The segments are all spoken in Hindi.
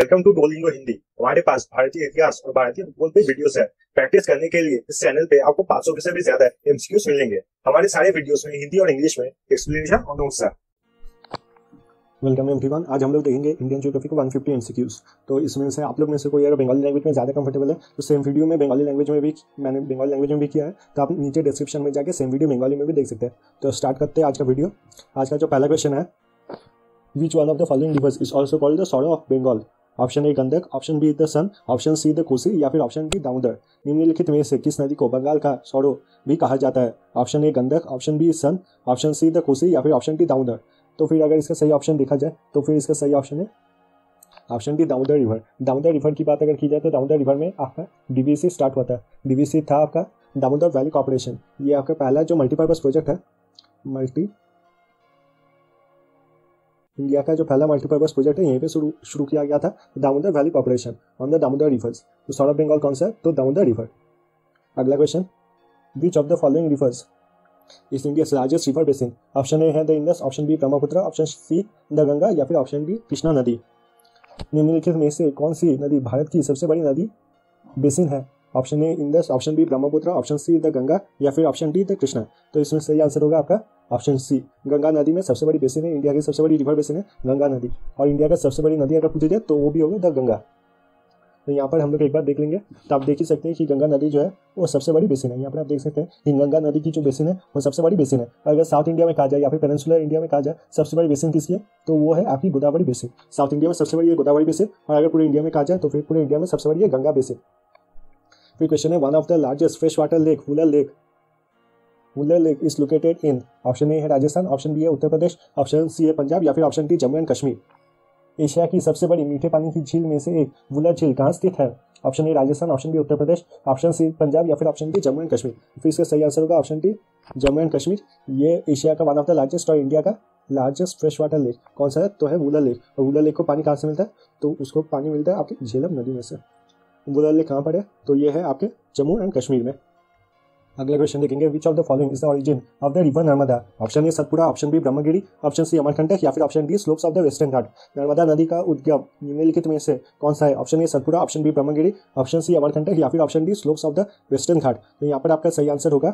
Welcome to Duolingo Hindi. हमारे पास भारतीय इतिहास और भारतीय भूगोल पे वीडियोस है। प्रैक्टिस करने के लिए इस चैनल पे आपको 500 से भी ज्यादा एमसीक्यूज मिलेंगे। हमारे सारे वीडियोस में हिंदी और इंग्लिश में एक्सप्लेनेशन और नोट्स है। Welcome everyone. आज हम लोग देखेंगे इंडियन ज्योग्राफी को 150 एमसीक्यूज। तो इसमें से आप लोग में से कोई अगर बंगाली लैंग्वेज में ज़्यादा कंफर्टेबल है तो सेम वीडियो में बंगाली लैंग्वेज में भी मैंने बंगाली लैंग्वेज में भी किया है, तो आप नीचे डिस्क्रिप्शन में जाके सेम वीडियो बंगाली में भी देख सकते हैं। तो स्टार्ट करते हैं आज का वीडियो। आज का जो पहला क्वेश्चन है, which one of the following rivers is also called the sorrow of Bengal? Option A Gandak, option B the Son, option C the Kosi या फिर ऑप्शन डी दामोदर। निम्नलिखित में से किस नदी को बंगाल का सौरो भी कहा जाता है? Option A Gandak, option B Son, option C the Kosi या फिर ऑप्शन डी दामोदर। तो फिर अगर इसका सही ऑप्शन देखा जाए तो फिर इसका सही ऑप्शन है option D Damodar river. Damodar river की बात अगर की जाए तो दामोदर रिवर में आपका डीवीसी स्टार्ट होता है। डीवीसी था आपका दामोदर वैली कॉर्पोरेशन। ये आपका पहला जो मल्टीपर्पज प्रोजेक्ट है, इंडिया का जो पहला मल्टीपर्पज प्रोजेक्ट है यहीं पे शुरू किया गया था, Damodar valley corporation on the Damodar rivers. तो सौरभ ऑफ बंगाल कौन सा है? तो दामोदर रिवर। अगला question, which of the following rivers is India's largest river basin? Option A है the Indus, option B Brahmaputra, option C the Ganga या फिर ऑप्शन डी कृष्णा नदी। निम्नलिखित में से कौन सी नदी भारत की सबसे बड़ी नदी बेसिन है? Option A Indus, option B Brahmaputra, option C the Ganga या फिर ऑप्शन डी द कृष्णा। तो इसमें सही आंसर होगा आपका ऑप्शन सी, गंगा नदी में सबसे बड़ी बेसिन है। इंडिया की सबसे बड़ी रिवर बेसिन है गंगा नदी, और इंडिया का सबसे बड़ी नदी अगर पूछी जाए तो वो भी होगा द गंगा। तो यहाँ पर हम लोग एक बार देख लेंगे तो आप देख ही सकते हैं कि गंगा नदी जो है वो सबसे बड़ी बेसिन है। यहाँ पर आप देख सकते हैं कि गंगा नदी की जो बेसिन है वो सबसे बड़ी बेसिन है। और अगर साउथ इंडिया में कहा जाए या फिर पेनिनसुलर इंडिया में कहा जाए सबसे बड़ी बेसिन किसकी है, तो वो है आपकी गोदावरी बेसिन। साउथ इंडिया में सबसे बड़ी है गोदावरी बेसिन, और अगर पूरे इंडिया में कहा जाए तो फिर पूरे इंडिया में सबसे बड़ी है गंगा बेसिन। फिर क्वेश्चन है, one of the largest fresh water lake Wular lake is located in? Option A है राजस्थान, ऑप्शन बी है उत्तर प्रदेश, ऑप्शन सी है पंजाब या फिर option D Jammu and Kashmir. Asia की सबसे बड़ी मीठे पानी की झील में से एक वुलर झील कहाँ स्थित है? Option A Rajasthan, option B Uttar Pradesh, option C Punjab या फिर option D Jammu and Kashmir. फिर इसका सही आंसर होगा option D Jammu and Kashmir. ये एशिया का वन ऑफ द लार्जेस्ट और इंडिया का लार्जेस्ट फ्रेश वाटर लेक कौन सा है? तो है वुलर लेक। और वुलर लेक को पानी कहाँ से मिलता है? तो उसको पानी मिलता है आपकी झेलम नदी में से। वुलर लेक कहाँ पर है? तो ये है आपके जम्मू एंड कश्मीर में। अगला क्वेश्चन देखेंगे, which of the following is the origin of the river Narmada? Option A Satpura, option B Brahmagiri, option C Amarkantak या फिर option D slopes of the western Ghat. Narmada नदी का उद्गम निम्नलिखित में से कौन सा है? Option A Satpura, option B Brahmagiri, option C Amarkantak या फिर option D slopes of the western Ghat. तो यहाँ पर आपका सही आंसर होगा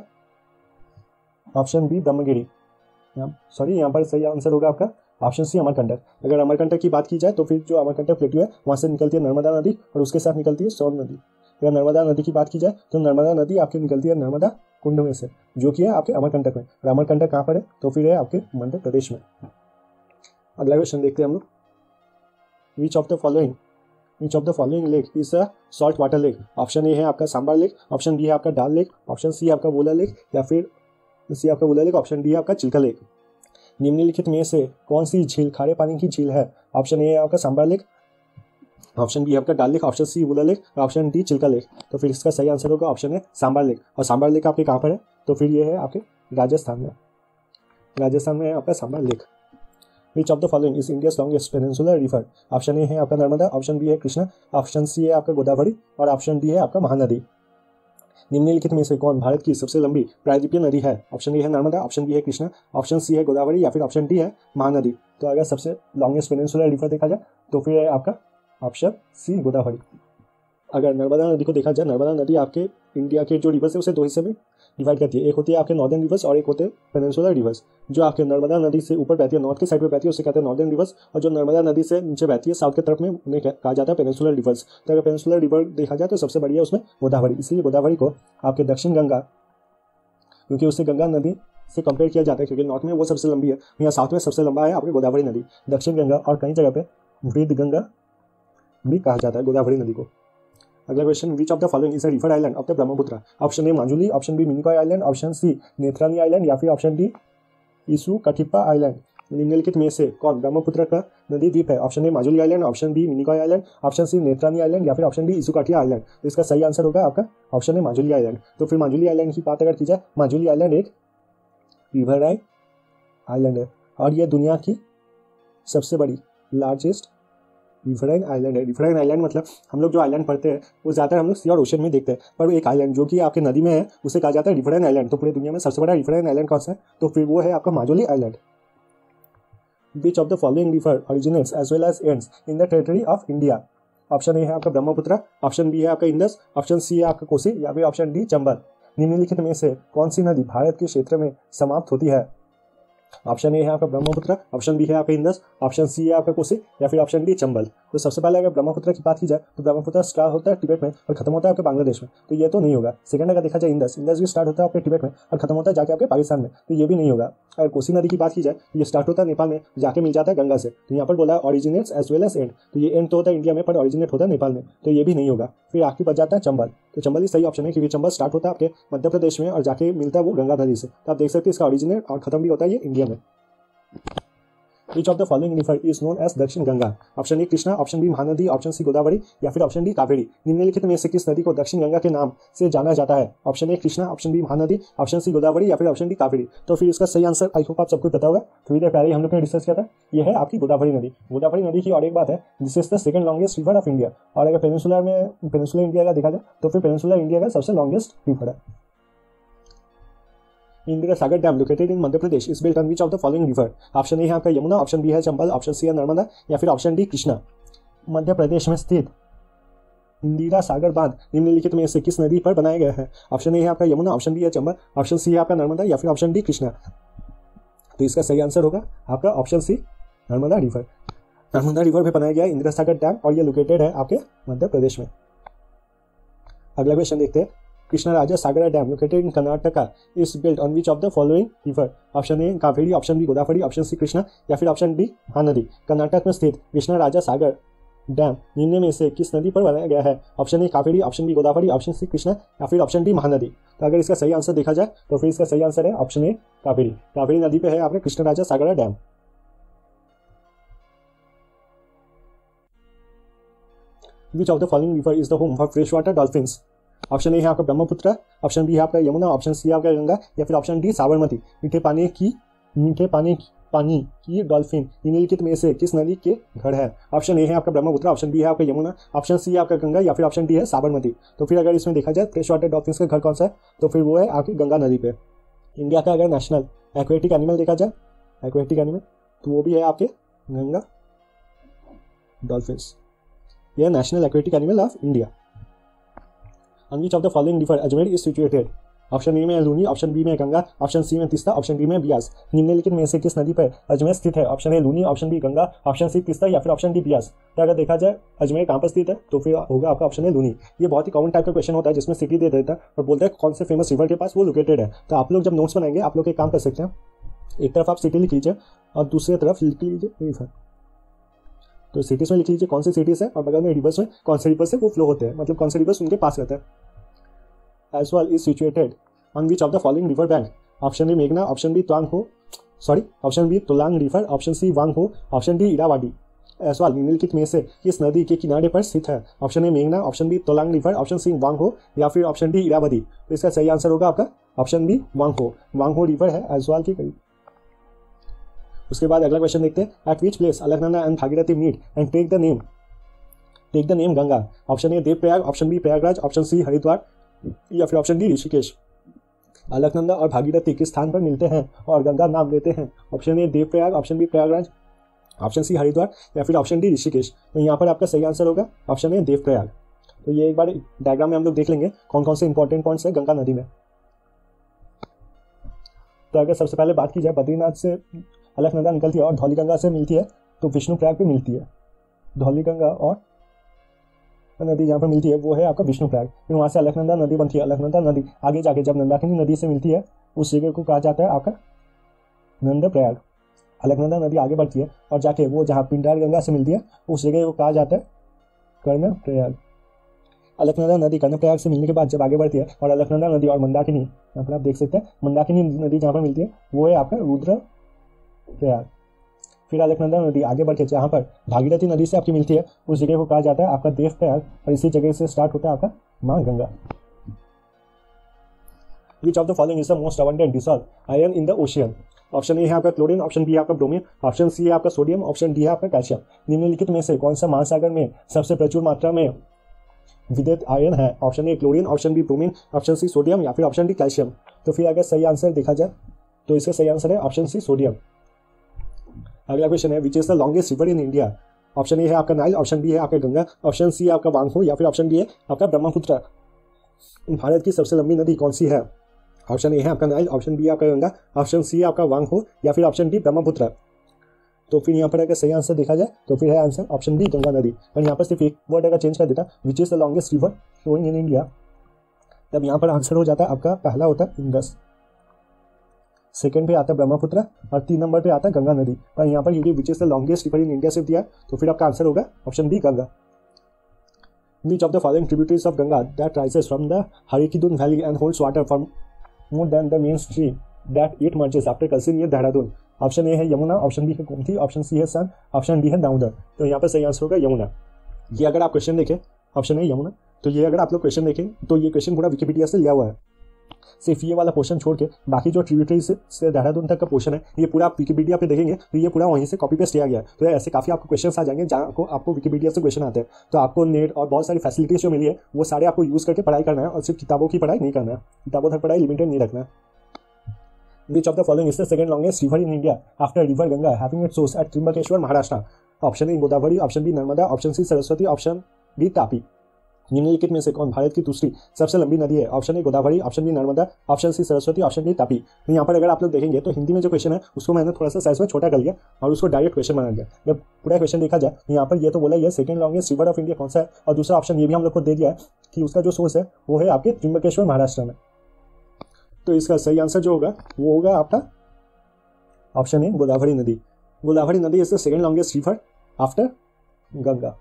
ऑप्शन बी ब्रह्मगिरी। यहाँ पर सही आंसर होगा आपका ऑप्शन सी अमरकंटक। अगर अमरकंटक की बात की जाए तो फिर जो अमरकंटक प्लेट्यू है वहाँ से निकलती है नर्मदा नदी और उसके साथ निकलती है सोन नदी। अगर नर्मदा नदी की बात की जाए तो नर्मदा नदी आपकी निकलती है नर्मदा कुंड में से, जो कि है आपके अमरकंटक में। और अमरकंटक कहाँ पर है? तो फिर है आपके मध्य प्रदेश में। अगला क्वेश्चन देखते हैं हम लोग, which of the following lake is a salt water lake? Option A है आपका सांबर लेक, ऑप्शन बी है आपका डाल लेक, ऑप्शन सी आपका वुलर लेक या फिर ऑप्शन डी है आपका चिल्का लेक। निम्नलिखित में से कौन सी झील खारे पानी की झील है? ऑप्शन ए है आपका सांबर लेक, ऑप्शन बी है आपका Dal lake, option C Wular lake, option D Chilka lake. तो फिर इसका सही आंसर होगा ऑप्शन है सांबर लेक। और सांबर लेक आपके कहाँ पर है? तो फिर ये है आपके राजस्थान में है आपका Sambhar lake. Which of the following is India's longest peninsular river? Option A है आपका नर्मदा, ऑप्शन बी है कृष्णा, ऑप्शन सी है आपका गोदावरी और ऑप्शन डी है आपका महानदी। निम्नलिखित में से कौन भारत की सबसे लंबी प्रायद्वीपीय नदी है? ऑप्शन ए है नर्मदा, ऑप्शन बी है कृष्णा, ऑप्शन सी है गोदावरी या फिर ऑप्शन डी है महानदी। तो अगर सबसे लॉन्गेस्ट पेनिनसुलर रिवर देखा जाए तो फिर है आपका ऑप्शन सी गोदावरी। अगर नर्मदा नदी को देखा जाए, नर्मदा नदी आपके इंडिया के जो रिवर्स है उसे दो हिस्से में डिवाइड करती है। एक होती है आपके नॉर्दर्न रिवर्स और एक होते हैं पेनिनसुलर रिवर्स। जो आपके नर्मदा नदी से ऊपर बहती है, नॉर्थ की साइड पे बहती है, उसे कहते हैं नॉर्दर्न रिवर्स, और जो नर्मदा नदी से नीचे बहती है साउथ की तरफ में उन्हें कहा जाता है पेनिनसुलर रिवर्स। तो अगर पेनिनसुलर रिवर देखा जाए तो सबसे बड़ी है उसमें गोदावरी। इसलिए गोदावरी को आपके दक्षिण गंगा, क्योंकि उससे गंगा नदी से कंपेयर किया जाता है, क्योंकि नॉर्थ में वो सबसे लंबी है, यहाँ साउथ में सबसे लंबा है आपकी गोदावरी नदी। दक्षिण गंगा और कई जगह पे वृद्ध गंगा भी कहा जाता है गोदावरी नदी को। अगला question, which of the following is a river island of the Brahmaputra? Option A Majuli, option B Minicoy island, option C Netrani island या फिर ऑप्शन डी इसु कठिप्पा आइलैंड। निम्नलिखित में से कौन ब्रह्मपुत्र का नदी द्वीप है? Option A Majuli island, option B Minicoy island, option C Netrani island या फिर ऑप्शन डी इसु कठिया आइलैंड। तो इसका सही आंसर होगा आपका ऑप्शन ए माजुली आइलैंड। तो फिर माजुली आइलैंड की बात अगर की जाए, माजुली आइलैंड एक रिवराइन आइलैंड है और यह दुनिया की सबसे बड़ी लार्जेस्ट रिवराइन आइलैंड है। रिवराइन आइलैंड मतलब हम लोग जो आइलैंड पढ़ते हैं वो ज़्यादातर हम लोग सी और ओशन में देखते हैं, पर वो एक आइलैंड जो कि आपके नदी में है उसे कहा जाता है रिवराइन आइलैंड। तो पूरी दुनिया में सबसे बड़ा रिवराइन आइलैंड कौन सा है? तो फिर वो है आपका Majuli island. Which of the following river originates as well as ends in the territory of India? Option A है आपका ब्रह्मपुत्र, ऑप्शन बी है आपका इंडस, ऑप्शन सी है आपका कोसी या फिर ऑप्शन डी चंबल। निम्नलिखित में से कौन सी नदी भारत के क्षेत्र में समाप्त होती है? ऑप्शन ए है आपका ब्रह्मपुत्र, ऑप्शन बी है आपका इंडस, ऑप्शन सी है आपका कोसी या फिर ऑप्शन डी चंबल। तो सबसे पहले अगर ब्रह्मपुत्र की बात की जाए तो ब्रह्मपुत्र स्टार्ट होता है तिब्बत में और खत्म होता है आपके बांग्लादेश में, तो ये तो नहीं होगा। सेकंड अगर देखा जाए इंडस भी स्टार्ट होता है आपके तिब्बत में और खत्म होता है जाके आपके पाकिस्तान में, तो ये भी नहीं होगा। अगर कोसी नदी की बात की जाए तो ये स्टार्ट होता है नेपाल में, जाके मिल जाता है गंगा से, तो यहाँ पर बोला originates as well as end, तो ये एंड तो होता है इंडिया में पर ऑरिजिनेट होता है नेपाल में, तो ये भी नहीं होगा। फिर आखिरी बच जाता है चंबल, तो चंबल ही सही ऑप्शन है क्योंकि चंबल स्टार्ट होता है आपके मध्य प्रदेश में और जाके मिलता है वो गंगा नदी से, तो आप देख सकते हैं इसका ऑरिजिनेट और खत्म भी होता है ये इंडिया में। Which of the following river is known as Dakshin Ganga? Option A Krishna, option B Mahanadi, option C Godavari या फिर ऑप्शन डी कावेरी। निम्नलिखित में से किस नदी को दक्षिण गंगा के नाम से जाना जाता है? Option A Krishna, option B Mahanadi, option C Godavari या फिर ऑप्शन डी कावेरी। तो फिर इसका सही आंसर आई होप आप सबको पता होगा, थोड़ी देर पहले हम लोग ने डिस्कस किया था, ये है आपकी गोदावरी नदी। गोदावरी नदी की और एक बात है, this is the second longest river of India, और अगर पेनिनसुलर इंडिया का देखा जाए तो फिर पेनिनसुलर इंडिया का सबसे लॉन्गेस्ट रिवर है। Indira Sagar dam located in Madhya Pradesh is built on which of the following river? Option A है आपका यमुना, ऑप्शन बी है चंबल, ऑप्शन सी है नर्मदा या फिर ऑप्शन डी कृष्णा। मध्य प्रदेश में स्थित इंदिरा सागर बांध निम्नलिखित में से किस नदी पर बनाया गया है? ऑप्शन ए है आपका यमुना, ऑप्शन बी है चंबल, ऑप्शन सी है आपका नर्मदा या फिर ऑप्शन डी कृष्णा। तो इसका सही आंसर होगा आपका option C Narmada river. Narmada river पे बनाया गया इंदिरा सागर डैम और ये लोकेटेड है आपके मध्य प्रदेश में। अगला क्वेश्चन देखते हैं, Krishna Raja Sagar dam located in Karnataka is built on which of the following river? Option A Kaveri, option B Godavari, option C Krishna या फिर ऑप्शन डी महानदी। कर्नाटक में स्थित कृष्णा राजा सागर डैम निम्न में से किस नदी पर बनाया गया है? Option A Kaveri, option B Godavari, option C Krishna या फिर ऑप्शन डी महानदी। तो अगर इसका सही आंसर देखा जाए तो फिर इसका सही आंसर है ऑप्शन ए कावेरी। कावेरी नदी पे है आपका Krishna Raja Sagar dam. Which of the following river is the home for fresh water dolphins? Option A है आपका ब्रह्मपुत्र, ऑप्शन बी है आपका यमुना, ऑप्शन सी है आपका गंगा या फिर ऑप्शन डी साबरमती। मीठे पानी की डॉल्फिन निम्नलिखित में से किस नदी के घर है? ऑप्शन ए है आपका ब्रह्मपुत्र, ऑप्शन बी है आपका यमुना, ऑप्शन सी है आपका गंगा या फिर ऑप्शन डी है साबरमती। तो फिर अगर इसमें देखा जाए फ्रेश वाटर डॉल्फिन्स का घर कौन सा है, तो फिर वो है आपकी गंगा नदी पे। इंडिया का अगर नेशनल एक्वेटिक एनिमल देखा जाए, एक्वेटिक एनिमल, तो वो भी है आपके गंगा डॉल्फिन्स, यह national aquatic animal of India. On which of the following river Ajmer is situated? Option A में लूनी, ऑप्शन बी में गंगा, ऑप्शन सी में तीस्ता, ऑप्शन डी में बियास। निम्नलिखित में से किस नदी पर अजमेर स्थित है? Option A Luni, option B Ganga, option C Teesta या फिर ऑप्शन डी बियास। तो अगर देखा जाए अजमेर कहाँ पर स्थित है तो फिर होगा आपका ऑप्शन ए लूनी। ये बहुत ही कॉमन टाइप का क्वेश्चन होता है जिसमें सिटी दे देता है और बोलता है कौन से फेमस रिवर के पास वो लोकेटेड है। तो आप लोग जब नोट्स बनाएंगे आप लोग एक काम कर सकते हैं, एक तरफ आप सिटी लिख लीजिए और दूसरी तरफ लिख लीजिए रिवर। तो सिटीज में लिख लीजिए कौन सी सिटीज है और बगल में रिवर्स में कौन से रिवर्स है वो फ्लो होते हैं, मतलब कौन से रिवर्स उनके पास रहता है। As well is situated on which of the following river bank? Option A मेघना, ऑप्शन बी ऑप्शन बी तोलांग रिवर, ऑप्शन सी वांग हो, ऑप्शन डी इरावाडी। ऐसवाल निम्नलिखित में से किस नदी के किनारे पर स्थित है? ऑप्शन ए मेघना, ऑप्शन बी तोलांग रिवर, ऑप्शन सी वांग हो या फिर ऑप्शन डी इरावदी। तो इसका सही आंसर होगा आपका ऑप्शन बी वांग हो। वांग हो रिवर है ऐसवाल के करीब। उसके बाद अगला क्वेश्चन देखते हैं, at which place Alaknanda and Bhagirathi meet and take the name Ganga? Option A Devprayag, option B Prayagraj, option C Haridwar या फिर ऑप्शन डी ऋषिकेश। अलकनंदा और भागीरथी किस स्थान पर मिलते हैं और गंगा नाम लेते हैं? Option A Devprayag, option B Prayagraj, option C Haridwar या फिर ऑप्शन डी ऋषिकेश। तो यहाँ पर आपका सही आंसर होगा ऑप्शन ए देवप्रयाग। तो ये एक बार डायग्राम में हम लोग देख लेंगे कौन कौन से इंपॉर्टेंट पॉइंट्स है गंगा नदी में। तो अगर सबसे पहले बात की जाए बद्रीनाथ से अलकनंदा निकलती है और धौलीगंगा से मिलती है तो विष्णुप्रयाग पे मिलती है। धौलीगंगा और नदी जहाँ पर मिलती है वो है आपका विष्णुप्रयाग। फिर वहाँ से अलकनंदा नदी बनती है। अलकनंदा नदी आगे जाके जब नंदाकिनी नदी से मिलती है उस जगह को कहा जाता है आपका नंदप्रयाग। अलकनंदा नदी आगे बढ़ती है और जाके वो जहाँ पिंडार गंगा से मिलती है उस जगह को कहा जाता है कर्णप्रयाग। अलकनंदा नदी कर्णप्रयाग से मिलने के बाद जब आगे बढ़ती है और अलकनंदा नदी और मंदाकिनी, यहाँ पर आप देख सकते हैं मंदाकिनी नदी जहाँ पर मिलती है वो है आपका रुद्रप्रयाग। फिर अलकनंदा नदी आगे बढ़ के जहाँ पर भागीरथी नदी से आपकी मिलती है उस जगह को कहा जाता है आपका देवप्रयाग और इसी जगह से स्टार्ट होता है आपका मां Ganga. Which of the following is the most abundant dissolved iron in the ocean? Option A है आपका क्लोरीन, ऑप्शन बी है आपका ब्रोमीन, ऑप्शन सी है आपका सोडियम, ऑप्शन डी है आपका कैल्शियम। निम्नलिखित में से कौन सा महासागर में सबसे प्रचुर मात्रा में विद्युत आयन है? Option A chlorine, option B bromine, option C sodium या फिर ऑप्शन डी कैल्शियम। तो फिर अगर सही आंसर देखा जाए तो इसका सही आंसर है ऑप्शन सी सोडियम। अगला क्वेश्चन है, which is the longest river in India? Option A है आपका नाइल, ऑप्शन बी है आपका गंगा, ऑप्शन सी है आपका वांगहो या फिर ऑप्शन डी है आपका ब्रह्मपुत्र। भारत की सबसे लंबी नदी कौन सी है? ऑप्शन ए है आपका नाइल, ऑप्शन बी है आपका गंगा, ऑप्शन सी है आपका वांगहो या फिर ऑप्शन डी ब्रह्मपुत्र। तो फिर यहाँ पर अगर सही आंसर देखा जाए तो फिर है आंसर ऑप्शन बी गंगा नदी। और यहाँ पर सिर्फ एक वर्ड अगर चेंज कर देता which is the longest river flowing in India, तब यहाँ पर आंसर हो जाता आपका पहला होता है इंडस, सेकंड पे आता है ब्रह्मपुत्र और 3 नंबर पे आता है गंगा नदी। पर यहाँ पर ये which is the longest river in India सिर्फ दिया, तो फिर आपका आंसर होगा option B Ganga. Which of the following tributaries of Ganga that rises from the Harikidun Valley and holds water for more than the main stream that it merges after crossing near Dehradun? Option A है यमुना, ऑप्शन बी है गोमती, ऑप्शन सी है सन, ऑप्शन डी है दामोदर। तो यहाँ पर सही आंसर होगा यमुना। ये अगर आप क्वेश्चन देखें, ऑप्शन है यमुना, तो ये अगर आप लोग क्वेश्चन देखें तो ये क्वेश्चन पूरा विकिपीडिया से लिया हुआ है। सिर्फ ये वाला पोर्शन छोड़ के बाकी जो ट्रिब्यूटरी से देहरादून तक का पोर्शन है ये पूरा आप विकिपीडिया पे देखेंगे तो ये पूरा वहीं से कॉपी पेस्ट किया गया है। तो ऐसे काफ़ी आपको क्वेश्चंस आ जाएंगे जहाँ आपको विकिपीडिया से क्वेश्चन आते हैं। तो आपको नेट और बहुत सारी फैसिलिटीज जो मिली है वो सारे आपको यूज़ करके पढ़ाई करना है और सिर्फ किताबों की पढ़ाई नहीं करना है, किताबों तक पढ़ाई लिमिटेड नहीं रखना है। Which of the following is the second longest river in India after river Ganga having its source at Trimbakeshwar, Maharashtra? Option A Godavari, option B Narmada, option C Saraswati, option D Tapi. निम्नलिखित में से कौन भारत की दूसरी सबसे लंबी नदी है? Option A Godavari, option B Narmada, option C Saraswati, option D Tapi. तो यहाँ पर अगर आप लोग देखेंगे तो हिंदी में जो क्वेश्चन है उसको मैंने थोड़ा सा साइज में छोटा कर लिया और उसको डायरेक्ट क्वेश्चन बना दिया। जब पूरा क्वेश्चन देखा जाए तो यहाँ पर ये तो बोला ये second longest river of India कौन सा है, और दूसरा ऑप्शन ये भी हम लोग को दे दिया है कि उसका जो सोर्स है वो है आपके त्रिम्बकेश्वर, महाराष्ट्र में। तो इसका सही आंसर जो होगा वो होगा आपका ऑप्शन ए गोदावरी नदी। गोदावरी नदी is the second longest river after Ganga.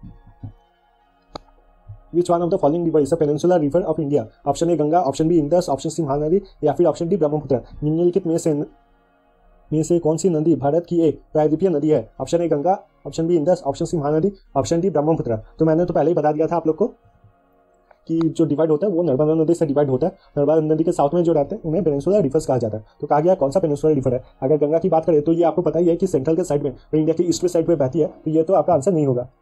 Which one of the following river is a peninsular river of India? Option A Ganga, option B Indus, option C Mahanadi या फिर ऑप्शन डी ब्रह्मपुत्र। निम्नलिखित में से कौन सी नदी भारत की एक प्रायद्वीपीय नदी है? Option A Ganga, option B Indus, option C Mahanadi, option D Brahmaputra. तो मैंने तो पहले ही बता दिया था आप लोग को कि जो डिवाइड होता है वो नर्मदा नदी से डिवाइड होता है। नर्मदा नदी के साउथ में जो रहते हैं उन्हें पेनिनसुलर रिवर्स कहा जाता है। तो कहा गया कौन सा पेनिनसुलर रिवर है? अगर गंगा की बात करें तो ये आपको पता ही है कि सेंट्रल के साइड में और इंडिया की ईस्ट साइड में बहती है, तो ये तो आपका आंसर नहीं होगा,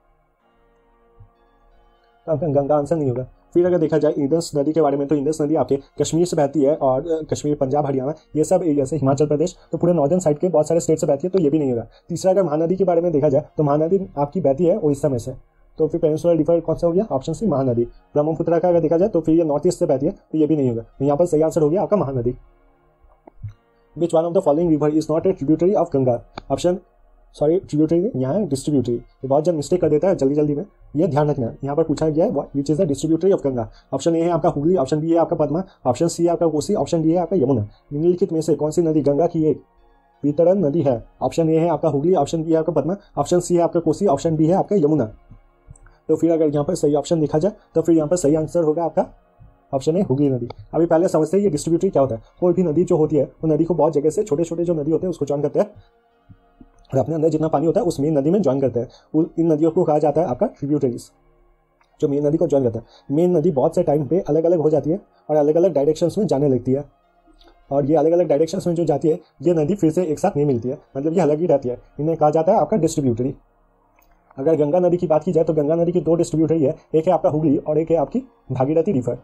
तो आपका गंगा आंसर नहीं होगा। फिर अगर देखा जाए इंदस नदी के बारे में तो इंदस नदी आपके कश्मीर से बहती है और कश्मीर, पंजाब, हरियाणा ये सब एरिया से, हिमाचल प्रदेश, तो पूरे नॉर्दर्न साइड के बहुत सारे स्टेट से बहती है, तो ये भी नहीं होगा। तीसरा अगर महानदी के बारे में देखा जाए तो महानदी आपकी बहती है उड़ीसा में से, तो फिर पेनिनसुलर रिवर कौन सा हो गया? Option C Mahanadi. ब्रह्मपुत्र का अगर देखा जाए तो फिर ये नॉर्थ ईस्ट से बहती है, तो ये भी नहीं होगा। तो यहाँ पर सही आंसर हो गया आपका Mahanadi. Which one of the following river is not a tributary of Ganga? Option tributary यहाँ है डिस्ट्रीब्यूटरी। बहुत जन मिस्टेक कर देता है जल्दी में, ये ध्यान रखना। यहाँ पर पूछा गया है which is the distributary of Ganga. Option A है आपका हुगली, ऑप्शन बी है आपका पद्मा, ऑप्शन सी है आपका कोसी, ऑप्शन डी है आपका यमुना। निम्नलिखित में से कौन सी नदी गंगा की एक वितरण नदी है? ऑप्शन ए है आपका हुगली, ऑप्शन बी है आपका पद्मा, ऑप्शन सी है आपका कोसी, ऑप्शन डी है आपका यमुना। तो फिर अगर यहाँ पर सही ऑप्शन देखा जाए तो फिर यहाँ पर सही आंसर होगा आपका ऑप्शन है हुगली नदी। अभी पहले समझते हैं ये डिस्ट्रीब्यूटरी क्या होता है। कोई भी नदी जो होती है वो नदी को बहुत जगह से छोटे छोटे जो नदी होते हैं उसको ज्वाइन करते हैं और अपने अंदर जितना पानी होता है उस मेन नदी में ज्वाइन करते हैं। इन नदियों को कहा जाता है आपका ट्रिब्यूटरीज, जो मेन नदी को ज्वाइन करता है। मेन नदी बहुत से टाइम पे अलग अलग हो जाती है और अलग अलग डायरेक्शंस में जाने लगती है, और ये अलग अलग डायरेक्शंस में जो जाती है ये नदी फिर से एक साथ नहीं मिलती है, मतलब ये अलग ही रहती है। इन्हें कहा जाता है आपका डिस्ट्रीब्यूटरी। अगर गंगा नदी की बात की जाए तो गंगा नदी की 2 डिस्ट्रीब्यूटरी है, एक है आपका हुगली और एक है आपकी भागीरथी रिवर।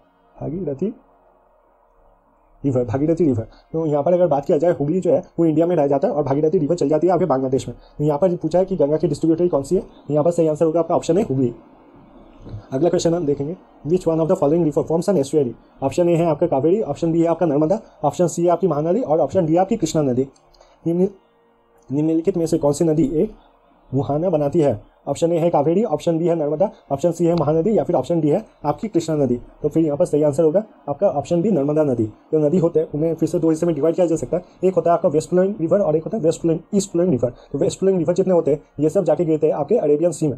भागीरथी रिवर। तो यहाँ पर अगर बात किया जाए हुगली जो है वो इंडिया में रह जाता है और भागीरथी रिवर चल जाती है आपके बांग्लादेश में। तो यहाँ पर पूछा है कि गंगा की डिस्ट्रीब्यूटरी कौन सी है, यहाँ पर सही आंसर होगा आपका ऑप्शन है हुगली। अगला क्वेश्चन हम देखेंगे which one of the following river forms an estuary? Option A है आपका कावेरी, ऑप्शन बी है आपका नर्मदा, ऑप्शन सी है आपकी महानदी और ऑप्शन डी है आपकी कृष्णा नदी। निम्नलिखित में से कौन सी नदी एक मुहाना बनाती है? ऑप्शन ए है कावेरी, ऑप्शन बी है नर्मदा, ऑप्शन सी है महानदी या फिर ऑप्शन डी है आपकी कृष्णा नदी। तो फिर यहाँ पर सही आंसर होगा आपका ऑप्शन बी नर्मदा नदी। जो नदी होते हैं उन्हें फिर से 2 हिस्से में डिवाइड किया जा सकता है। एक होता है आपका वेस्ट फ्लोइंग रिवर और एक होता है ईस्ट फ्लोइंग रिवर। तो वेस्ट फ्लोइंग रिवर जितने होते हैं ये सब जाके गिरते हैं आपके अरेबियन सी में,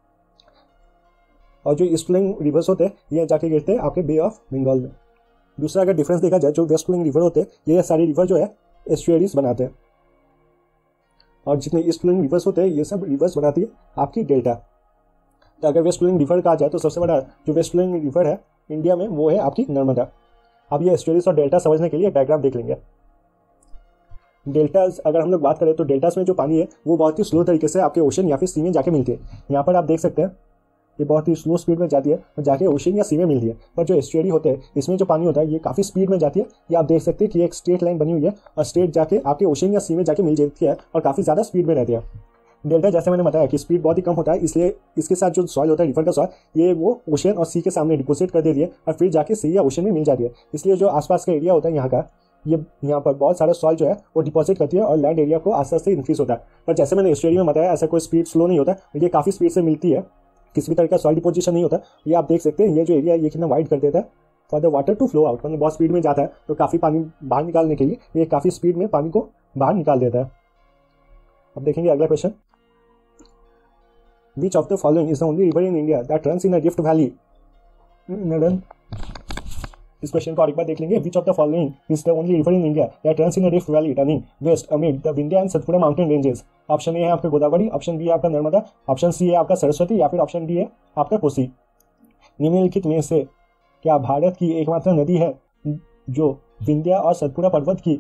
और जो ईस्ट फ्लोइंग रिवर्स होते हैं ये जाके गिरते हैं आपके बे ऑफ बंगाल में। दूसरा अगर डिफरेंस देखा जाए, जो वेस्ट फ्लोइंग रिवर होते हैं ये सारी रिवर जो है एस्चुअरीज बनाते हैं, और जितने ईस्ट फ्लोइंग रिवर्स होते हैं ये सब रिवर्स बनाती है आपकी डेल्टा। तो अगर वेस्ट फ्लोइंग रिवर कहा जाए तो सबसे बड़ा जो वेस्ट फ्लोइंग रिवर है इंडिया में वो है आपकी नर्मदा। अब ये एस्चुअरीज और डेल्टा समझने के लिए डायग्राम देख लेंगे। डेल्टास अगर हम लोग बात करें तो डेल्टास में जो पानी है वो बहुत ही स्लो तरीके से आपके ओशन या फिर सी में जाके मिलती है। यहाँ पर आप देख सकते हैं ये बहुत ही स्लो स्पीड में जाती है और जाके ओशन या सी में मिलती है। पर जो एस्चुअरी होते हैं इसमें जो पानी होता है ये काफ़ी स्पीड में जाती है। ये आप देख सकते हैं कि एक स्ट्रेट लाइन बनी हुई है और स्ट्रेट जाके आपके ओशन या सी में जाके मिल जाती है और काफ़ी ज़्यादा स्पीड में रहती है। डेल्टा जैसे मैंने बताया कि स्पीड बहुत ही कम होता है, इसलिए इसके साथ जो सॉइल होता है रिवर का सॉइल, ये वो ओशन और सी के सामने डिपोजिट कर देती है और फिर जाके सी या ओशन में मिल जाती है। इसलिए जो आसपास का एरिया होता है यहाँ का, ये यहाँ पर बहुत सारा सॉइल जो है वो डिपॉजिट करती है और लैंड एरिया को आस्ते आस्ते इंक्रीज होता है। पर जैसे मैंने एस्टुअरी में बताया, ऐसा कोई स्पीड स्लो नहीं होता, ये काफ़ी स्पीड से मिलती है, किसी भी तरह का सॉइल डिपोजिशन नहीं होता। ये आप देख सकते हैं, ये जो एरिया ये कितना वाइड कर देता है for the water to flow out, मतलब बहुत स्पीड में जाता है तो काफ़ी पानी बाहर निकालने के लिए ये काफ़ी स्पीड में पानी को बाहर निकाल देता है। अब देखेंगे अगला question, which of the following is the only river in India that runs in a rift valley. इस क्वेश्चन को और एक बार देख लेंगे। Which of the following is the only river in India that runs in a rift valley running west amid the Vindhya and Satpura mountain ranges. Option A है आपका गोदावरी, ऑप्शन बी है आपका नर्मदा, ऑप्शन सी है आपका सरस्वती या फिर ऑप्शन डी है आपका कोसी। निम्नलिखित में से क्या भारत की एकमात्र नदी है जो विंध्या और सतपुड़ा पर्वत की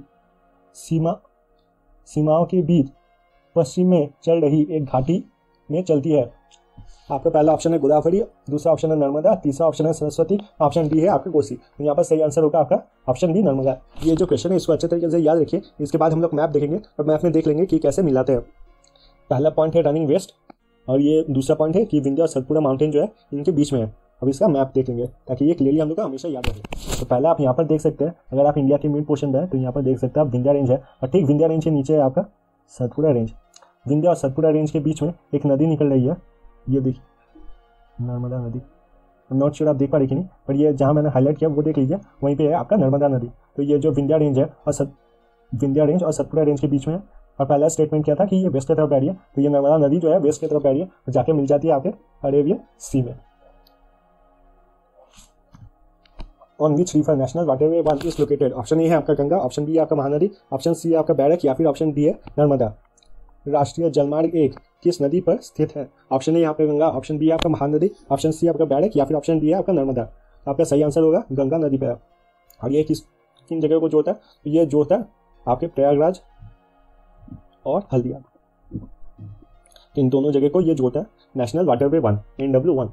सीमाओं के बीच पश्चिम में चल रही एक घाटी में चलती है। आपका पहला ऑप्शन है गोदावरी, दूसरा ऑप्शन है नर्मदा, तीसरा ऑप्शन है सरस्वती, ऑप्शन डी है आपका कोसी। तो यहाँ पर सही आंसर होगा आपका ऑप्शन डी नर्मदा। ये जो क्वेश्चन है इसको अच्छे तरीके से याद रखिए। इसके बाद हम लोग मैप देखेंगे और मैप में देख लेंगे कि कैसे मिलाते हैं। पहला पॉइंट है रनिंग वेस्ट और ये दूसरा पॉइंट है कि विंध्या और सतपुड़ा माउंटेन जो है इनके बीच में है। अब इसका मैप देख लेंगे ताकि ये क्लियरली हम लोग का हमेशा याद रहे। तो पहला आप यहाँ पर देख सकते हैं, अगर आप इंडिया के मिड पोर्शन में है तो यहाँ पर देख सकते हैं आप विंध्या रेंज है और ठीक विंध्या रेंज के नीचे है आपका सतपुड़ा रेंज। विंध्या और सतपुड़ा रेंज के बीच में एक नदी निकल रही है, ये देखिए नर्मदा नदी। नॉट श्योर आप देख पा रहे कि नहीं, पर ये जहाँ मैंने हाईलाइट किया वो देख लीजिए, वहीं पे है आपका नर्मदा नदी। तो ये जो विंध्या रेंज है और विंध्या रेंज और सतपुड़ा रेंज के बीच में है। और पहला स्टेटमेंट क्या था कि ये वेस्ट की तरफ बह रही है, तो ये नर्मदा नदी जो है वेस्ट की तरफ बह रही है और जाके मिल जाती है आपके अरेबियन सी में। On which river national waterway one is located. Option A है आपका गंगा, ऑप्शन बी है आपका महानदी, ऑप्शन सी है आपका बैरक या फिर ऑप्शन डी है नर्मदा। राष्ट्रीय जलमार्ग 1 किस नदी पर स्थित है। ऑप्शन ए यहाँ पे गंगा, ऑप्शन बी है आपका महानदी, ऑप्शन सी आपका बैरक या फिर ऑप्शन डी है आपका नर्मदा। आपका सही आंसर होगा गंगा नदी पर। और ये किन जगह को जोड़ता है, तो ये जोड़ता है आपके प्रयागराज और हल्दिया, इन दोनों जगह को ये जोड़ता है national waterway 1 NW1।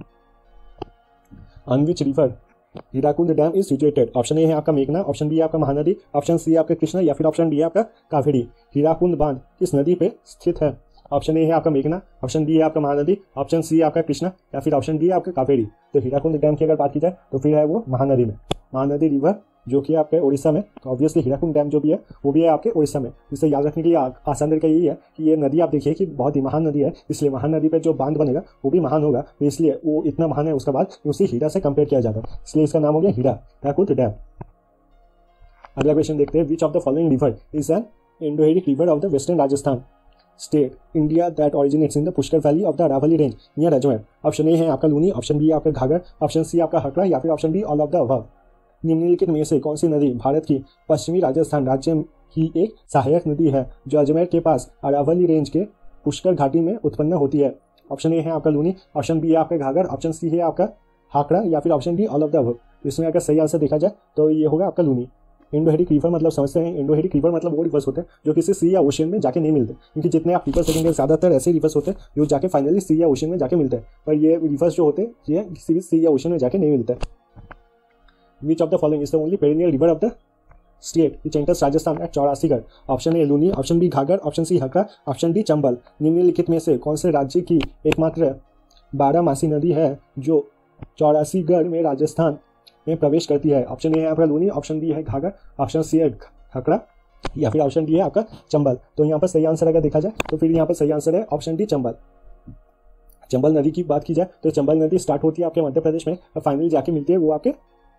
On which river Hirakud dam is situated. Option A है आपका मेघना, ऑप्शन बी है आपका महानदी, ऑप्शन सी है आपका कृष्णा या फिर ऑप्शन डी है आपका कावेरी। हीराकुंड बांध किस नदी पे स्थित है। ऑप्शन ए है आपका मेघना, ऑप्शन बी है आपका महानदी, ऑप्शन सी है आपका कृष्णा या फिर ऑप्शन डी है आपका कावेरी। तो हीराकुंड डैम की अगर बात की जाए तो फिर है वो महानदी में, महानदी रिवर जो कि आपके उड़ीसा में। तो ऑब्वियसली हीराकुंड डैम जो भी है वो भी है आपके उड़ीसा में। इसे याद रखने के लिए आसान तरीका यही है कि ये नदी आप देखिए कि बहुत ही महान नदी है, इसलिए महान नदी पे जो बांध बनेगा वो भी महान होगा, तो इसलिए वो इतना महान है उसका बाद उसे हीरा से कंपेयर किया जाता है, इसलिए इसका नाम हो गया हीराकुंड डैम। अगला क्वेश्चन देखते हैं, which of the following river is an endorheic river of the western Rajasthan state India that originates in the Pushkar valley of the Aravalli range near Ajmer. Option A है आपका लूनी, ऑप्शन बी आपका घाघर, ऑप्शन सी आपका हकड़ा या फिर option D all of the above. निम्नलिखित में से कौन सी नदी भारत की पश्चिमी राजस्थान राज्य की एक सहायक नदी है जो अजमेर के पास अरावली रेंज के पुष्कर घाटी में उत्पन्न होती है। ऑप्शन ए है आपका लूनी, ऑप्शन बी है आपका घाघर, ऑप्शन सी है आपका हाकड़ा या फिर option D all of the above. इसमें अगर सही आंसर देखा जाए तो ये होगा आपका लूनी। इंडोहेरिक रिवर मतलब समझते हैं, इंडोहेरिक रिवर मतलब वो रिवर्स होते हैं जो किसी सी या ओशन में जाके नहीं मिलते, क्योंकि जितने आप रिवर्स देखेंगे ज़्यादातर ऐसे रिवर्स होते हैं जो जाके फाइनली सी या ओशन में जाके मिलते हैं, पर ये रिवर्स जो होते हैं ये किसी भी सी या ओशन में जाके नहीं मिलते। Which of the following is the only perennial river of the state which enters Rajasthan at Chaurasigarh. Option A Luni, option B Ghaggar, option C Hakra, option D Chambal. निम्नलिखित में से कौन से राज्य की एकमात्र 12मासी नदी है जो चौरासीगढ़ में राजस्थान में प्रवेश करती है। ऑप्शन ए है आपका लूनी, ऑप्शन बी है घाघर, ऑप्शन सी है हकड़ा या फिर ऑप्शन डी है आपका चंबल। तो यहाँ पर सही आंसर अगर देखा जाए तो फिर यहाँ पर सही आंसर है ऑप्शन डी चंबल। चंबल नदी की बात की जाए तो चंबल नदी स्टार्ट होती है आपके मध्य प्रदेश में और फाइनली जाके मिलती है वो आपके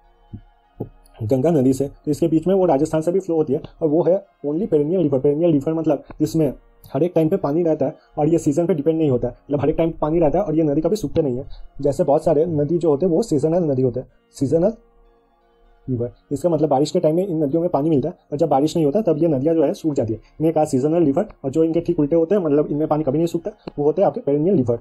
गंगा नदी से, तो इसके बीच में वो राजस्थान से भी फ्लो होती है और वो है only perennial river. Perennial river मतलब जिसमें हर एक टाइम पे पानी रहता है और ये सीजन पे डिपेंड नहीं होता है, मतलब हर एक टाइम पानी रहता है और ये नदी कभी सूखते नहीं है। जैसे बहुत सारे नदी जो होते हैं वो सीजनल नदी होते हैं, सीजनल रिवर। इसका मतलब बारिश के टाइम में इन नदियों में पानी मिलता है और जब बारिश नहीं होता तब ये नदियाँ जो है सूख जाती है, इन्हें कहा सीजनल रिवर। और जो इनके ठीक उल्टे होते हैं, मतलब इनमें पानी कभी नहीं सूखता, वो होते हैं आपके perennial river.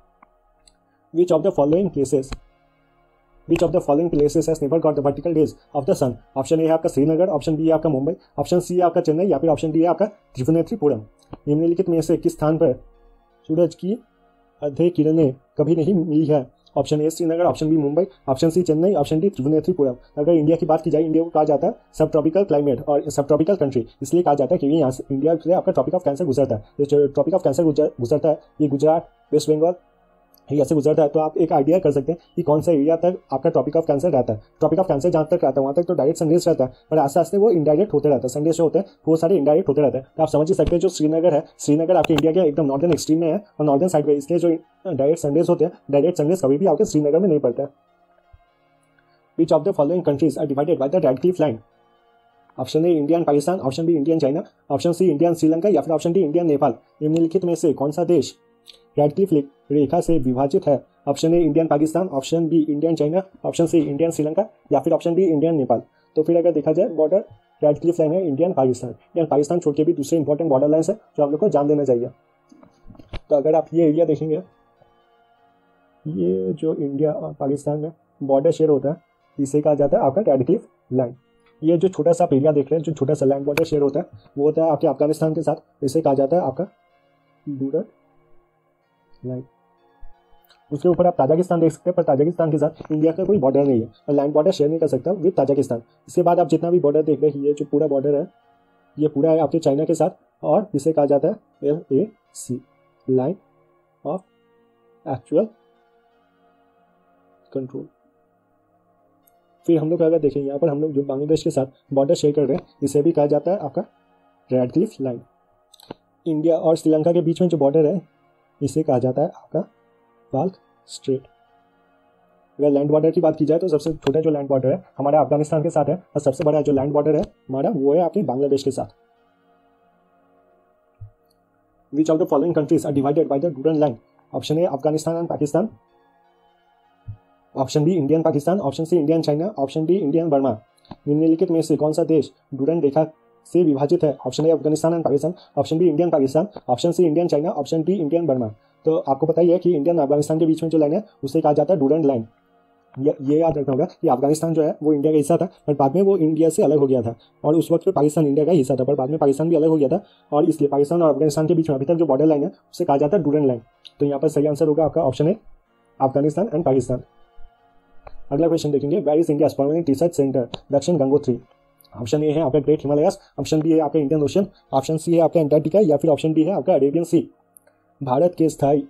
Which of the following places Which of the following places has never got the vertical rays of the sun? Option A है आपका श्रीनगर, ऑप्शन बी है आपका मुंबई, ऑप्शन सी है आपका चेन्नई या फिर ऑप्शन डी है आपका त्रिभुवनेत्रीपुरम। निम्नलिखित में से किस स्थान पर सूरज की आधे किरणें कभी नहीं मिली है। Option A Srinagar, option B Mumbai, option C Chennai, option D Thiruvananthapuram. अगर इंडिया की बात की जाए, इंडिया को कहा जाता है सब ट्रॉपिकल क्लाइमेट और सब ट्रॉपिकल कंट्री, इसलिए कहा जाता है क्योंकि यहाँ से इंडिया से आपका ट्रॉपिक ऑफ कैंसर गुजरता है। जो ट्रॉपिक ऑफ कैंसर गुजरता है ये गुजरात, वेस्ट बंगाल एरिया से गुजरता है। तो आप एक आइडिया कर सकते हैं कि कौन सा एरिया तक आपका ट्रॉपिक ऑफ कैंसर रहता है। ट्रॉपिक ऑफ कैंसर जहाँ तक रहता है वहाँ तक तो डायरेक्ट सनरेज रहता है, पर आस्ते आस्ते वो इनडायरेक्ट होते रहता है। सनरेज जो होते हैं वो सारे इनडायरेक्ट होते रहते हैं। तो आप समझ ही सकते हैं जो श्रीनगर है, श्रीनगर आपके इंडिया के एकदम नॉर्दर्न एक्सट्रीम में है और नॉर्दर्न साइड में, इसलिए जो डायरेक्ट सनरेज होते हैं, डायरेक्ट सनरेज कभी भी आपके श्रीनगर में नहीं पड़ता है। Which of the following countries are divided by the Radcliffe line? Option A India and Pakistan, option B India and China, option C India and Sri Lanka या फिर option D India and Nepal. निम्नलिखित में से कौन सा देश रेडक्लिफ रेखा से विभाजित है? Option A Indian Pakistan, option B Indian China, option C Indian Sri Lanka या फिर ऑप्शन डी इंडियन नेपाल। तो फिर अगर देखा जाए बॉर्डर रेडक्लिफ लाइन है इंडियन पाकिस्तान। इंडियन पाकिस्तान छोड़ के भी दूसरे इंपॉर्टेंट बॉर्डर लाइन है जो आप लोग को जान देना चाहिए। तो अगर आप ये एरिया देखेंगे, ये जो इंडिया और पाकिस्तान में बॉर्डर शेयर होता है इसे कहा जाता है आपका रेडक्लिफ लाइन। ये जो छोटा सा एरिया देख रहे हैं, जो छोटा सा लैंड बॉर्डर शेयर होता है वो होता है आपके अफगानिस्तान के साथ, इसे कहा जाता है आपका डूरल लाइन। उसके ऊपर आप ताजिकिस्तान देख सकते हैं, पर ताजिकिस्तान के साथ इंडिया का कोई बॉर्डर नहीं है और लैंड बॉर्डर शेयर नहीं कर सकता विद ताजिकिस्तान। इसके बाद आप जितना भी बॉर्डर देख रहे हैं, ये जो पूरा बॉर्डर है ये पूरा है आपके चाइना के साथ और इसे कहा जाता है LAC, line of actual control. फिर हम लोग अगर देखें यहाँ पर हम लोग जो बांग्लादेश के साथ बॉर्डर शेयर कर रहे हैं इसे भी कहा जाता है आपका रेडक्लिफ लाइन। इंडिया और श्रीलंका के बीच में जो बॉर्डर है इसे कहा जाता है आपका वाल्क स्ट्रेट। अगर लैंड बॉर्डर की बात की जाए तो सबसे छोटा जो लैंड बॉर्डर है हमारा अफगानिस्तान के साथ है और सबसे बड़ा जो लैंड बॉर्डर है हमारा वो है आपके बांग्लादेश के साथ। Which of the following countries are divided by the Durand line? Option A Afghanistan and Pakistan, option B Indian Pakistan, option C Indian China, option D Indian Burma. निम्नलिखित में से कौन सा देश डूरल रेखा से विभाजित है? Option A Afghanistan and Pakistan, option B Indian Pakistan, option C Indian China, option D Indian Burma. तो आपको पता ही है कि इंडियन अफगानिस्तान के बीच में जो लाइन है उसे कहा जाता है डूरल लाइन। ये याद रखना होगा कि अफगानिस्तान जो है वो इंडिया का हिस्सा था पर बाद में वो इंडिया से अलग हो गया था और उस वक्त पे पाकिस्तान इंडिया का हिस्सा था पर बाद में पाकिस्तान भी अलग हो गया था और इसलिए पाकिस्तान और अफगानिस्तान के बीच में अभी तक जो बॉर्डर लाइन है उसे कहा जाता है डूरल लाइन। तो यहाँ पर सही आंसर होगा आपका option A Afghanistan and Pakistan. अगला क्वेश्चन देखेंगे, where is India permanent research centre Dakshin Gangotri? Option A है आपका ग्रेट हिमालयस, ऑप्शन बी है आपका इंडियन ओशन, ऑप्शन सी है आपका एंटार्क्टिका या फिर ऑप्शन डी है आपका अरेबियन सी। भारत के स्थायी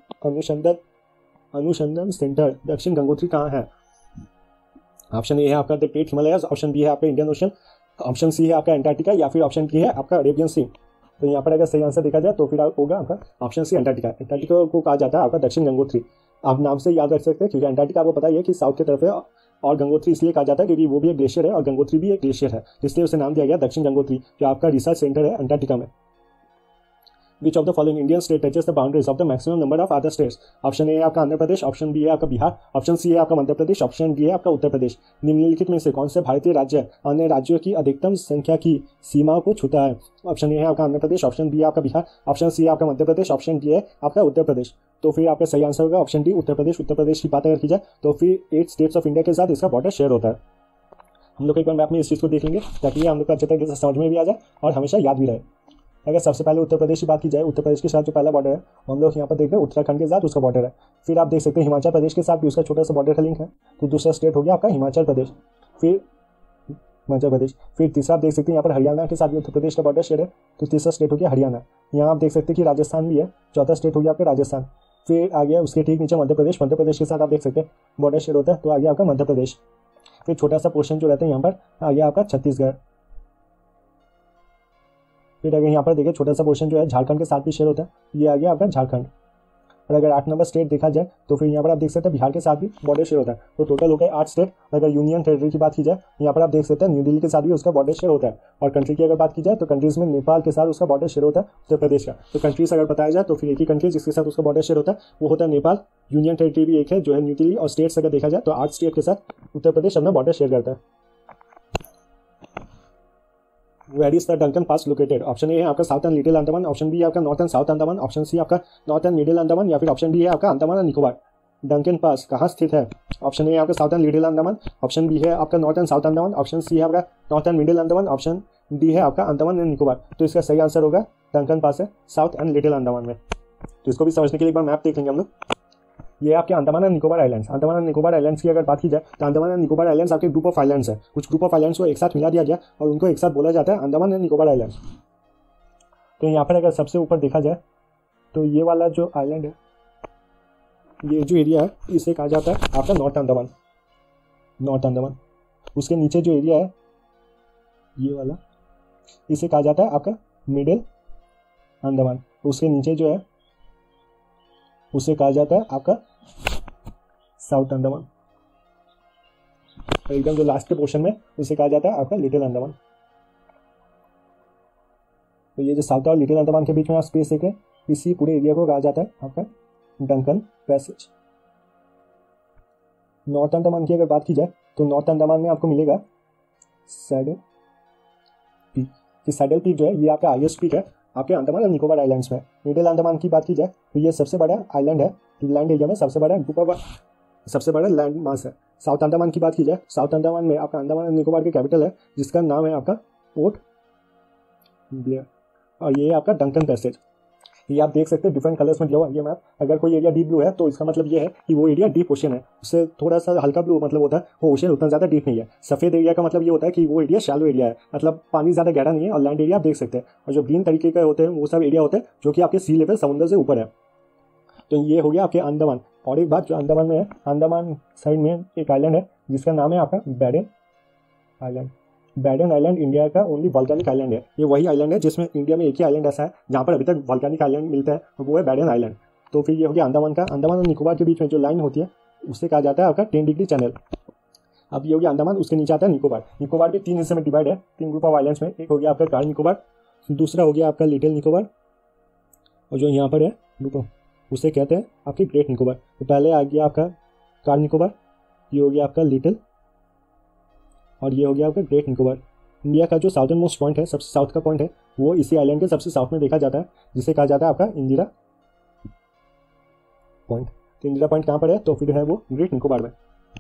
अनुसंधान सेंटर दक्षिण गंगोत्री कहाँ है? ऑप्शन ए है आपका the great Himalayas, option B है आपका इंडियन ओशन, ऑप्शन सी है आपका एंटार्क्टिका या फिर ऑप्शन डी है आपका अरेबियन सी। तो यहाँ पर अगर सही आंसर देखा जाए तो फिर होगा आपका ऑप्शन सी एंटार्क्टिका। एंटार्क्टिका को कहा जाता है आपका दक्षिण गंगोत्री। आप नाम से याद रख सकते हैं क्योंकि एंटार्क्टिका आपको पता ही है कि साउथ की तरफ है और गंगोत्री इसलिए कहा जाता है क्योंकि वो भी एक ग्लेशियर है और गंगोत्री भी एक ग्लेशियर है, इसलिए उसे नाम दिया गया दक्षिण गंगोत्री जो आपका रिसर्च सेंटर है अंटार्कटिका में। Which of the following Indian state touches the boundaries of the maximum number of other states? Option A है आपका आंध्र प्रदेश, ऑप्शन बी है आपका बिहार, ऑप्शन सी है आपका मध्य प्रदेश, ऑप्शन डी है आपका उत्तर प्रदेश। निम्नलिखित में से कौन से भारतीय राज्य अन्य राज्यों की अधिकतम संख्या की सीमा को छूता है? ऑप्शन ए है आपका आंध्र प्रदेश, ऑप्शन बी है आपका बिहार, ऑप्शन सी है आपका मध्य प्रदेश, ऑप्शन डी है आपका उत्तर प्रदेश। तो फिर आपका सही आंसर होगा ऑप्शन डी उत्तर प्रदेश। उत्तर प्रदेश की बात अगर की जाए तो फिर 8 स्टेट्स ऑफ इंडिया के साथ इसका बॉर्डर शेयर होता है। हम लोग एक बार मैप में इस चीज़ को देख लेंगे ताकि हम लोग को अच्छे तरीके से समझ में भी आ जाए और हमेशा याद भी रहे। अगर सबसे पहले उत्तर प्रदेश की बात की जाए, उत्तर प्रदेश के साथ जो पहला बॉर्डर है हम लोग यहाँ पर देख रहे हैं उत्तराखंड के साथ उसका बॉर्डर है। फिर आप देख सकते हैं हिमाचल प्रदेश के साथ भी उसका छोटा सा बॉर्डर का लिंक है, तो दूसरा स्टेट हो गया आपका हिमाचल प्रदेश, फिर मध्य प्रदेश। फिर तीसरा आप देख सकते हैं यहाँ पर हरियाणा के साथ भी उत्तर प्रदेश का बॉर्डर शेयर है, तो तीसरा स्टेट हो गया हरियाणा। यहाँ आप देख सकते हैं कि राजस्थान भी है, चौथा स्टेट हो गया आपका राजस्थान। फिर आ गया उसके ठीक नीचे मध्य प्रदेश, मध्य प्रदेश के साथ आप देख सकते हैं बॉर्डर शेयर होता है, तो आ गया आपका मध्य प्रदेश। फिर छोटा सा पोर्शन जो रहता है यहाँ पर आ गया आपका छत्तीसगढ़। फिर अगर यहाँ पर देखिए छोटा सा पोर्शन जो है झारखंड के साथ भी शेयर होता है, ये आ गया आपका झारखंड। और अगर 8 नंबर स्टेट देखा जाए तो फिर यहाँ पर आप देख सकते हैं बिहार के साथ भी बॉर्डर शेयर होता है, तो टोटल हो गए 8 स्टेट। अगर यूनियन टेरिटरी की बात की जाए यहाँ पर आप देख सकते हैं न्यू दिल्ली के साथ भी उसका बॉर्डर शेयर होता है। और कंट्री की अगर बात की जाए तो कंट्रीज में नेपाल के साथ उसका बॉर्डर शेयर होता है उत्तर प्रदेश का। तो कंट्रीज अगर बताया जाए तो फिर एक ही कंट्री जिसके साथ उसका बॉर्डर शेयर होता है वो होता है नेपाल। यूनियन टेरिटरी भी एक है जो है न्यू दिल्ली। और स्टेट्स अगर देखा जाए तो 8 स्टेट के साथ उत्तर प्रदेश अपना बॉर्डर शेयर करता है। Where is the Duncan pass located? Option A है आपका south and little Andaman, option B है आपका north and south Andaman, option C आपका नॉर्थ एंड मिडिल अंडमान या फिर ऑप्शन डी है आपका Andaman and Nicobar. Duncan pass कहाँ स्थित है? ऑप्शन ए है आपका south and little Andaman, option B है आपका north and south Andaman, option C है आपका north and middle Andaman, option D है आपका अंडमान एंड निकोबार। तो इसका सही आंसर होगा डंकन पास है साउथ एंड लिटिल अंडमान में। तो इसको भी समझने के लिए एक बार मैप देख लेंगे हम लोग। ये आपके Andaman and Nicobar islands. Andaman and Nicobar islands की अगर बात की जाए तो अंडमान एंड निकोबार आइलैंड्स आपके ग्रुप ऑफ आइलैंड्स है। कुछ ग्रुप ऑफ आइलैंड्स को एक साथ मिला दिया गया और उनको एक साथ बोला जाता है अंडमान एंड निकोबार आइलैंड्स। तो यहाँ पर अगर सबसे ऊपर देखा जाए तो ये वाला जो आइलैंड है, ये जो एरिया है, इसे कहा जाता है आपका नॉर्थ अंडमान। नॉर्थ अंडमान। उसके नीचे जो एरिया है ये वाला, इसे कहा जाता है आपका मिडिल अंडमान। उसके नीचे जो है उसे कहा जाता है आपका साउथ अंडमान। एकदम जो लास्ट के पोर्शन में उसे कहा जाता है आपका लिटिल अंडमान। तो ये जो साउथ और लिटिल अंडमान के बीच में आप स्पेस देख रहे हैं, इसी पूरे एरिया को कहा जाता है आपका डंकन पैसेज। नॉर्थ अंडमान की अगर बात की जाए तो नॉर्थ अंडमान में आपको मिलेगा सैडल पीक। कि सैडल पीक जो है ये आपका हाईएस्ट पीक है आपके अंडमान और निकोबार आइलैंड्स में। मिडिल अंडमान की बात की जाए तो ये सबसे बड़ा आइलैंड है, लैंड एरिया में सबसे बड़ा ग्रुप, सबसे बड़ा लैंड मास है। साउथ अंडमान की बात की जाए, साउथ अंडमान में आपका अंडमान और निकोबार की कैपिटल है जिसका नाम है आपका पोर्ट ब्लेयर, और ये है आपका डंकन पैसेज। ये आप देख सकते हैं डिफरेंट कलर्स में दिया हुआ ये मैप। अगर कोई एरिया डीप ब्लू है तो इसका मतलब ये है कि वो एरिया डीप ओशन है। उससे थोड़ा सा हल्का ब्लू मतलब होता है वो ओशन उतना ज़्यादा डीप नहीं है। सफ़ेद एरिया का मतलब ये होता है कि वो एरिया शैलो एरिया है, मतलब पानी ज़्यादा गहरा नहीं है। और लैंड एरिया आप देख सकते हैं। और जो ग्रीन तरीके का होते हैं वो सब एरिया होते हैं जो कि आपके सी लेवल समुद्र से ऊपर है। तो ये हो गया आपके अंडमान। और एक बात जो अंडमान में है, अंडमान साइड में एक आइलैंड है जिसका नाम है आपका Barren island. Barren island India का ओनली वॉल्केनिक आइलैंड है। ये वही आइलैंड है जिसमें इंडिया में एक ही आइलैंड ऐसा है जहाँ पर अभी तक वॉल्केनिक आइलैंड मिलता है, वो है बैडन आइलैंड। तो फिर ये हो गया अंडमान का। अंडमान और निकोबार के बीच में जो लाइन होती है उससे कहा जाता है आपका 10 डिग्री चैनल। अब ये हो गया अंडमान, उसके नीचे आता है निकोबार। निकोबार के 3 हिस्से में डिवाइड है, 3 ग्रुप ऑफ आइलैंड्स में। एक हो गया आपका कार निकोबार, दूसरा हो गया आपका लिटिल निकोबार, और जो यहाँ पर है ग्रुप उसे कहते हैं आपके ग्रेट निकोबार। तो पहले आ गया आपका कार निकोबार, ये हो गया आपका लिटिल, और ये हो गया आपका ग्रेट निकोबार। इंडिया का जो साउथर्न मोस्ट पॉइंट है, सबसे साउथ का पॉइंट है, वो इसी आइलैंड के सबसे साउथ में देखा जाता है जिसे कहा जाता है आपका इंदिरा पॉइंट। तो इंदिरा पॉइंट कहाँ पर है? तो फिर है वो ग्रेट निकोबार में।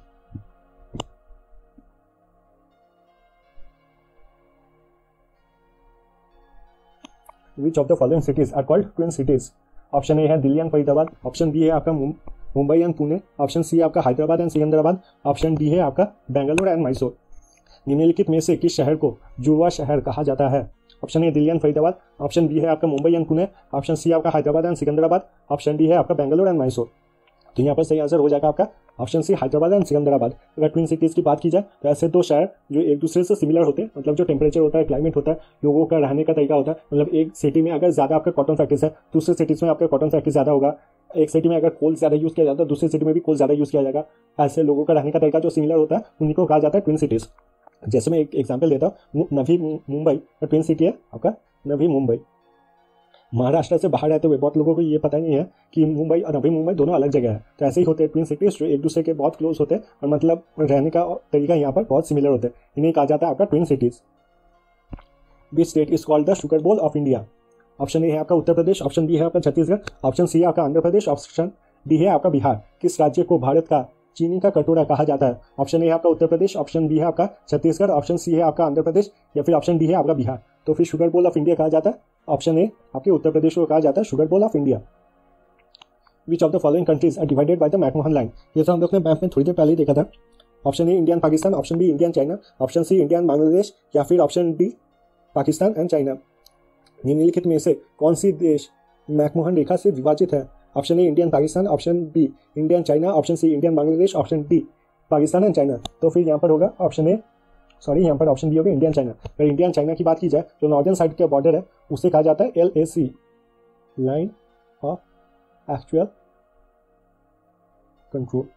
Which of the following cities are called twin cities? Option A है Delhi and Faridabad, option B है आपका Mumbai and Pune, option C है आपका Hyderabad and Secunderabad, option D है आपका बेंगलुरु एंड मैसूर। निम्नलिखित में से किस शहर को जुड़वा शहर कहा जाता है? Option A Delhi and Faridabad, option B है आपका Mumbai and Pune, option C आपका Hyderabad and Secunderabad, option D है आपका बेंगलुरु एंड मैसूर। तो यहाँ पर सही आंसर हो जाएगा आपका option C Hyderabad and Secunderabad. अगर ट्विन सिटीज की बात की जाए तो ऐसे दो शहर जो एक दूसरे से सिमिलर होते हैं, मतलब जो टेम्परेचर होता है, क्लाइमेट होता है, लोगों का रहने का तरीका होता है। मतलब एक सिटी में अगर ज़्यादा आपका कॉटन फैक्ट्रीज है, दूसरे सिटीज में आपका कॉटन फैक्ट्री ज़्यादा होगा। एक सिटी में अगर कोल ज़्यादा यूज़ किया जाता है, दूसरी सिटी में भी कोल ज़्यादा यूज़ किया जाएगा। ऐसे लोगों का रहने का तरीका जो सिमिलर होता है उन्हीं को कहा जाता है ट्विन सिटीज़। जैसे मैं एक एग्जाम्पल देता हूँ, नवी मुंबई ट्विन सिटी है आपका नवी मुंबई। महाराष्ट्र से बाहर रहते हुए बहुत लोगों को ये पता नहीं है कि मुंबई और नवी मुंबई दोनों अलग जगह है। तो ऐसे ही होते हैं ट्विन सिटीज जो एक दूसरे के बहुत क्लोज होते हैं और मतलब रहने का तरीका यहाँ पर बहुत सिमिलर होता है। इन्हें कहा जाता है आपका twin cities. Which state is called the sugar bowl of India? Option A है आपका उत्तर प्रदेश, ऑप्शन बी है आपका छत्तीसगढ़, ऑप्शन सी है आपका आंध्र प्रदेश, ऑप्शन डी है आपका बिहार। किस राज्य को भारत का चीनी का कटोरा कहा जाता है? ऑप्शन ए है आपका उत्तर प्रदेश, ऑप्शन बी है आपका छत्तीसगढ़, ऑप्शन सी है आपका आंध्र प्रदेश, या फिर ऑप्शन डी है आपका बिहार। तो फिर शुगर बोल ऑफ इंडिया कहा जाता है ऑप्शन ए आपके उत्तर प्रदेश को कहा जाता है sugar bowl of India. Which of the following countries are divided by the McMahon line? ये तो हम लोग ने मैप में थोड़ी देर पहले ही देखा था। Option A India and Pakistan, option B India and China, option C India and Bangladesh, या फिर option D Pakistan and China. निम्नलिखित में से कौन सी देश मैकमोहन रेखा से विभाजित है? Option A India and Pakistan, option B India and China, option C India and Bangladesh, option D Pakistan and China. तो फिर यहाँ पर होगा ऑप्शन ए, यहाँ पर ऑप्शन बी होगा इंडिया एंड चाइना। अगर इंडिया एंड चाइना की बात की जाए जो नॉर्दर्न साइड का बॉर्डर है उसे कहा जाता है LAC, line of actual control.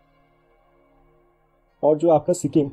और जो आपका सिक्किम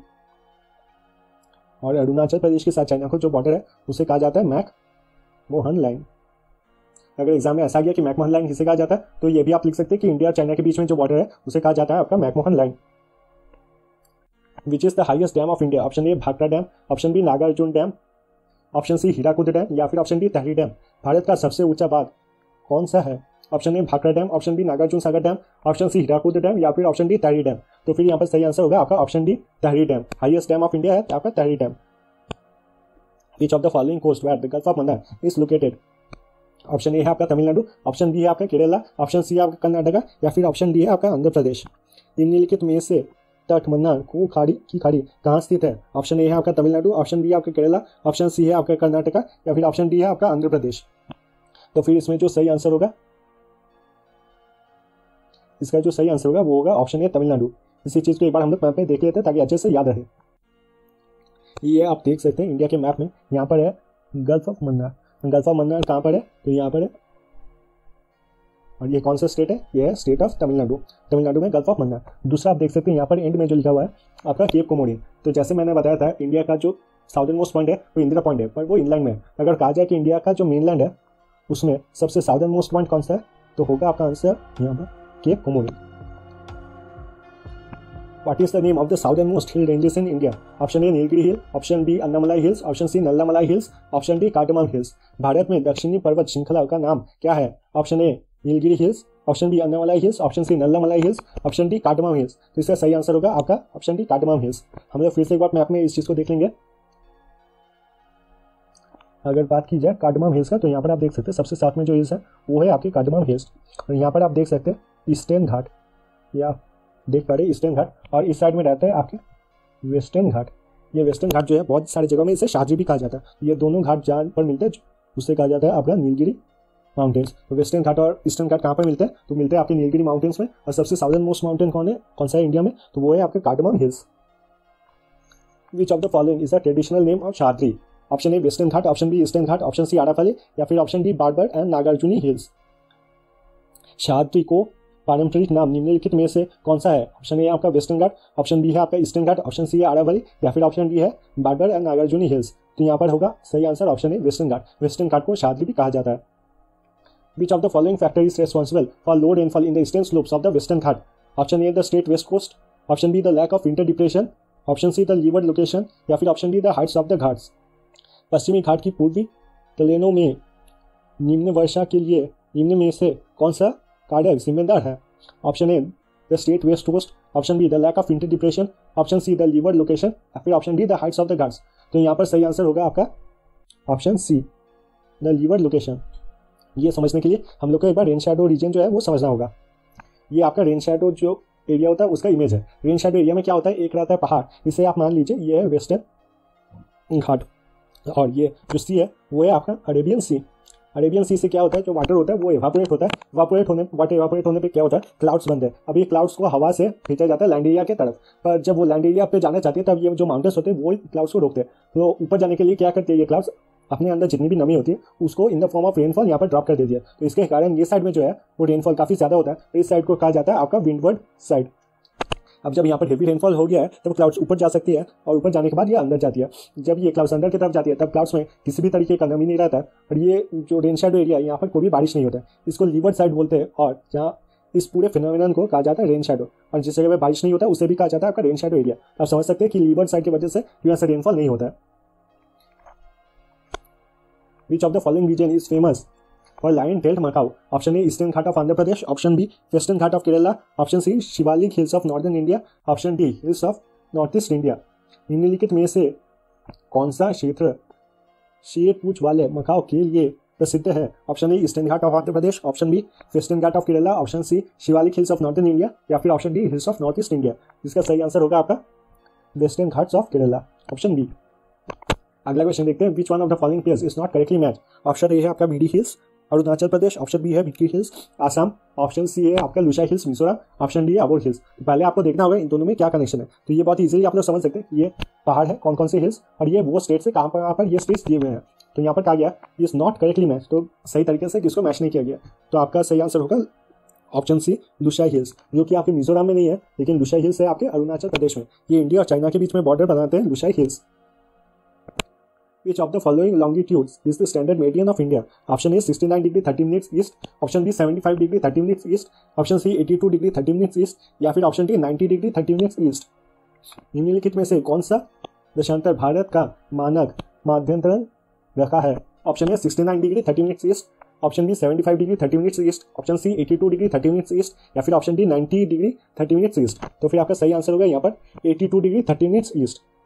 और अरुणाचल प्रदेश के साथ चाइना को जो बॉर्डर है उसे कहा जाता है मैकमोहन लाइन। अगर एग्जाम में ऐसा गया कि मैकमोहन लाइन किसे कहा जाता है तो ये भी आप लिख सकते हैं कि इंडिया और चाइना के बीच में जो बॉर्डर है उसे कहा जाता है आपका McMahon line. Which is the highest dam of India? Option A Bhakra dam, option B Nagarjuna dam, option C Hirakud dam, या फिर ऑप्शन डी तहरी डैम। भारत का सबसे ऊंचा बांध कौन सा है? Option A Bhakra dam, option B Nagarjuna Sagar dam, option C Hirakud dam, या फिर ऑप्शन डी तहरी डैम। तो फिर यहाँ पर सही आंसर होगा आपका option D Tehri dam. Highest dam of India है आपका Tehri dam. Which of the following coast where the gulf of Mannar is located? Option A है आपका तमिलनाडु, ऑप्शन बी है आपका केरला, ऑप्शन सी है आपका कर्नाटका या फिर ऑप्शन डी है आपका आंध्र प्रदेश। निम्नलिखित में से तट मन्नार को खाड़ी कहाँ स्थित है? ऑप्शन ए है आपका तमिलनाडु, ऑप्शन बी है आपका केरला, ऑप्शन सी है आपका कर्नाटका या फिर ऑप्शन डी है आपका आंध्र प्रदेश। तो फिर इसमें जो सही आंसर होगा, इसका जो सही आंसर होगा वो होगा ऑप्शन ए तमिलनाडु। इसी चीज को एक बार हम लोग मैप में देख लेते हैं ताकि अच्छे से याद रहे। ये आप देख सकते हैं इंडिया के मैप में, यहाँ पर है gulf of Mannar. Gulf of Mannar कहाँ पर है? तो यहाँ पर है। और ये कौन सा स्टेट है? ये है स्टेट ऑफ तमिलनाडु। तमिलनाडु में गल्फ ऑफ मन्नार। दूसरा आप देख सकते हैं यहाँ पर एंड में जो लिखा हुआ है आपका केप कोमोडिन। तो जैसे मैंने बताया था इंडिया का जो साउदर्न मोस्ट पॉइंट है वो इंदिरा पॉइंट है, पर वो इनलैंड में है। अगर कहा जाए कि इंडिया का जो मेनलैंड है उसमें सबसे साउदर्न मोस्ट पॉइंट कौन सा है, तो होगा आपका आंसर यहाँ पर Cape Comorin. What is the name of the southernmost hill ranges in India? Option A Nilgiri hill, option B Annamalai hills, option C Nallamalai hills, option D cardamom hills. भारत में दक्षिणी पर्वत श्रृंखला का नाम क्या है? Option A Nilgiri hills, option B Annamalai hills, option C Nallamalai hills, option D cardamom hills. तो इसका सही आंसर होगा आपका ऑप्शन डी कार्डमम हिल्स। हम लोग फिर से एक बार मैप में इस चीज को देख लेंगे। अगर बात की जाए कार्डमम हिल्स का, तो यहाँ पर आप देख सकते हैं सबसे साथ में जो हिल्स है वो है आपके कार्डमम हिल्स। और यहाँ पर आप देख सकते हैं ईस्टर्न घाट, या देख पा रहे ईस्टर्न घाट, और इस साइड में रहता है आपके वेस्टर्न घाट। ये वेस्टर्न घाट जो है बहुत सारी जगहों में इसे शाहजी भी कहा जाता है। ये दोनों घाट जहाँ पर मिलते हैं उससे कहा जाता है आपका नीलगिरी माउंटेन्स। तो वेस्टर्न घाट और ईस्टर्न घाट कहाँ पर मिलते हैं? तो मिलते हैं आपके नीलगिरी माउंटेन्स में। और सबसे साउदर्न मोस्ट माउंटेन कौन सा है इंडिया में? तो वो है आपके cardamom hills. Which of the following is the traditional name of Sahyadri? Option A western Ghat, option B eastern Ghat, option C Aravali या फिर option D barber and Nagarjuni hills. Sahyadri को पारंपरिक नाम निम्नलिखित में से कौन सा है? ऑप्शन ए आपका वेस्टर्न घाट, ऑप्शन बी है आपका ईस्टर्न घाट, ऑप्शन सी है आरावली या फिर ऑप्शन डी है बार्बर एंड नागार्जुनी हिल्स। तो यहाँ पर होगा सही answer option A western Ghat. Western Ghat को शाद्री भी कहा जाता है। Which of the following factor is responsible for low rainfall in the eastern slopes of the western Ghat? Option A the straight west coast, option B the lack of winter depression, option C the leeward location या फिर option D the heights of the Ghats. पश्चिमी घाट की पूर्वी प्लेनों में निम्न वर्षा के लिए निम्न में से कौन सा कारक जिम्मेदार है? Option A the straight west coast, option B the lack of winter depression, option C the leeward location या फिर option D the heights of the Ghats. तो यहाँ पर सही आंसर होगा आपका option C the leeward location. ये समझने के लिए हम लोग को एक बार रेन शैडो रीजन जो है वो समझना होगा। ये आपका रेन शैडो जो एरिया होता है उसका इमेज है। रेन शैडो एरिया में क्या होता है, एक रहता है पहाड़, इसे आप मान लीजिए ये है वेस्टर्न घाट, और ये जो सी है वो है आपका अरेबियन सी। अरेबियन सी से क्या होता है, जो वाटर होता है वो एवापोरेट होता है। वाटर एवापोरेट होने पे क्या होता है, क्लाउड्स बनते हैं। अब ये क्लाउड्स को हवा से भेजा जाता है लैंड एरिया की तरफ, पर जब वो लैंड एरिया पे जाना चाहती है तब ये जो माउंटेन्स होते हैं वो क्लाउड्स को रोकते हैं। तो ऊपर जाने के लिए क्या करते हैं ये क्लाउड्स, अपने अंदर जितनी भी नमी होती है उसको in the form of rainfall यहाँ पर ड्रॉप कर देती है। तो इसके कारण ये साइड में जो है वो रेनफॉल काफी ज्यादा होता है। तो इस साइड को कहा जाता है आपका विंडवर्ड साइड। अब जब यहाँ पर हेवी रेनफॉल हो गया है तब क्लाउड्स ऊपर जा सकती है, और ऊपर जाने के बाद ये अंदर जाती है। जब ये क्लाउड्स अंदर की तरफ जाती है तब क्लाउड्स में किसी भी तरीके का नमी नहीं रहता है, और ये जो रेन शैडो एरिया है यहाँ पर कोई भी बारिश नहीं होता है। इसको लीवर्ड साइड बोलते हैं, और जहाँ इस पूरे फिनोमिनन को कहा जाता है रेन शैडो, और जिस जगह पर बारिश नहीं होता है उसे भी कहा जाता है आपका रेन शैडो एरिया। आप समझ सकते हैं कि लीवर्ड साइड की वजह से यहाँ से रेनफॉल नहीं होता है। Which of the following region is famous for lion tailed macaque? Option A eastern Ghat of Andhra Pradesh, option B western Ghat of Kerala, option C Shivalik hills of northern India, option D hills of north east India. निम्नलिखित में से कौन सा क्षेत्र शेर पूंछ वाले मकाऊ के लिए प्रसिद्ध है? Option A eastern Ghat of Andhra Pradesh, option B western Ghat of Kerala, option C Shivalik hills of northern India या फिर option D hills of north east India. इसका सही आंसर होगा आपका western Ghats of Kerala, option B. अगला क्वेश्चन देखते हैं। Which one of the following pairs is not correctly match? Option A है आपका बीडी hills Arunachal Pradesh, option B है Bikki hills Assam, option C है आपका Lushai hills Mizoram, option D है अबोर हिल्स। तो पहले आपको देखना होगा इन दोनों में क्या कनेक्शन है। तो ये बहुत इजीली आप लोग समझ सकते हैं ये पहाड़ है कौन कौन से हिल्स, और ये वो स्टेट से कहाँ पर ये स्टेट्स दिए हुए हैं। तो यहाँ पर कहा गया इज नॉट करेक्टली मैच, तो सही तरीके से किसको मैच नहीं किया गया। तो आपका सही आंसर होगा ऑप्शन सी लुशाई हिल्स, जो कि आपके मिजोरम में नहीं है लेकिन लुशाई हिल्स है आपके अरुणाचल प्रदेश में। ये इंडिया और चाइना के बीच में बॉर्डर बनाते हैं Lushai hills. Which of the following longitudes is the standard meridian of India? Option A 69 degree 30 minutes east, option B 75 degree 30 minutes east, option C 82 degree 30 minutes east या फिर option D 90 degree 30 minutes east। निम्नलिखित में से कौन सा देशांतर भारत का मानक माध्यांतरण रखा है? Option A 69 degree 30 minutes east, option B 75 degree 30 minutes east, option C 82 degree 30 minutes east या फिर option D 90 degree 30 minutes east. तो फिर आपका सही आंसर होगा यहाँ पर 82 डिग्री 30 मिनट्स ईस्ट।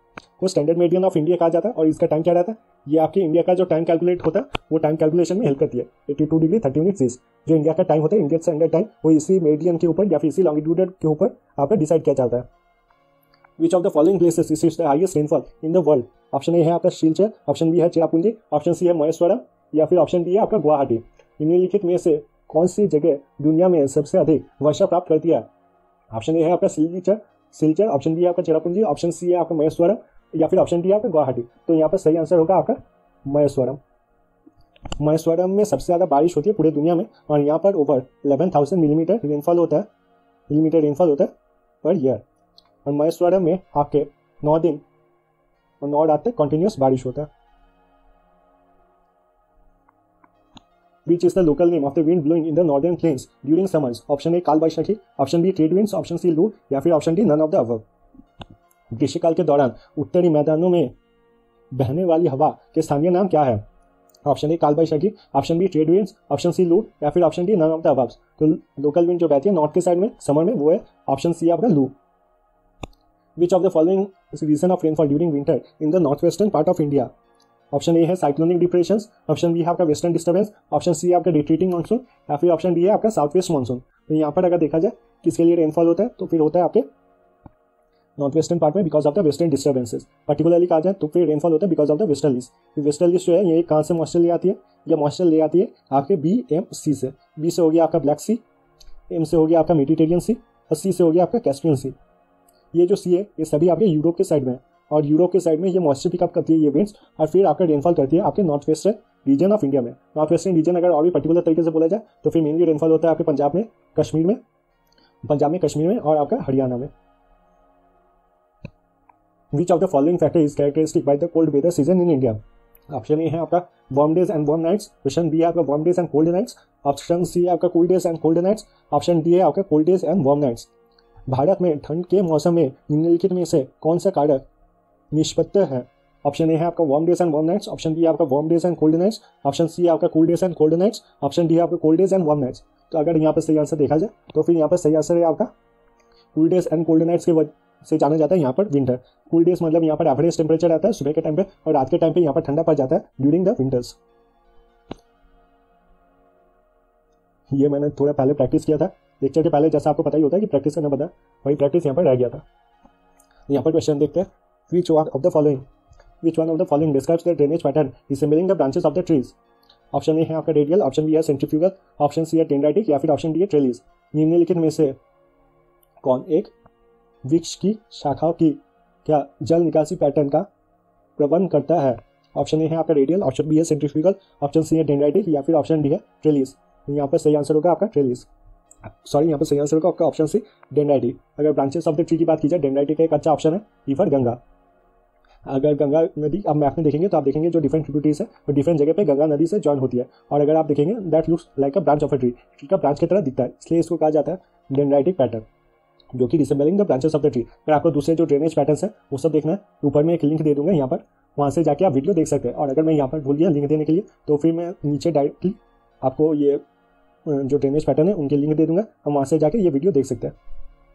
वो स्टैंडर्ड मीडियन ऑफ इंडिया कहा जाता है और इसका टाइम क्या रहता है, ये आपके इंडिया का जो टाइम कैलकुलेट होता है वो टाइम कैलकुलेशन में हेल्प करती है। 82 डिग्री 30 मिनट ईस्ट जो इंडिया का टाइम होता है, इंडियन स्टैंडर्ड टाइम, वो इसी मेडियन के ऊपर या फिर इसी लॉन्गिट्यूड के ऊपर आपका डिसाइड किया जाता है। Which of the following places receives the highest rainfall in the world? Option A है आपका सिलचर, ऑप्शन बी है चेरापूंजी, ऑप्शन सी है महेश्वरम या फिर ऑप्शन डी है आपका गुवाहाटी। निम्नलिखित में से कौन सी जगह दुनिया में सबसे अधिक वर्षा प्राप्त करती है? ऑप्शन ए है आपका सिलचर, ऑप्शन बी है आपका चेरापूंजी, ऑप्शन सी है आपका महेश्वरम या फिर ऑप्शन डी है आपका गुवाहाटी। तो यहाँ पर सही आंसर होगा आपका महेश्वरम। महेश्वरम में सबसे ज़्यादा बारिश होती है पूरे दुनिया में और यहाँ पर ओवर 11,000 मिलीमीटर रेनफॉल होता है पर ईयर। और महेश्वरम में आपके 9 दिन और 9 रात तक कंटिन्यूस बारिश होता है। Which is the local name of the wind blowing in the northern plains during summers? Option A Kal Baisakhi, option B trade winds, option C loo या फिर option D none of the above. ग्रीष्मकाल के दौरान उत्तरी मैदानों में बहने वाली हवा के स्थानीय नाम क्या है? Option A Kal Baisakhi, option B trade winds, option C loo या फिर option D none of the above. तो लोकल विंड जो बहती है नॉर्थ के साइड में समर में वो है ऑप्शन सी आपका लू। Which of the following is the reason of rainfall during winter in the northwestern part of India? Option A है साइक्लोनिक डिप्रेशंस, ऑप्शन बी है आपका वेस्टर्न डिस्टर्बेंस, ऑप्शन सी है आपका रिट्रीटिंग मानसून या फिर ऑप्शन डी है आपका साउथ वेस्ट मानसून। तो यहाँ पर अगर देखा जाए किसके लिए रेनफॉल होता है तो फिर होता है आपके नॉर्थ वेस्टर्न पार्ट में because of the western disturbances. Particularly कहा जाए तो फिर रेनफॉल होता है because of the westerlies. Westerlies जो है ये कहाँ से मॉइस्चर ले आती है? यह मॉइस्चर ले आती है आपके BMC से। बी से हो गया आपका ब्लैक सी, एम से हो गया आपका मेडिटेरियन सी और सी से हो गया आपका कैस्पियन सी। ये जो सी है ये सभी आपके यूरोप के साइड में है और यूरोप के साइड में ये मॉइस्चर पिकअप करती है ये विंड्स और फिर आपका रेनफॉल करती है आपके north western region of India में। नॉर्थ वेस्टर्न रीजन अगर और भी पर्टिकुलर तरीके से बोला जाए तो फिर मेनली रेनफॉल होता है आपके पंजाब में, कश्मीर में और आपका हरियाणा में। Which of the following factor is characteristic by the cold weather season in India? Option A है आपका warm days and warm nights, option B है आपका warm days and cold nights, option C है आपका cool days and cold nights, option D है आपका cold days and warm nights. Bharat में ठंड के मौसम में निम्नलिखित में से कौन सा कारक निष्पत्ति है? ऑप्शन ए है आपका warm days and warm nights, option B है आपका warm days and cold nights, option C है आपका cool days and cold nights, option D है आपका cold days and warm nights. तो अगर यहाँ पर सही आंसर देखा जाए तो फिर यहाँ पर सही आंसर है आपका cool days and cold nights के से जाना जाता है यहाँ पर विंटर। कूल डेज मतलब यहाँ पर एवरेज टेम्परेचर रहता है सुबह के टाइम पे और रात के टाइम पे यहाँ पर ठंडा पड़ जाता है ड्यूरिंग द विंटर्स। ये मैंने थोड़ा पहले प्रैक्टिस किया था लेक्चर के पहले, जैसा आपको पता ही होता है कि प्रैक्टिस करना पड़ता है, वही प्रैक्टिस यहाँ पर रह गया था। यहाँ पर क्वेश्चन देखते हैं, which one of the following describes the drainage pattern resembling the branches of the trees? Option A है आपका रेडियल, ऑप्शन बी है सेंट्रीफ्यूगल, ऑप्शन सी है डेंड्राइटिक या फिर ऑप्शन डी है ट्रेलिस। निम्नलिखित में से कौन एक वृक्ष की शाखाओं की क्या जल निकासी पैटर्न का प्रबंध करता है? ऑप्शन ए है आपका रेडियल, ऑप्शन बी है सेंट्रीफ्यूगल, ऑप्शन सी है डेंड्राइटिक या फिर ऑप्शन डी है ट्रेलिस। यहाँ पर सही आंसर होगा आपका ट्रेलिस, यहाँ पर सही आंसर होगा आपका ऑप्शन सी डेंड्राइटिक। अगर ब्रांचेस ऑफ द ट्री की बात की जाए डेंड्राइटिक का एक अच्छा ऑप्शन है रिवर गंगा। अगर गंगा नदी आप मैप में देखेंगे तो आप देखेंगे जो डिफरेंट ट्रिब्यूटरीज है वो डिफरेंट जगह पे गंगा नदी से जॉइन होती है और अगर आप देखेंगे that looks like a branch of a tree का ब्रांच की तरह दिखता है, इसलिए इसको कहा जाता है डेंड्राइटिक पैटर्न जो कि resembling the branches of the tree. अगर आपको दूसरे जो ड्रेनेज पैटर्न्स है वो सब देखना है, ऊपर में एक लिंक दे दूंगा यहाँ पर, वहाँ से जाके आप वीडियो देख सकते हैं। और अगर मैं यहाँ पर भूल गया लिंक देने के लिए तो फिर मैं नीचे डायरेक्टली आपको ये जो ड्रेनेज पैटर्न है उनके लिंक दे दूंगा, हम वहाँ से जाके ये वीडियो देख सकते हैं।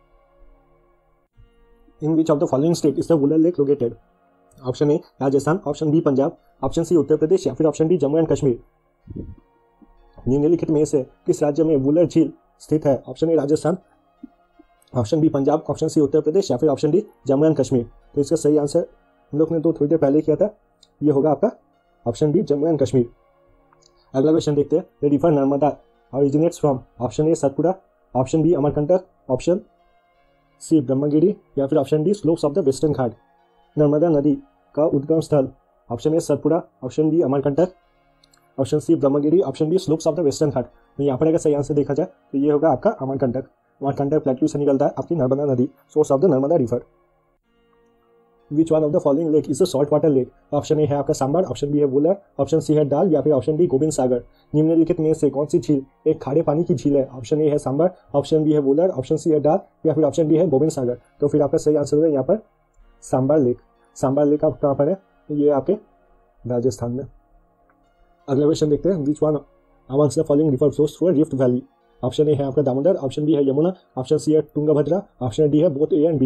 In which of the following state is the Wular lake located? Option A Rajasthan, option B Punjab, option C Uttar Pradesh या फिर option D Jammu and Kashmir. निम्नलिखित में से किस राज्य में वुलर झील स्थित है? Option A Rajasthan, option B Punjab, option C Uttar Pradesh या फिर option D Jammu and Kashmir. तो इसका सही आंसर हम लोग ने तो थोड़ी देर पहले किया था, ये होगा आपका option D Jammu and Kashmir. अगला क्वेश्चन देखते हैं, the river Narmada originates from? Option A Satpura, option B Amarkantak, option C Brahmagiri या फिर option D slopes of the western Ghat. Narmada नदी का उद्गम स्थल option A Satpura, option B Amarkantak, option C Brahmagiri, option D slopes of the western Ghat. तो यहाँ पर अगर सही आंसर देखा जाए तो ये होगा आपका अमरकंटक। अमरकंटक प्लेट्यू से निकलता है आपकी नर्मदा नदी, source of the Narmada river. Which one of the following lake is a salt water lake? Option A है आपका सांबर, ऑप्शन बी है वुलर, ऑप्शन सी है डाल या फिर ऑप्शन डी गोविंद सागर। निम्नलिखित में से कौन सी झील एक खारे पानी की झील है? ऑप्शन ए है सांबर, ऑप्शन बी है वुलर, ऑप्शन सी है डाल या फिर ऑप्शन डी है गोविंद सागर। तो फिर आपका सही आंसर होगा यहाँ पर सांबर लेक। सांबर लेक आप कहाँ पर है? ये आपके राजस्थान में। अगला क्वेश्चन देखते हैं, which one amongst the following river flows through rift valley? Option A है आपका दामोदर, ऑप्शन बी है यमुना, ऑप्शन सी है तुंगभद्रा, ऑप्शन डी है बोथ ए एंड बी।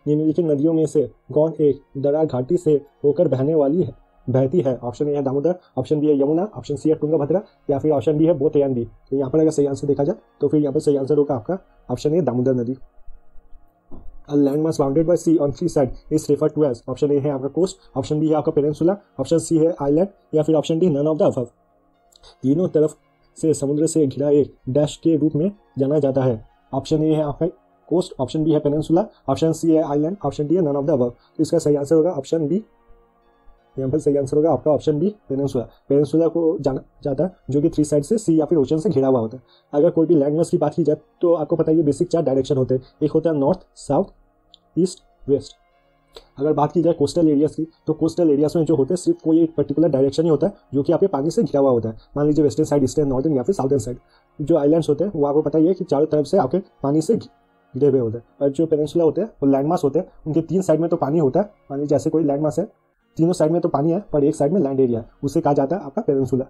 निम्नलिखित नदियों में से कौन एक दरार घाटी से होकर बहती है? ऑप्शन ए है दामोदर, ऑप्शन बी है यमुना, ऑप्शन सी है तुंगभद्रा, या फिर ऑप्शन डी है बोथ ए एंड बी। तो यहाँ पर अगर सही आंसर देखा जाए तो फिर यहाँ पर सही आंसर होगा आपका ऑप्शन ए दामोदर नदी। A landmass bounded by sea on three sides is referred to as, option A है आपका कोस्ट, ऑप्शन बी है आपका पेनिनसुला, ऑप्शन सी है आइलैंड, या फिर option D none of the above. तीनों तरफ से समुद्र से घिरा एक डैश के रूप में जाना जाता है। ऑप्शन ए है आपका कोस्ट, ऑप्शन बी है पेनिनसुला, ऑप्शन सी है आइलैंड, ऑप्शन डी है नन ऑफ द अबव। तो इसका सही आंसर होगा ऑप्शन बी। यहाँ पर सही आंसर होगा आपका ऑप्शन बी पेनिनसुला। पेनिनसुला को जाना जाता है जो कि 3 साइड से सी या फिर ओशन से घिरा हुआ होता है। अगर कोई भी लैंडमास की बात की जाए तो आपको पता है ये बेसिक 4 डायरेक्शन होते हैं। एक होता है नॉर्थ, साउथ, ईस्ट, वेस्ट। अगर बात की जाए कोस्टल एरियाज की तो कोस्टल एरियाज में जो होते हैं सिर्फ कोई एक पर्टिकुलर डायरेक्शन ही होता है जो कि आपके पानी से घिरा हुआ होता है। मान लीजिए वेस्टर्न साइड, ईस्टर्न, नॉर्दर्न या फिर साउदर्न साइड। जो आइलैंड्स होते हैं वो आपको पता ही है कि चारों तरफ से आपके पानी से घिरे हुए होते हैं। और जो पेनिनसुला होते हैं वो लैंडमास होते हैं, उनके 3 साइड में तो पानी होता है। मान लीजिए जैसे कोई लैंडमास है, तीनों साइड में तो पानी है पर एक साइड में लैंड एरिया है, उसे कहा जाता है आपका peninsula.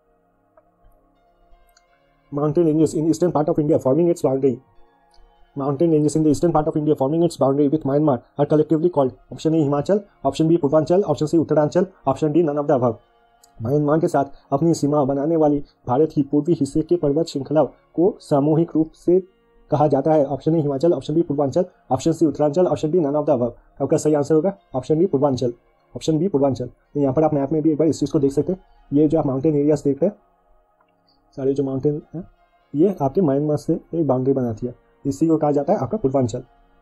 Mountain ranges in eastern part of India forming its boundary. Mountain ranges in the eastern part of India forming its boundary with Myanmar are collectively called, option A Himachal, option B Purvanchal, option C Uttaranchal, option D none of the above. Myanmar के साथ अपनी सीमा बनाने वाली भारत की पूर्वी हिस्से के पर्वत श्रृंखला को सामूहिक रूप से कहा जाता है। Option A Himachal, option B Purvanchal, option C Uttaranchal, option D none of the above. आपका सही आंसर होगा option B Purvanchal, option B Purvanchal. तो यहाँ पर आप मैप में भी एक बार इस चीज़ को देख सकते हैं। ये जो आप माउंटेन एरियाज देख रहे हैं, सारे जो माउंटेन हैं ये आपके म्यांमार से एक बाउंड्री बनाती है, इसी को कहा जाता है आपका Purvanchal.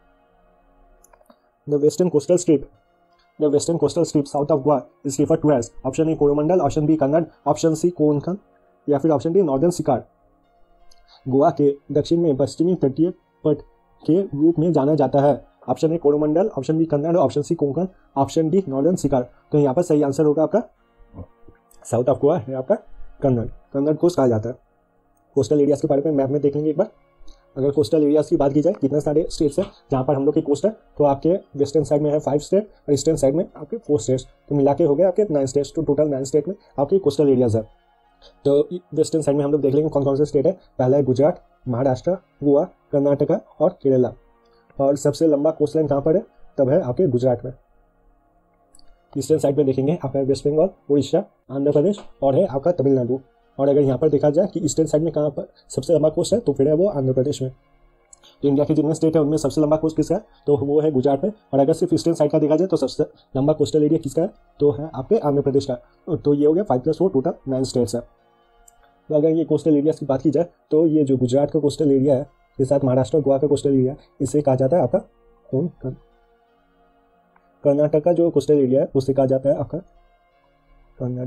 The western coastal strip south of Goa is referred to as, option A Coromandel, option B Kannada, option C Konkan, या फिर ऑप्शन डी नॉर्दर्न सिकार। गोवा के दक्षिण में पश्चिमी तटीय पट के रूप में जाना जाता है। Option A Coromandel, option B Kannada, option C Konkan, option D northern Circars. तो यहाँ पर सही आंसर होगा आपका साउथ ऑफ गोवा है आपका कन्नड़ कोस्ट कहा जाता है। कोस्टल एरियाज के बारे में मैप में देख लेंगे एक बार। अगर कोस्टल एरियाज की बात की जाए कितने सारे स्टेट्स हैं जहाँ पर हम लोग की कोस्ट है, तो आपके वेस्टर्न साइड में है 5 स्टेट और ईस्टर्न साइड में आपके 4 स्टेट्स, तो मिला के हो गए आपके 9 स्टेट्स। तो टोटल 9 स्टेट में आपके कोस्टल एरियाज है। तो वेस्टर्न साइड में हम लोग देख लेंगे कौन कौन से स्टेट है। पहला है गुजरात, महाराष्ट्र, गोवा, कर्नाटका और केरला। और सबसे लंबा कोस्ट लाइन कहाँ पर है, तब है आपके गुजरात में। ईस्टर्न साइड में देखेंगे आपका वेस्ट बंगाल, उड़ीसा, आंध्र प्रदेश और है आपका तमिलनाडु। और अगर यहाँ पर देखा जाए कि ईस्टर्न साइड में कहाँ पर सबसे लंबा कोस्ट है, तो फिर है वो आंध्र प्रदेश में। तो इंडिया के जितने स्टेट है उनमें सबसे लंबा कोस्ट किसका है, तो वो है गुजरात में। और अगर सिर्फ ईस्टर्न साइड का देखा जाए तो सबसे लंबा कोस्टल एरिया किसका है, तो है आपके आंध्र प्रदेश का। तो ये हो गया 5+4 टोटल 9 स्टेट्स है। तो अगर ये कोस्टल एरियाज की बात की जाए तो ये जो गुजरात का कोस्टल एरिया है, इसके साथ महाराष्ट्र और गोवा का कोस्टल एरिया, इसे कहा जाता है आपका कोंकण। कर्नाटक का जो कोस्टल एरिया है उसे कहा जाता है आपका कन्नड़।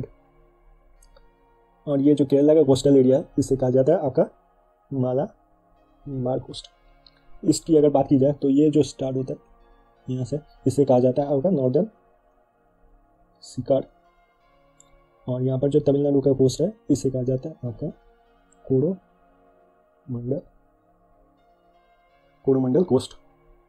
और ये जो केरला का कोस्टल एरिया है इसे कहा जाता है आपका मालाबार कोस्ट। इसकी अगर बात की जाए तो ये जो स्टार्ट होता है यहाँ से, इसे कहा जाता है आपका नॉर्दर्न सिकार। और यहाँ पर जो तमिलनाडु का कोस्ट है इसे कहा जाता है आपका Coromandel coast.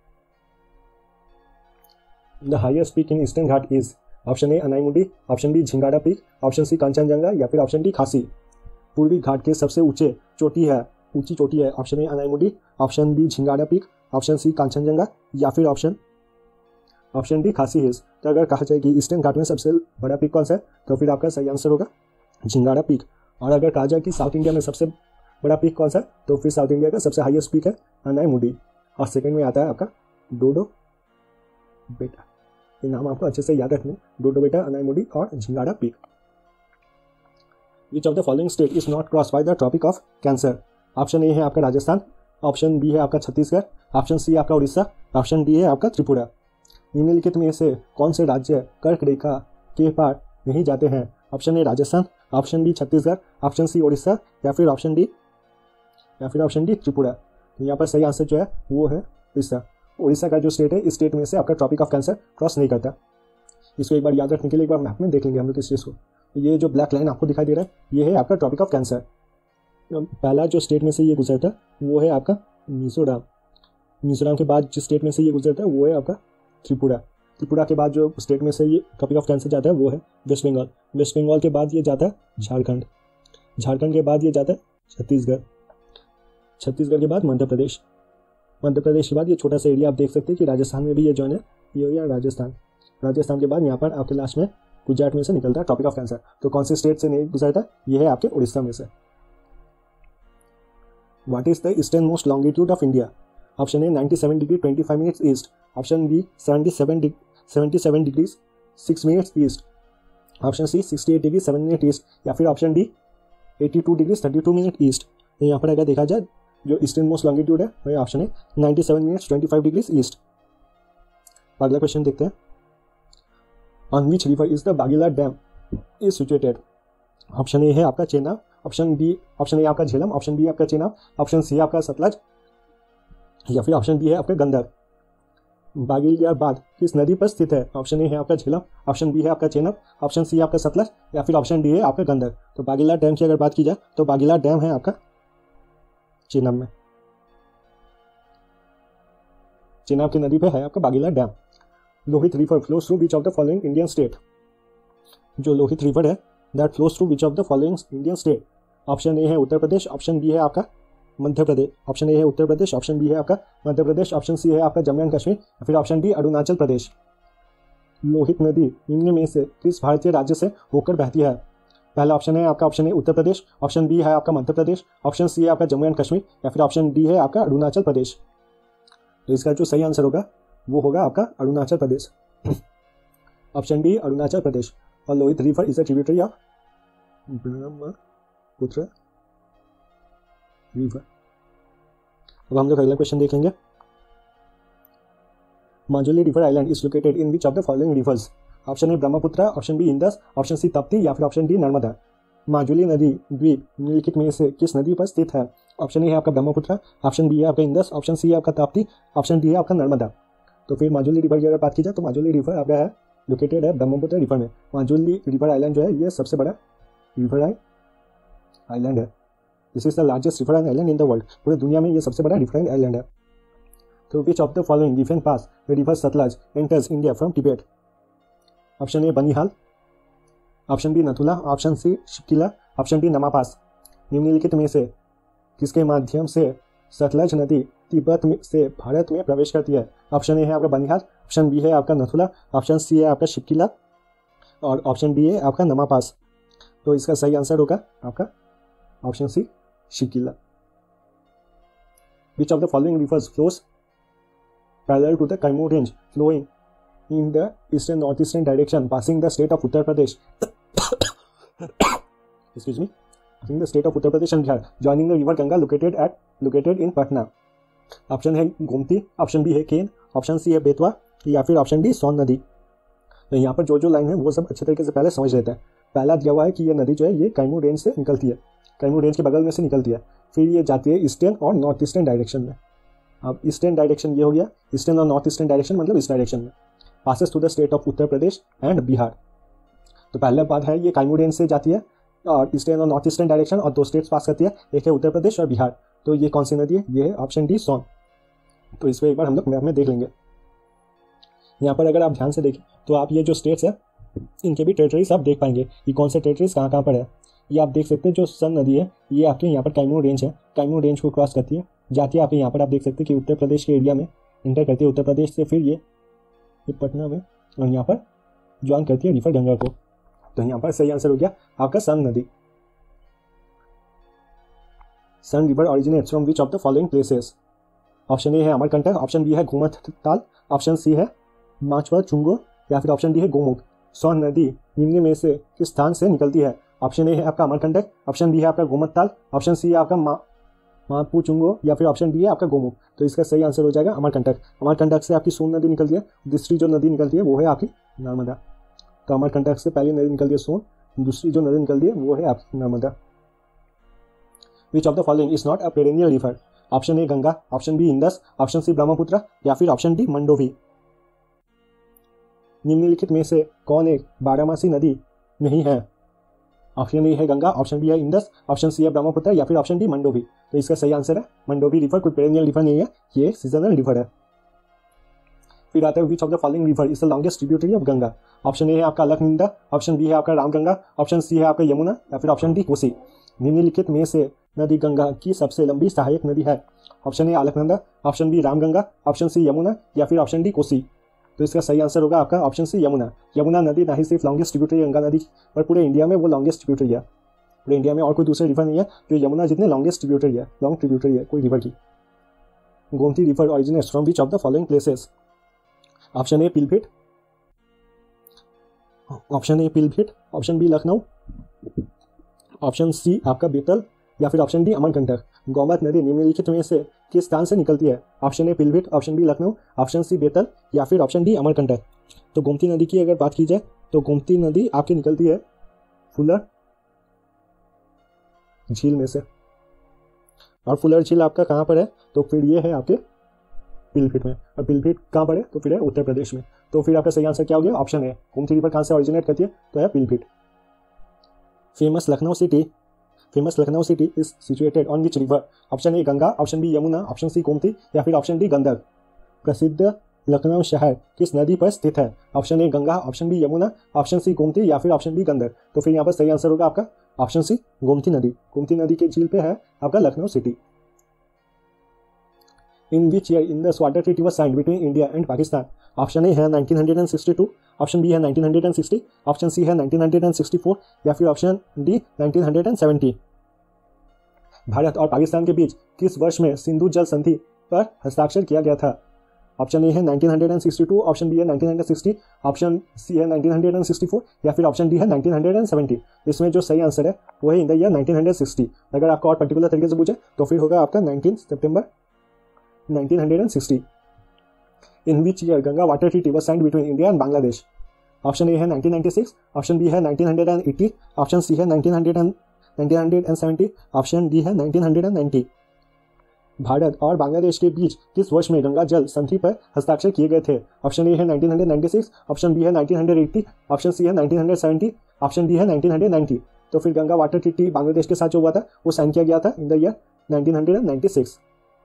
The highest peak in eastern Ghat is, option A Anaimudi, option B Jhingada peak, option C Kanchenjunga या फिर ऑप्शन डी खासी। पूर्वी घाट के सबसे ऊंची चोटी है option A Anaimudi, option B Jhingada peak, option C Kanchenjunga या फिर ऑप्शन डी खासी हिल्स। तो अगर कहा जाए कि ईस्टर्न घाट में सबसे बड़ा पीक कौन सा है, तो फिर आपका सही आंसर होगा झिंगाड़ा पीक। और अगर कहा जाए कि साउथ इंडिया में सबसे बड़ा पीक कौन सा है, तो फिर साउथ इंडिया का सबसे हाईएस्ट पीक है अनाईमुडी। और सेकंड में आता है आपका डोडो बेटा। ये नाम आपको अच्छे से याद रखना, डोडो बेटा, अनाईमुडी और Jhingada peak. Which of the following state is not cross by the tropic of cancer. Option A है आपका राजस्थान, ऑप्शन बी है आपका छत्तीसगढ़, ऑप्शन सी आपका उड़ीसा, ऑप्शन डी है आपका त्रिपुरा। निम्नलिखित में से कौन से राज्य कर्क रेखा के पार नहीं जाते हैं। Option A Rajasthan, option B Chhattisgarh, option C Orissa या फिर ऑप्शन डी त्रिपुरा। तो यहाँ पर सही आंसर जो है वो है उड़ीसा। उड़ीसा का जो स्टेट है इस स्टेट में से आपका ट्रॉपिक ऑफ कैंसर क्रॉस नहीं करता। इसको एक बार याद रखने के लिए एक बार मैप में देख लेंगे हम लोग इस चीज़ को। ये जो ब्लैक लाइन आपको दिखाई दे रहा है ये है आपका ट्रॉपिक ऑफ कैंसर। पहला जो स्टेट में से ये गुजरता है वो है आपका मिजोरम के बाद जिस स्टेट में से ये गुजरता है वो है आपका त्रिपुरा के बाद जो स्टेट में से ये ट्रॉपिक ऑफ कैंसर जाता है वो है वेस्ट बंगाल के बाद ये जाता है झारखंड के बाद ये जाता है छत्तीसगढ़ के बाद मध्य प्रदेश मध्य प्रदेश के बाद ये छोटा सा एरिया आप देख सकते हैं कि राजस्थान में भी ये जॉइन है, ये हो गया राजस्थान। राजस्थान के बाद यहाँ पर आपके लास्ट में गुजरात में से निकलता है ट्रॉपिक ऑफ कैंसर। तो कौन से स्टेट से नहीं गुजरता, ये है आपके उड़ीसा में से। What is the eastern most longitude of India? Option A 97 degree 25 minutes east, option B 77 degree 6 minutes east, option C 68 degree 7 minute east, या फिर option D 82 degree 32 minute east. तो यहाँ पर अगर देखा जाए जो ईस्टर्न मोस्ट लॉन्गिट्यूड है वही ऑप्शन है 97 मिनट्स 25 डिग्री ईस्ट। अगला क्वेश्चन देखते हैं। On which river is the Baglihar dam is situated? Option A है आपका चेनाब, ऑप्शन ए आपका झेलम, ऑप्शन बी आपका चेनाब, ऑप्शन सी आपका सतलज, या फिर ऑप्शन डी है आपका गंडक। बागीलियाबाद किस नदी पर स्थित है? ऑप्शन ए है आपका झेलम, ऑप्शन बी है आपका चेनाब, ऑप्शन सी आपका सतलज, या फिर ऑप्शन डी है आपका गंडक। तो बागीला डैम की अगर बात की जाए तो बागीला डैम है आपका चेनाब में, चेनाब की नदी पे है आपका Baglihar dam. Lohit river flows through which of the following Indian state? जो लोहित रिवर है that flows through which of the following Indian state? Option A है उत्तर प्रदेश, ऑप्शन बी है आपका मध्य प्रदेश, ऑप्शन ए है उत्तर प्रदेश, ऑप्शन बी है आपका मध्य प्रदेश, ऑप्शन सी है आपका जम्मू एंड कश्मीर, फिर ऑप्शन डी अरुणाचल प्रदेश। लोहित नदी निम्न में से किस भारतीय राज्य से होकर बहती है? पहला ऑप्शन है आपका option A Uttar Pradesh, option B है आपका मध्य प्रदेश, ऑप्शन सी है आपका जम्मू एंड कश्मीर, या फिर ऑप्शन डी है आपका अरुणाचल प्रदेश। तो इसका जो सही आंसर होगा वो होगा आपका अरुणाचल प्रदेश, ऑप्शन डी अरुणाचल प्रदेश। और Lohit river is a tributary of Brahmaputra river. अब हम लोग अगला क्वेश्चन देखेंगे। Majuli river island is located in which of the following rivers? Option A Brahmaputra, option B Indus, option C Tapti, या फिर ऑप्शन डी नर्मदा। माजुली नदी द्वीप निम्नलिखित में से किस नदी पर स्थित है? ऑप्शन ए है आपका ब्रह्मपुत्र, ऑप्शन बी है आपका इंदस, ऑप्शन सी है आपका ताप्ती, ऑप्शन डी है आपका नर्मदा। तो फिर माजुली रिवर की अगर बात की जाए तो माजुली रिवर आपका है लोकेटेड है ब्रह्मपुत्र रिवर में। माजुली रिवर आइलैंड जो है ये सबसे बड़ा रिवर आइलैंड है। This is the largest river island in the world. पूरे दुनिया में ये सबसे बड़ा रिवर आइलैंड है। तो which of the following different pass the river Sutlej enters India from Tibet? Option A Banihal, option B Nathula, option C Shipkila, option D Nama pass. निम्नलिखित में से किसके माध्यम से सतलज नदी तिब्बत में से भारत में प्रवेश करती है? ऑप्शन ए है आपका बनिहाल, ऑप्शन बी है आपका नथुला, ऑप्शन सी है आपका शिपकिला, और ऑप्शन डी है आपका नमापास। तो इसका सही आंसर होगा आपका option C Shipkila. Which of the following rivers flows parallel to the Kaimur range flowing in the eastern northeastern direction passing the state of Uttar Pradesh excuse me passing the state of Uttar Pradesh and Bihar joining the river Ganga located in Patna? Option है गोमती, ऑप्शन बी है केन, ऑप्शन सी है बेतवा, या फिर ऑप्शन डी सोन नदी। तो यहाँ पर जो लाइन है वो सब अच्छे तरीके से पहले समझ लेते हैं। पहला दिया हुआ है कि ये नदी जो है ये कैमूर रेंज से निकलती है, कैमूर रेंज के बगल में से निकलती है, फिर ये जाती है ईस्टर्न और नॉर्थ ईस्टर्न डायरेक्शन में। अब ईस्टर्न डायरेक्शन ये हो गया, ईस्टर्न और नॉर्थ ईस्टर्न डायरेक्शन मतलब इस डायरेक्शन में passes to the state of Uttar Pradesh and Bihar. तो पहला बात है ये कैमूर रेंज से जाती है और ईस्टर्न और नॉर्थ ईस्टर्न डायरेक्शन, और दो स्टेट्स पास करती है, एक है उत्तर प्रदेश और बिहार। तो ये कौन सी नदी है? ये है ऑप्शन डी सोन। तो इस पर एक बार हम लोग मैप में देख लेंगे। यहाँ पर अगर आप ध्यान से देखें तो आप ये जो स्टेट्स है इनके भी टेरिटरीज आप देख पाएंगे कि कौन से टेरिटरीज कहाँ कहाँ पर है। ये आप देख सकते हैं जो सन नदी है ये आपके यहाँ पर कैमूर रेंज है, कैमूर रेंज को क्रॉस करती है, जाती है आपके यहाँ पर आप देख सकते हैं कि उत्तर प्रदेश के एरिया में इंटर करती है। उत्तर प्रदेश से फिर ये पटना में और यहाँ पर ज्वाइन करती है रिवर गंगा को। तो यहाँ पर सही आंसर हो गया आपका सन नदी। Son river originates from which of the following places? Option A है अमरकंटक, ऑप्शन बी है घूमत ताल, ऑप्शन सी है माचवा चुंगो, या फिर ऑप्शन डी है गोमुख। सोन नदी निम्न में से किस स्थान से निकलती है? ऑप्शन ए है आपका अमरकंटक, ऑप्शन बी है आपका घूमत ताल, ऑप्शन सी है आपका मापू चुंगो, या फिर ऑप्शन डी है आपका गोमुख। तो इसका सही आंसर हो जाएगा अमरकंटक। अमरकंटक से आपकी सोन नदी निकलती है, दूसरी जो नदी निकलती है वो है आपकी नर्मदा। तो अमरकंटक से पहली नदी निकलती है सोन, दूसरी जो नदी निकलती है वो है आपकी Narmada. Which of the following is not a perennial river? Option A Ganga, option B Indus, option C Brahmaputra, या फिर ऑप्शन डी मंडोवी। निम्नलिखित में से कौन एक बारहमासी नदी नहीं है? ऑप्शन ए है गंगा, ऑप्शन बी है इंदस, ऑप्शन सी है ब्रह्मपुत्र, या फिर ऑप्शन डी मंडोवी। तो इसका सही आंसर है मंडोवी रिवर। कोई पेरेनियल रिवर नहीं है, ये सीजनल रिवर है। फिर आता है which of the following river is the longest tributary of Ganga? Option A है आपका अलकनंदा, ऑप्शन बी है आपका रामगंगा, ऑप्शन सी है आपका यमुना, या फिर ऑप्शन डी कोसी। निम्नलिखित में से नदी गंगा की सबसे लंबी सहायक नदी है? Option A Alaknanda, option B Ramganga, option C Yamuna या फिर ऑप्शन डी कोसी। तो इसका सही आंसर होगा आपका ऑप्शन सी यमुना। यमुना नदी ना ही सिर्फ लॉन्गेस्ट ट्रिब्यूटरी गंगा नदी पर पूरे इंडिया में वो लॉन्गेस्ट ट्रिब्यूटरी है। पूरे इंडिया में और कोई दूसरे रिवर नहीं है जो यमुना जितने लॉन्गेस्ट ट्रिब्यूटरी है, लॉन्ग ट्रिब्यूटरी है कोई रिवर की। Gomti river originates from which of the following places? Option A Pilibhit, option B Lucknow, option C आपका बेतल या फिर ऑप्शन डी अमरकंटक। गोमती नदी निम्नलिखित में से किस स्थान से निकलती है? Option A Pilibhit, option B Lucknow, option C Betul या फिर ऑप्शन डी अमरकंटक। तो गोमती नदी की अगर बात की जाए तो गोमती नदी आपकी निकलती है फुलर झील में से। और फुलर झील आपका कहाँ पर है? तो फिर ये है आपके पीलभीट में। और पीलभीट कहाँ पर है? तो फिर है उत्तर प्रदेश में। तो फिर आपका सही आंसर क्या हो गया? ऑप्शन है। गोमती रिवर कहाँ से ऑरिजिनेट करती है? तो है Pilibhit. Famous Lucknow city is situated on which river? Option A Ganga, option B Yamuna, option C Gomti या फिर ऑप्शन डी गंडक। प्रसिद्ध लखनऊ शहर किस नदी पर स्थित है? Option A Ganga, option B Yamuna, option C Gomti या फिर ऑप्शन डी गंडक। तो फिर यहाँ पर सही आंसर होगा आपका ऑप्शन सी गोमती नदी। गोमती नदी के झील पे है आपका Lucknow city. In which year Indus water treaty was signed between India and Pakistan? Option A है 1962, ऑप्शन बी है 1960, ऑप्शन सी है 1964 या फिर ऑप्शन डी 1970। भारत और पाकिस्तान के बीच किस वर्ष में सिंधु जल संधि पर हस्ताक्षर किया गया था? ऑप्शन ए है 1962, ऑप्शन बी है 1960, ऑप्शन सी है 1964 या फिर ऑप्शन डी है 1970। इसमें जो सही आंसर है वो है इन द ईयर 1960। अगर आपको और पर्टिकुलर तरीके से पूछे तो फिर होगा आपका 19 सितंबर 1960। In which year Ganga water treaty was signed between India and Bangladesh? Option A है 1996, ऑप्शन बी है 1980, ऑप्शन सी है 1970, ऑप्शन डी है 1990। भारत और बांग्लादेश के बीच किस वर्ष में गंगा जल संधि पर हस्ताक्षर किए गए थे? ऑप्शन ए है 1996, ऑप्शन बी है 1980, ऑप्शन सी है 1970, ऑप्शन डी है 1990। तो फिर गंगा वाटर ट्रीटी बांग्लादेश के साथ जो हुआ था वो साइन किया गया था in the year 1996।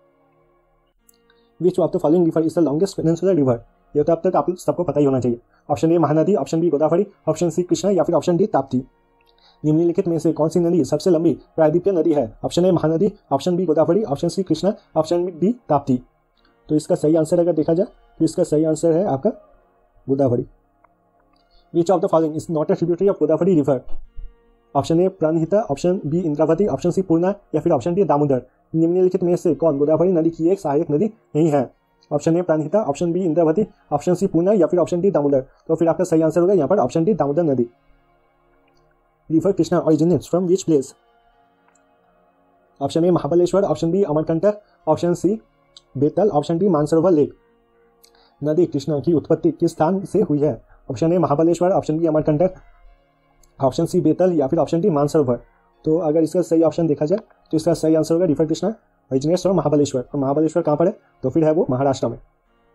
Which of the following river is the longest peninsular river? ये तो अब तक आप सबको पता ही होना चाहिए। Option A Mahanadi, option B Godavari, option C Krishna या फिर ऑप्शन डी ताप्ती। निम्नलिखित में से कौन सी नदी सबसे लंबी प्रायद्वीपीय नदी है? Option A Mahanadi, option B Godavari, option C Krishna, option D Tapti. तो इसका सही आंसर अगर देखा जाए तो इसका सही आंसर है आपका Godavari. Which of the following is not a tributary of Godavari river? Option A Pranhita, option B Indravati, option C Purna या फिर ऑप्शन डी दामोदर। निम्नलिखित में से कौन गोदावरी नदी की एक सहायक नदी नहीं है? Option A Pranhita, option B Indravati, option C Purna या फिर ऑप्शन डी दामोदर। तो फिर आपका सही आंसर होगा यहाँ पर ऑप्शन डी दामोदर नदी। River Krishna originates from which place? Option A Mahabaleshwar, option B Amarkantak, option C Betul, option D Mansarovar lake. नदी कृष्णा की उत्पत्ति किस स्थान से हुई है? Option A Mahabaleshwar, option B Amarkantak, option C Betul या फिर ऑप्शन डी मानसरोवर। तो अगर इसका सही ऑप्शन देखा जाए तो इसका सही आंसर होगा river Krishna originates from Mahabaleshwar. और महाबलेश्वर कहाँ पर है? तो फिर है वो महाराष्ट्र में।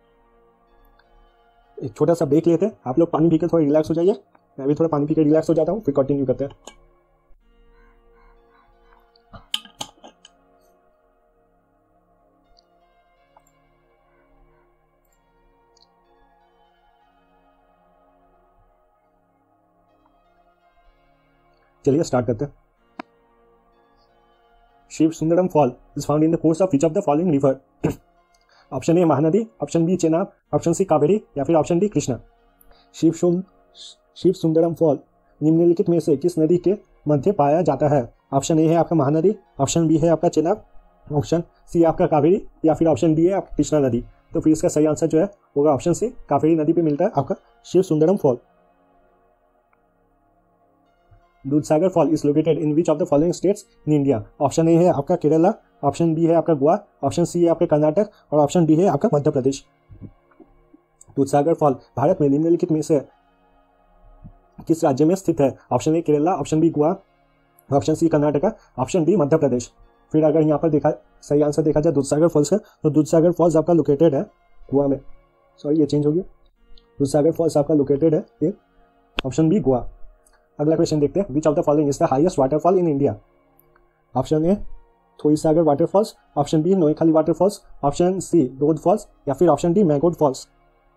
एक छोटा सा ब्रेक लेते हैं, आप लोग पानी पीकर थोड़ा रिलैक्स हो जाइए, मैं भी थोड़ा पानी पीकर रिलैक्स हो जाता हूँ, फिर कंटिन्यू करते हैं। चलिए स्टार्ट करते हैं। Shiv Sundaram fall is found in the course of which of the following river? Option A Mahanadi, option B Chenab, option C Kaveri या फिर option D Krishna. Shiv Sundaram fall निम्नलिखित में से किस नदी के मध्य पाया जाता है? ऑप्शन ए है आपका महानदी, ऑप्शन बी है आपका चेनाब, ऑप्शन सी आपका कावेरी या फिर ऑप्शन डी है आपका कृष्णा नदी। तो फिर इसका सही आंसर जो है होगा ऑप्शन सी कावेरी नदी पे मिलता है आपका Shiv Sundaram fall. Dudhsagar fall is located in which of the following states in India? Option A है आपका केरला, ऑप्शन बी है आपका गोवा, ऑप्शन सी है आपका कर्नाटक और ऑप्शन डी है आपका मध्य प्रदेश। दूधसागर फॉल भारत में निम्नलिखित में से किस राज्य में स्थित है? Option A Kerala, option B Goa, option C Karnataka, option D Madhya Pradesh. फिर अगर यहाँ पर देखा सही आंसर देखा जाए दूधसागर फॉल्स का तो दूधसागर फॉल्स आपका लोकेटेड है गोवा में। सॉरी ये चेंज हो गया, दूधसागर फॉल्स आपका लोकेटेड है ये ऑप्शन बी गोवा। अगला क्वेश्चन देखते हैं। Which of the following is the highest waterfall in India? Option A Thoseghar waterfalls, option B Nohkalikai waterfalls, option C Dod falls या फिर ऑप्शन डी मैंगोड फॉल्स।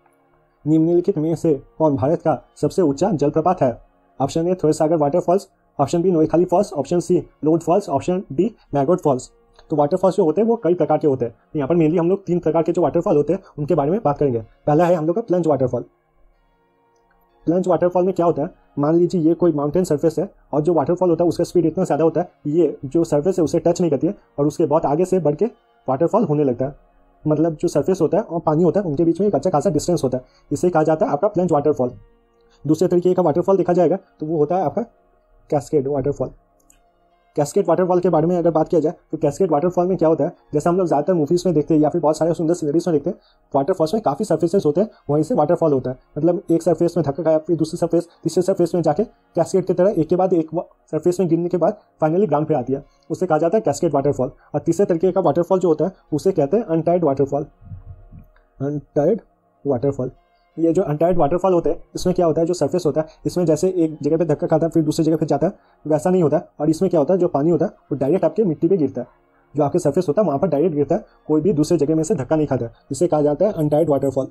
निम्नलिखित में से कौन भारत का सबसे ऊंचा जलप्रपात है? Option A Thoseghar waterfalls, option B Nohkalikai falls, option C Lodh falls, option D Magod falls. तो वाटरफॉल्स जो होते हैं वो कई प्रकार के होते हैं। यहाँ पर मेनली हम लोग 3 प्रकार के जो वाटरफॉल होते हैं उनके बारे में बात करेंगे। पहला है हम लोग का प्लंज वाटरफॉल। प्लंज वाटरफॉल में क्या होता है, मान लीजिए ये कोई माउंटेन सर्फेस है और जो वाटरफॉल होता है उसका स्पीड इतना ज़्यादा होता है ये जो सर्फेस है उसे टच नहीं करती है और उसके बहुत आगे से बढ़ के वाटरफॉल होने लगता है। मतलब जो सर्फेस होता है और पानी होता है उनके बीच में एक अच्छा खासा डिस्टेंस होता है, इसे कहा जाता है आपका प्लंज वाटरफॉल। दूसरे तरीके का वाटरफॉल देखा जाएगा तो वो होता है आपका कैस्केड वाटरफॉल। कैस्केड वाटरफॉल के बारे में अगर बात किया जाए तो कैस्केड वाटरफॉल में क्या होता है, जैसे हम लोग ज़्यादातर मूवीज़ में देखते हैं या फिर बहुत सारे सुंदर सीनरीज में देखते हैं, वाटरफॉल्स में काफ़ी सर्फेसेस होते हैं, वहीं से वाटरफॉल होता है। मतलब एक सर्फेस में धक्का खाया, फिर दूसरी सर्फेस, तीसरे सर्फेस में जाके कैस्केड की तरह एक के बाद एक सर्फेस में गिरने के बाद फाइनली ग्राउंड पे आती है, उसे कहा जाता है कैस्केड वाटरफॉल। और तीसरे तरीके का वाटरफॉल जो होता है उसे कहते हैं अनटाइड वाटरफॉल। अनटाइड वाटरफॉल, ये जो अनटाइड वाटरफॉल होते हैं इसमें क्या होता है, जो सर्फेस होता है इसमें जैसे एक जगह पे धक्का खाता है फिर दूसरी जगह पे जाता है, वैसा नहीं होता। और इसमें क्या होता है, जो पानी होता है वो डायरेक्ट आपके मिट्टी पे गिरता है, जो आपके सर्फेस होता है वहाँ पर डायरेक्ट गिरता है, कोई भी दूसरे जगह में से धक्का नहीं खाता है, इसे कहा जाता है अनटाइड वाटरफॉल।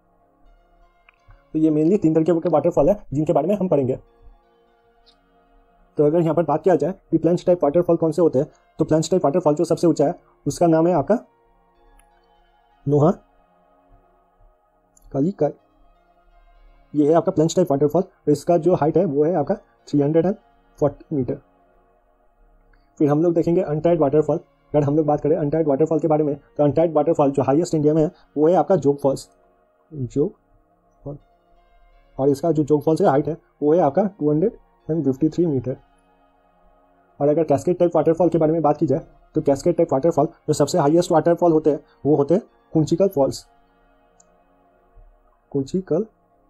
तो ये मेनली 3 तरीके के वाटरफॉल है जिनके बारे में हम पढ़ेंगे। तो अगर यहाँ पर बात किया जाए कि प्लंज टाइप वाटरफॉल कौन से होते हैं, तो प्लंज टाइप वाटरफॉल जो सबसे ऊंचा है उसका नाम है आपका नोएखाली का, ये है आपका प्लंज टाइप वाटरफॉल। तो इसका जो हाइट है वो है आपका 340 मीटर। फिर हम लोग देखेंगे अनटाइड वाटरफॉल। अगर हम लोग बात करें अनटाइड वाटरफॉल के बारे में तो अनटाइड वाटरफॉल जो हाईएस्ट इंडिया में है वो है आपका जोग फॉल्स। और इसका जो जोग फॉल्स का हाइट है वो है आपका 253 मीटर। और अगर कैस्केड टाइप वाटरफॉल के बारे में बात की जाए तो कैस्केड टाइप वाटरफॉल जो सबसे हाईएस्ट वाटरफॉल होते हैं वो होते हैं कुंचिकल फॉल्स। कुंचिकल,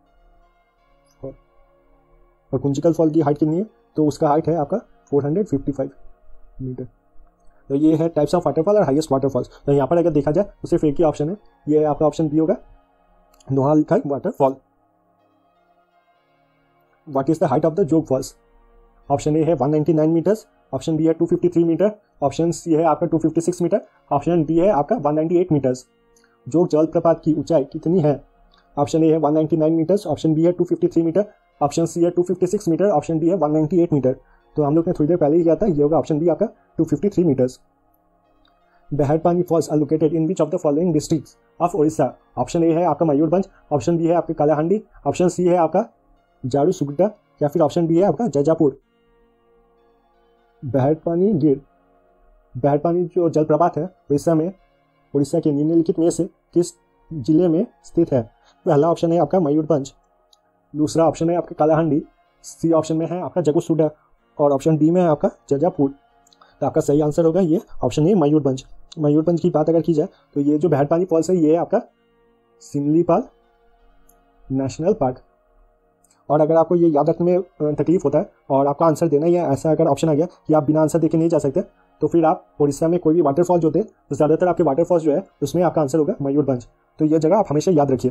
और कुंचिकल फॉल की हाइट कितनी है, तो उसका हाइट है आपका 455 मीटर। तो ये है टाइप्स ऑफ वाटरफॉल और हाईएस्ट वाटरफॉल्स। तो यहाँ पर अगर देखा जाए तो सिर्फ एक ही ऑप्शन है, ये आपका ऑप्शन बी होगा Nohkalikai waterfall. What is the height of the Jog falls? Option A है 199 मीटर्स, ऑप्शन बी है 253 मीटर, ऑप्शन सी है आपका 256 मीटर, ऑप्शन डी है आपका 198 मीटर्स। जोग जलप्रपात की ऊंचाई कितनी है? ऑप्शन ए है 199 मीटर्स, ऑप्शन बी है 253 मीटर, ऑप्शन सी है 256 मीटर, ऑप्शन डी है 198 मीटर। तो हम लोग ने थोड़ी देर पहले ही किया था, ये होगा ऑप्शन बी आपका 253 metres. Barehipani falls are located in which of the following districts of Odisha? Option A है आपका मयूरभंज, ऑप्शन बी है आपका कालाहांडी, ऑप्शन सी है आपका झारसुगुड़ा, या फिर ऑप्शन डी है आपका जजापुर। बहरपानी जो जलप्रपात है उड़ीसा के निम्नलिखित में से किस जिले में स्थित है? पहला ऑप्शन है आपका मयूरभंज, दूसरा ऑप्शन है आपका कालाहांडी, सी ऑप्शन में है आपका जगुसुडा, और ऑप्शन डी में है आपका जजापुर। तो आपका सही आंसर होगा ये ऑप्शन है मयूरभंज। मयूरभंज की बात अगर की जाए तो ये जो बहरपानी फॉल्स है ये है आपका सिमलीपाल नेशनल पार्क। और अगर आपको ये याद रखने में तकलीफ होता है और आपका आंसर देना ही है, ऐसा अगर ऑप्शन आ गया कि आप बिना आंसर देके नहीं जा सकते, तो फिर आप उड़ीसा में कोई भी वाटरफॉल जो होते हैं तो ज़्यादातर आपके वाटरफॉल्स जो है उसमें आपका आंसर होगा मयूरभंज। तो ये जगह आप हमेशा याद रखिए।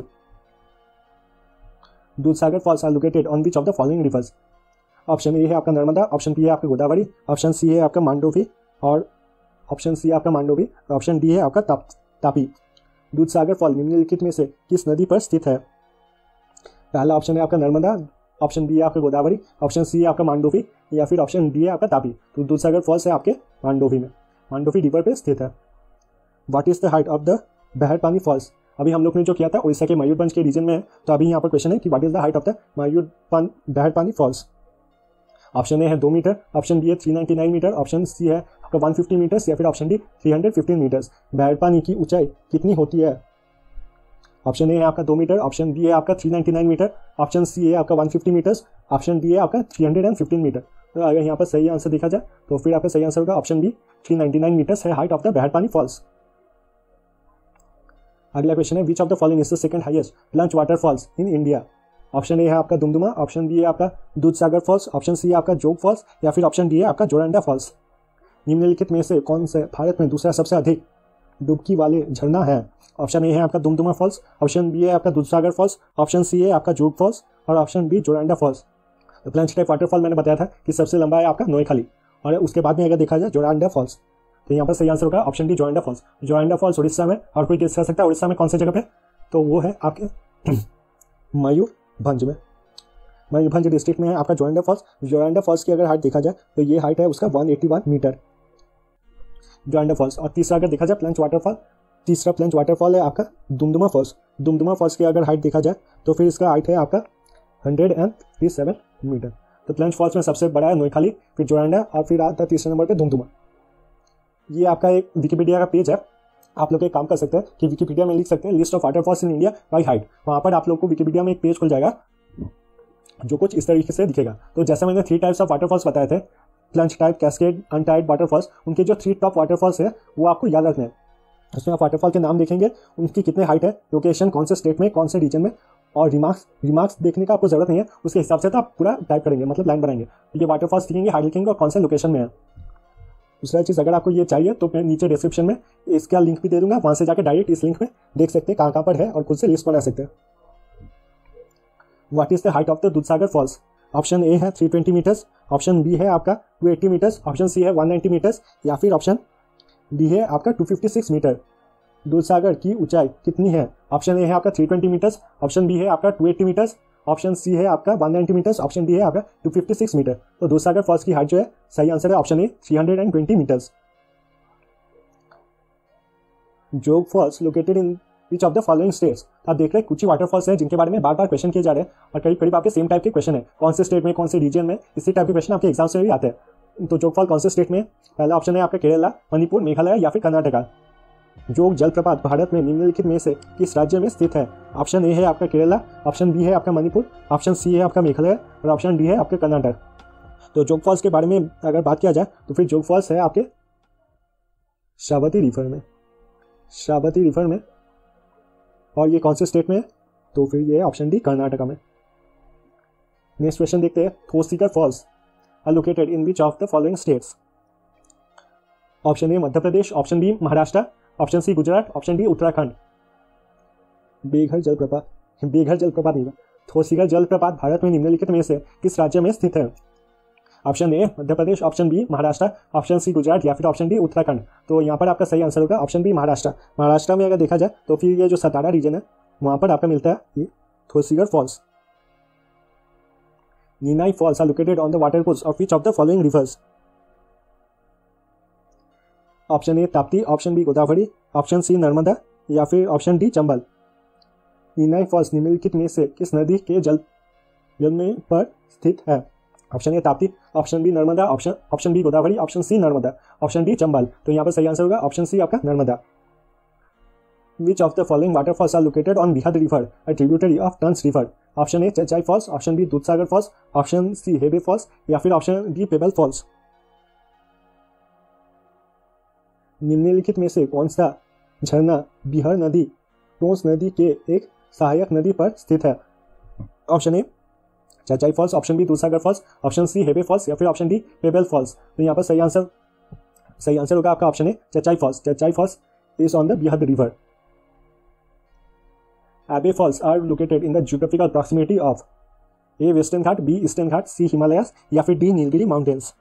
Dudhsagar falls are located on which of the following rivers? Option A है आपका नर्मदा, ऑप्शन बी है आपका गोदावरी, ऑप्शन सी है आपका मांडोवी, और ऑप्शन सी है आपका मांडोवी, ऑप्शन डी है आपका तापी। दूधसागर फॉल निम्नलिखित में से किस नदी पर स्थित है? पहला ऑप्शन है आपका नर्मदा, ऑप्शन बी है आपका गोदावरी, ऑप्शन सी है आपका मांडोवी, या फिर ऑप्शन डी है आपका तापी। तो दूधसागर फॉल्स है आपके मांडोवी में, मांडोवी रिवर पे स्थित है। What is the height of the Barehipani falls? अभी हम लोग ने जो किया था उड़ीसा के मयूरभंज के रीजन में है, तो अभी यहाँ पर क्वेश्चन है कि what is the height of the Barehipani falls? Option A है 2 मीटर, ऑप्शन बी है 399 मीटर, ऑप्शन सी है आपका 150 मीटर्स, या फिर ऑप्शन डी 315 मीटर्स। बहरपानी की ऊंचाई कितनी होती है? ऑप्शन ए है आपका 2 मीटर, ऑप्शन बी है आपका 399 मीटर, ऑप्शन सी है आपका 150 मीटर्स, ऑप्शन डी है आपका 315 मीटर। तो अगर यहाँ पर सही आंसर देखा जाए तो फिर आपका सही आंसर होगा ऑप्शन बी 399 मीटर्स है height of the Barehipani falls. अगला क्वेश्चन है which of the following is the second highest plunge waterfalls in India? Option A है आपका दुमदुमा, ऑप्शन बी है आपका दूधसागर फॉल्स, ऑप्शन सी है आपका जोग फॉल्स, या फिर ऑप्शन डी है आपका जोरंडा फॉल्स। निम्नलिखित में से कौन से भारत में दूसरा सबसे अधिक डुबकी वाले झरना है? ऑप्शन ए है आपका दुमदुमा फॉल्स, ऑप्शन बी है आपका दूधसागर फॉल्स, ऑप्शन सी है आपका जोग फॉल्स, और ऑप्शन डी जोरंडा फॉल्स। तो प्लंज टाइप वाटरफॉल मैंने बताया था कि सबसे लंबा है आपका नोएखाली, और उसके बाद में अगर देखा जाए जोरंडा फॉल्स। तो यहाँ पर सही आंसर होगा option D Joranda falls. Joranda falls Orissa में, और कोई गेस कर सकता है उड़ीसा में कौन सी जगह पे? तो वो है आपके मयूरभंज में। मयूरभंज डिस्ट्रिक्ट में है आपका जोरांडा फॉल्स। जोरांडा फॉल्स की अगर हाइट देखा जाए तो ये हाइट है उसका 181 मीटर, जोरांडा फॉल्स। और तीसरा अगर देखा जाए प्लंज वाटरफॉल, तीसरा प्लंज वाटरफॉल है आपका दुमदुमा फॉल्स। दुमदुमा फॉल्स की अगर हाइट देखा जाए तो फिर इसका हाइट है आपका 137 मीटर। तो प्लंज फॉल्स में सबसे बड़ा है नोईखाली, फिर जोरांडा और फिर आता तीसरे नंबर पे दुमदुमा। ये आपका एक विकिपीडिया का पेज है, आप लोग एक काम कर सकते हैं कि विकिपीडिया में लिख सकते हैं list of waterfalls in India by height. वहाँ पर आप लोग को विकिपीडिया में एक पेज खुल जाएगा जो कुछ इस तरीके से दिखेगा। तो जैसे मैंने 3 टाइप्स ऑफ वाटरफॉल्स बताए थे, plunge type, cascade, untied waterfalls, उनके जो 3 टॉप वाटरफॉल्स है वो आपको याद रखना है। उसमें आप वाटरफॉल के नाम देखेंगे, उनकी कितने हाइट है, लोकेशन कौन से स्टेट में, कौन से रीजन में, और रिमार्क्स देखने का आपको जरूरत नहीं है, उसके हिसाब से तो आप पूरा टाइप करेंगे, मतलब लाइन बनाएंगे। ये वाटरफॉल्स दिखेंगे, हाइट लिखेंगे और कौन से लोकेशन में है। दूसरा चीज़, अगर आपको ये चाहिए तो मैं नीचे डिस्क्रिप्शन में इसका लिंक भी दे दूंगा, वहाँ से जाकर डायरेक्ट इस लिंक में देख सकते हैं कहाँ पर है और खुद से लिस्ट बना सकते हैं। What is the height of the Dudhsagar falls? Option A है 320 मीटर्स, ऑप्शन बी है आपका 280 मीटर्स, ऑप्शन सी है 190 मीटर्स, या फिर ऑप्शन डी है आपका 256 मीटर। दूधसागर की ऊंचाई कितनी है? ऑप्शन ए है आपका 320 मीटर्स, ऑप्शन बी है आपका 280 मीटर्स, ऑप्शन सी है आपका 190 मीटर्स, ऑप्शन डी है आपका 256 मीटर। तो दूधसागर फॉल्स की हाइट जो है, सही आंसर है option A 320 metres. Jog falls located in which of the following states? आप देख रहे हैं कुछ ही वाटरफॉल्स हैं जिनके बारे में बार बार क्वेश्चन किए जा रहे हैं और करीब करीब आपके सेम टाइप के क्वेश्चन है, कौन से स्टेट में, कौन से रीजन में, इसी टाइप के क्वेश्चन आपके एग्जाम से भी आते हैं। तो जोग फॉल कौन से स्टेट में? पहला ऑप्शन है आपका केरला, मणिपुर, मेघालय या फिर कर्नाटका। जोग जलप्रपात भारत में निम्नलिखित में से किस राज्य में स्थित है? ऑप्शन ए है आपका केरला, ऑप्शन बी है आपका मणिपुर, ऑप्शन सी है आपका मेघालय और ऑप्शन डी है आपका कर्नाटक। तो जोग फॉल्स के बारे में अगर बात किया जाए तो फिर जोग फॉल्स है आपके शाबती रिवर में, शाबती रिवर में। और ये कौन से स्टेट में है? तो फिर ये ऑप्शन डी कर्नाटका में। नेक्स्ट क्वेश्चन देखते हैं, Thoseghar falls are located in which of the following states? Option A Madhya Pradesh, option B Maharashtra, option C Gujarat, option D Uttarakhand. बेघर जलप्रपात, बेघर जलप्रपात नहीं, थोसीगर जलप्रपात भारत में निम्नलिखित में से किस राज्य में स्थित है? Option A Madhya Pradesh, option B Maharashtra, option C Gujarat या फिर ऑप्शन डी उत्तराखंड। तो यहाँ पर आपका सही आंसर होगा ऑप्शन बी महाराष्ट्र। महाराष्ट्र में अगर देखा जाए तो फिर ये जो सतारा रीजन है वहाँ पर आपका मिलता है ये Thoseghar falls. Ninai falls are located on the watercourse of which of the following rivers? Option A Tapti, option B Godavari, option C Narmada या फिर option D Chambal. Ninai falls निम्नलिखित में से किस नदी के जल में पर स्थित है? Option A Tapti, option B Narmada, option B Godavari, option C Narmada, option D Chambal. तो यहाँ पर सही आंसर होगा ऑप्शन सी आपका Narmada. Which of the following waterfalls are located on Bihar river, a tributary of Tons river? Option A Chachai falls, option B Dudhsagar falls, option C Hebbe falls या फिर ऑप्शन डी पेबल फॉल्स। निम्नलिखित में से कौन सा झरना बिहार नदी, टोंस नदी के एक सहायक नदी पर स्थित है? Option A Chachai falls, option B Dudhsagar falls, option C Hebbe falls या फिर ऑप्शन डी पेबल फॉल्स। तो यहाँ पर सही आंसर होगा आपका option A Chachai falls. Chachai falls is on the Bihar river. Hebbe falls are located in the geographical proximity of? A western Ghat, B eastern Ghat, C Himalayas या फिर D Nilgiri mountains.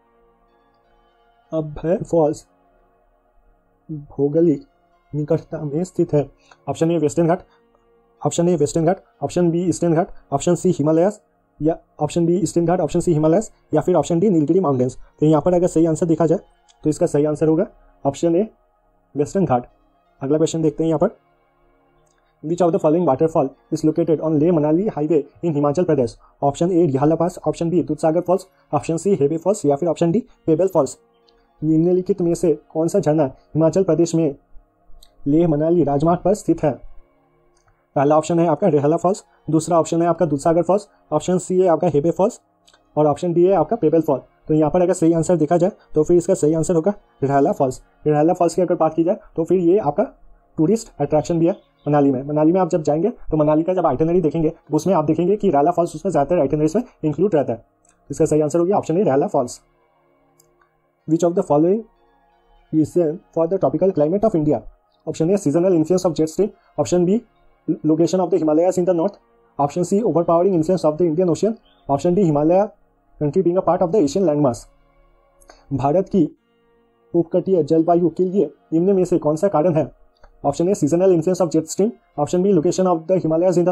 Abhay falls भौगोलिक निकटता में स्थित है। Option A western Ghat, option A western Ghat, option B eastern Ghat, option C Himalayas या option B eastern Ghat, option C Himalayas या फिर ऑप्शन डी नीलगिरी माउंटेन्स। तो यहाँ पर अगर सही आंसर देखा जाए तो इसका सही आंसर होगा ऑप्शन ए वेस्टर्न घाट। अगला क्वेश्चन देखते हैं यहाँ पर, which of the following waterfall is located on Leh Manali highway in Himachal Pradesh? Option A Rahala pass, option B Dudhsagar falls, option C Hebbe falls या फिर ऑप्शन डी पेबल फॉल्स। निम्नलिखित में से कौन सा झरना हिमाचल प्रदेश में लेह मनाली राजमार्ग पर स्थित है? पहला ऑप्शन है आपका रिहाला फॉल्स, दूसरा ऑप्शन है आपका दूधसागर फॉल्स, ऑप्शन सी है आपका हेबे फॉल्स और ऑप्शन डी है आपका पेबल फॉल। तो यहाँ पर अगर सही आंसर देखा जाए तो फिर इसका सही आंसर होगा रिहाला फॉल्स। रिहाला फॉल्स की अगर बात की जाए तो फिर ये आपका टूरिस्ट अट्रैक्शन भी है मनाली में। मनाली में आप जब जाएंगे तो मनाली का जब आइटनरी देखेंगे तो उसमें आप देखेंगे कि रिहाला फॉल्स उसमें ज़्यादातर आइटनरीज में इंक्लूड रहता है। इसका सही आंसर होगा option A Rahala falls. Which of the following reason for the tropical climate of India? Option A seasonal influence of jet stream, option B location of the Himalayas in the north, option C overpowering influence of the Indian ocean, option D Himalaya country being a part of the Asian landmass. Bharat की उपकटीय जलवायु के लिए निम्न में से कौन सा कारण है? Option A seasonal influence of jet stream, option B location of the Himalayas in the north,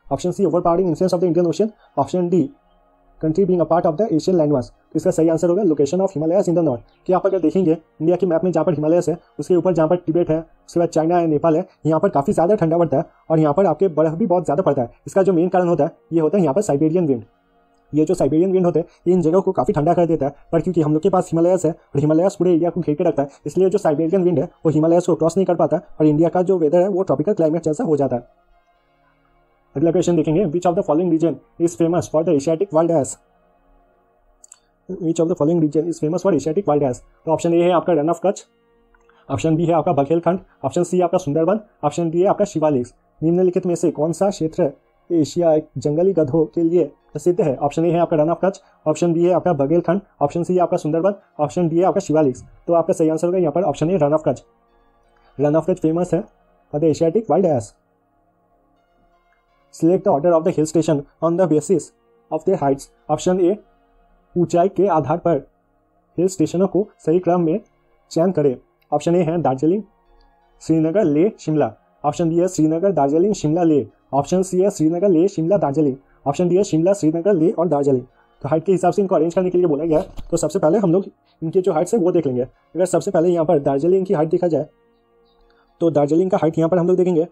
option C overpowering influence of the Indian ocean, option D country being a part of the Asian landmass. तो इसका सही आंसर होगा location of Himalayas in the north. कि आप अगर देखेंगे इंडिया के मैप में जहाँ पर हिमालयस है उसके ऊपर जहाँ पर तिब्बत है, उसके बाद चाइना है, नेपाल है, यहाँ पर काफ़ी ज़्यादा ठंडा पड़ता है और यहाँ पर आपके बर्फ भी बहुत ज़्यादा पड़ता है। इसका जो मेन कारण होता है ये होता है यहाँ पर साइबेरियन विंड। ये जो साइबेरियन विंड होते हैं ये इन जगहों को काफ़ी ठंडा कर देता है, पर क्योंकि हम लोग के पास हिमालयस है और हिमालयस पूरे एरिया को घेर के रखता है, इसलिए जो साइबेरियन विंड है वो हिमालयस को क्रॉस नहीं कर पाता और इंडिया का जो वेदर है वो ट्रॉपिकल क्लाइमेट जैसा हो जाता है। अगला क्वेश्चन देखेंगे, which of the following region is famous for the Asiatic wild ass. Which of the following region is famous for Asiatic wild ass. तो ऑप्शन ए है आपका Rann of Kutch, option B है आपका बघेलखंड, ऑप्शन सी है आपका सुंदरवन, ऑप्शन डी है आपका शिवालिक्स। निम्नलिखित में से कौन सा क्षेत्र एशिया जंगली गधों के लिए प्रसिद्ध है। ऑप्शन ए है आपका Rann of Kutch, option B है आपका बघेलखंड, ऑप्शन सी है आपका सुंदरवन, ऑप्शन डी है आपका शिवालिक्स। तो आपका सही आंसर होगा यहाँ पर option A Rann of Kutch. Rann of Kutch famous है for the Asiatic wild ass. Select the order of the hill station on the basis of their heights. Option A ऊंचाई के आधार पर हिल स्टेशनों को सही क्रम में चयन करें। ऑप्शन ए है दार्जिलिंग, श्रीनगर, लेह, शिमला। ऑप्शन बी है श्रीनगर, दार्जिलिंग, शिमला, लेह। ऑप्शन सी है श्रीनगर, लेह, शिमला, दार्जिलिंग। ऑप्शन डी है शिमला, श्रीनगर, लेह और दार्जिलिंग। तो हाइट के हिसाब से इनको अरेंज करने के लिए बोला गया है। तो सबसे पहले हम लोग इनके जो हाइट्स है वो देख लेंगे। अगर सबसे पहले यहाँ पर दार्जिलिंग की हाइट देखा जाए तो दार्जिलिंग का हाइट यहाँ पर हम लोग देखेंगे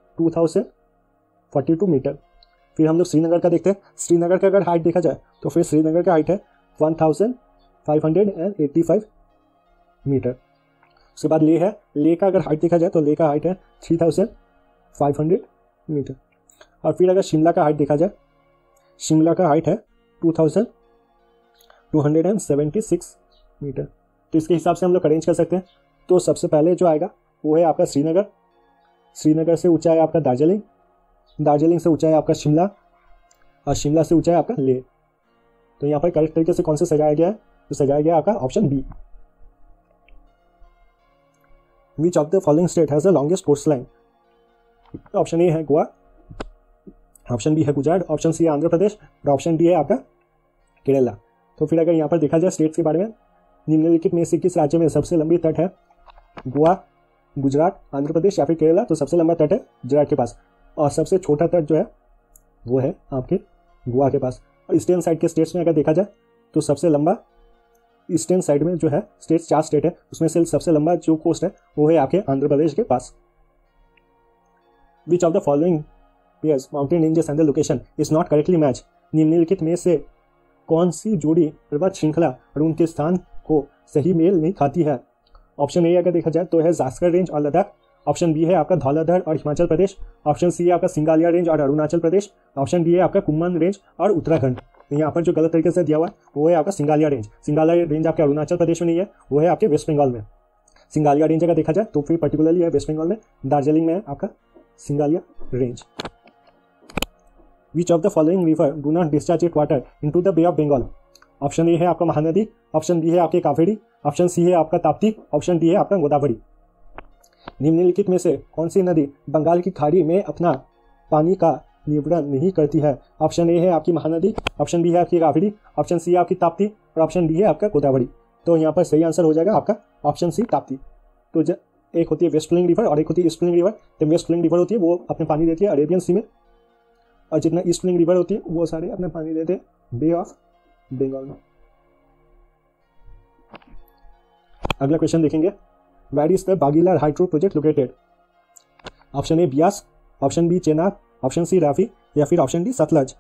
2042 मीटर। फिर हम लोग श्रीनगर का देखते हैं। श्रीनगर का अगर हाइट देखा जाए तो फिर श्रीनगर का हाइट है 1585 मीटर। उसके बाद लेह है, लेह का अगर हाइट देखा जाए तो लेह का हाइट है 3500 मीटर। और फिर अगर शिमला का हाइट देखा जाए, शिमला का हाइट है 2276 मीटर। तो इसके हिसाब से हम लोग अरेंज कर सकते हैं। तो सबसे पहले जो आएगा वो है आपका श्रीनगर, श्रीनगर से ऊंचा है आपका दार्जिलिंग, दार्जिलिंग से ऊंचा है आपका शिमला और शिमला से ऊंचा है आपका लेह। तो यहाँ पर करेक्ट तरीके से कौन से सजाया गया है, तो सजाया गया आपका option B. Which of the following state has the longest coastline. Option A है गोवा, ऑप्शन बी है गुजरात, ऑप्शन सी है आंध्र प्रदेश और ऑप्शन डी है आपका केरला। तो फिर अगर यहाँ पर देखा जाए स्टेट्स के बारे में, निम्नलिखित में से किस राज्य में सबसे लंबी तट है। गोवा, गुजरात, आंध्र प्रदेश या फिर केरला। तो सबसे लंबा तट है गुजरात के पास और सबसे छोटा तट जो है वो है आपके गोवा के पास। और ईस्टर्न साइड के स्टेट्स में अगर देखा जाए तो सबसे लंबा ईस्टर्न साइड में जो है स्टेट्स 4 स्टेट है, उसमें से सबसे लंबा जो कोस्ट है वो है आपके आंध्र प्रदेश के पास। Which of the following pairs mountain ranges and the location is not correctly match. निम्नलिखित में से कौन सी जोड़ी पर्वत श्रृंखला और उनके स्थान को सही मेल नहीं खाती है। ऑप्शन ए अगर देखा जाए तो है जास्कर रेंज और लद्दाख, ऑप्शन बी है आपका धौलाधर और हिमाचल प्रदेश, ऑप्शन सी है आपका सिंगालिया रेंज और अरुणाचल प्रदेश, ऑप्शन डी है आपका कुम्मन रेंज और उत्तराखंड। तो यहाँ पर जो गलत तरीके से दिया हुआ है वो है आपका सिंगालिया रेंज। सिंगालिया रेंज आपके अरुणाचल प्रदेश में नहीं है, वो है आपके वेस्ट बंगाल में। सिंगालिया रेंज अगर देखा जाए तो फिर पर्टिकुलरली है वेस्ट बंगाल में, दार्जिलिंग में है आपका Singalila range. Which of the following river do not discharge it water into the Bay of Bengal. Option A है आपका महानदी, ऑप्शन बी है आपके कावेरी, ऑप्शन सी है आपका ताप्ती, ऑप्शन डी है आपका गोदावरी। निम्नलिखित में से कौन सी नदी बंगाल की खाड़ी में अपना पानी का निवरण नहीं करती है। ऑप्शन ए है आपकी महानदी, ऑप्शन बी है आपकी कावेरी, ऑप्शन सी है आपकी ताप्ती और ऑप्शन डी है आपका गोदावरी। तो यहाँ पर सही आंसर हो जाएगा आपका ऑप्शन सी ताप्ती। तो एक होती है वेस्ट फ्लोइंग रिवर और एक होती है ईस्ट फ्लोइंग रिवर। तो वेस्ट फ्लोइंग रिवर होती है वो अपने पानी देती है अरेबियन सी में, और जितना ईस्ट फ्लोइंग रिवर होती है वो सारे अपने पानी देते हैं बे ऑफ बंगाल में। अगला क्वेश्चन देखेंगे, where is the Baglihar hydro project located. Option A Beas, option B Chenab, option C Ravi या फिर ऑप्शन डी सतलज।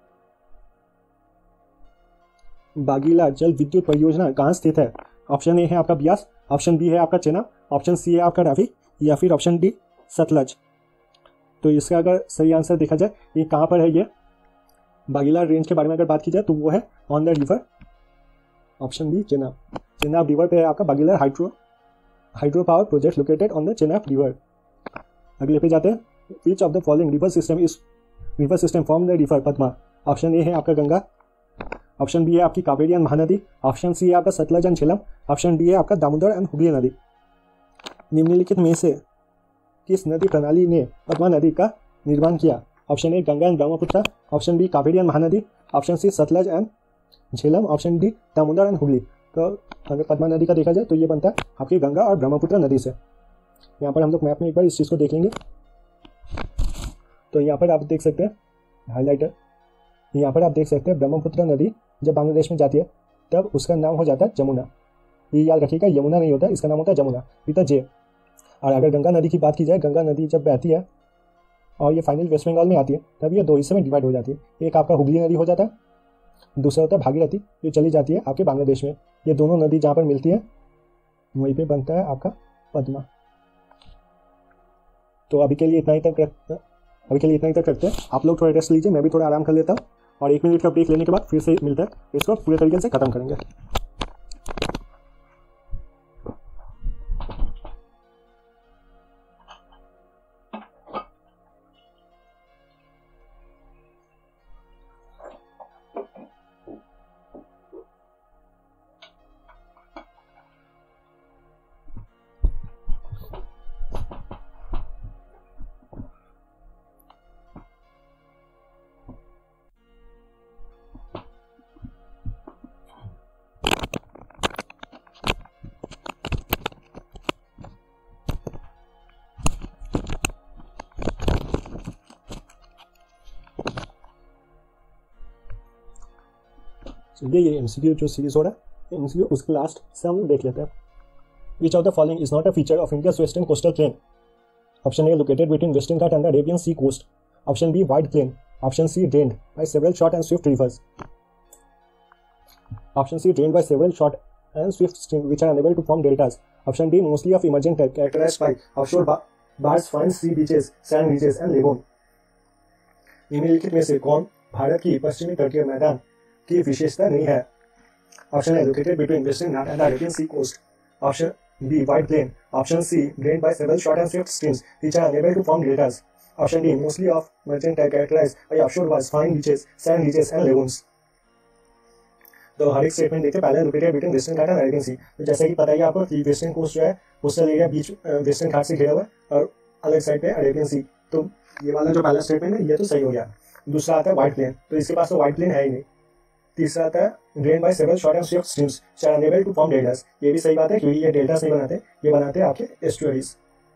बागीलार जल विद्युत परियोजना कहाँ स्थित है। ऑप्शन ए है आपका बियास, ऑप्शन बी है आपका चेनाब, ऑप्शन सी है आपका रावी या फिर ऑप्शन डी सतलज। तो इसका अगर सही आंसर देखा जाए ये कहाँ पर है, ये बागीलार रेंज के बारे में अगर बात की जाए तो वो है on the river, option B Chenab. Chenab river पे है आपका Baglihar hydro power project located on the Chenab river. अगले पे जाते हैं, which of the following river system form the river Padma. Option A है आपका गंगा, ऑप्शन बी है आपकी Kaveri and Mahanadi, option C है आपका Sutlej and Jhelum, option D है आपका दामोदर एंड हुगली नदी। निम्नलिखित में से किस नदी प्रणाली ने पद्मा नदी का निर्माण किया। Option A Ganga and Brahmaputra, option B Kaveri and Mahanadi, option C Sutlej and Jhelum, option D Damodar and Hooghly. तो अगर पद्मा नदी का देखा जाए तो ये बनता है आपकी गंगा और ब्रह्मपुत्र नदी से। यहाँ पर हम लोग मैप में एक बार इस चीज़ को देख लेंगे। तो यहाँ पर आप देख सकते हैं हाईलाइटर। यहाँ पर आप देख सकते हैं ब्रह्मपुत्र नदी जब बांग्लादेश में जाती है तब उसका नाम हो जाता है जमुना। ये याद रखिएगा, यमुना नहीं होता, इसका नाम होता है जमुना विद जे। और अगर गंगा नदी की बात की जाए, गंगा नदी जब बहती है और ये फाइनल वेस्ट बंगाल में आती है तब ये 2 हिस्से में डिवाइड हो जाती है। एक आपका हुगली नदी हो जाता है, दूसरा होता है भागीरथी, जो चली जाती है आपके बांग्लादेश में। ये दोनों नदी जहाँ पर मिलती है वहीं पे बनता है आपका पद्मा। तो अभी के लिए इतना ही तक रखते हैं। आप लोग थोड़ा रेस्ट लीजिए, मैं भी थोड़ा आराम कर लेता हूँ, और 1 मिनट का ब्रेक लेने के बाद फिर से मिलता है, इसको पूरे तरीके से खत्म करेंगे। ये एमसीक्यू जो सीरीज हो रहा है, एमसीक्यू उसके लास्ट से हम देख लेते हैं। Which of the following is not a feature of India's western coastal plain? Option A located between Western Ghat and the Arabian Sea coast. Option B wide plain. Option C drained by several short and swift rivers. Option C drained by several short and swift stream which are unable to form deltas. Option D mostly of emerging type characterized by offshore bars, fine sea beaches, sand ridges and lagoon. निम्नलिखित में से कौन भारत की पश्चिमी तटीय मैदान की विशेषता नहीं है? Option A located between Western Ghat and Arabian Sea coast. Option B wide plain. Option C drained by several short and swift streams which are unable to form deltas. Option D mostly of emerging type characterized by offshore bars, fine beaches, sand ridges and lagoons. तो हर एक स्टेटमेंट देखिए, पहले located between Western Ghat and Arabian Sea. तो जैसे कि पता ही आपको कि वेस्टर्न कोस्ट जो है कोस्टल एरिया बीच वेस्टर्न घाट से घिरा हुआ है और अलग साइड पे अरेबियन सी। तो ये वाला जो पहला स्टेटमेंट है ये तो सही हो गया। दूसरा आता है वाइड प्लेन, तो इसके पास तो वाइड प्लेन है ही नहीं। तीसरा आता है drain by several short and swift streams which are unable to form deltas। ये भी सही बात है क्योंकि ये डेल्टास नहीं बनाते, ये बनाते हैं आपके estuaries.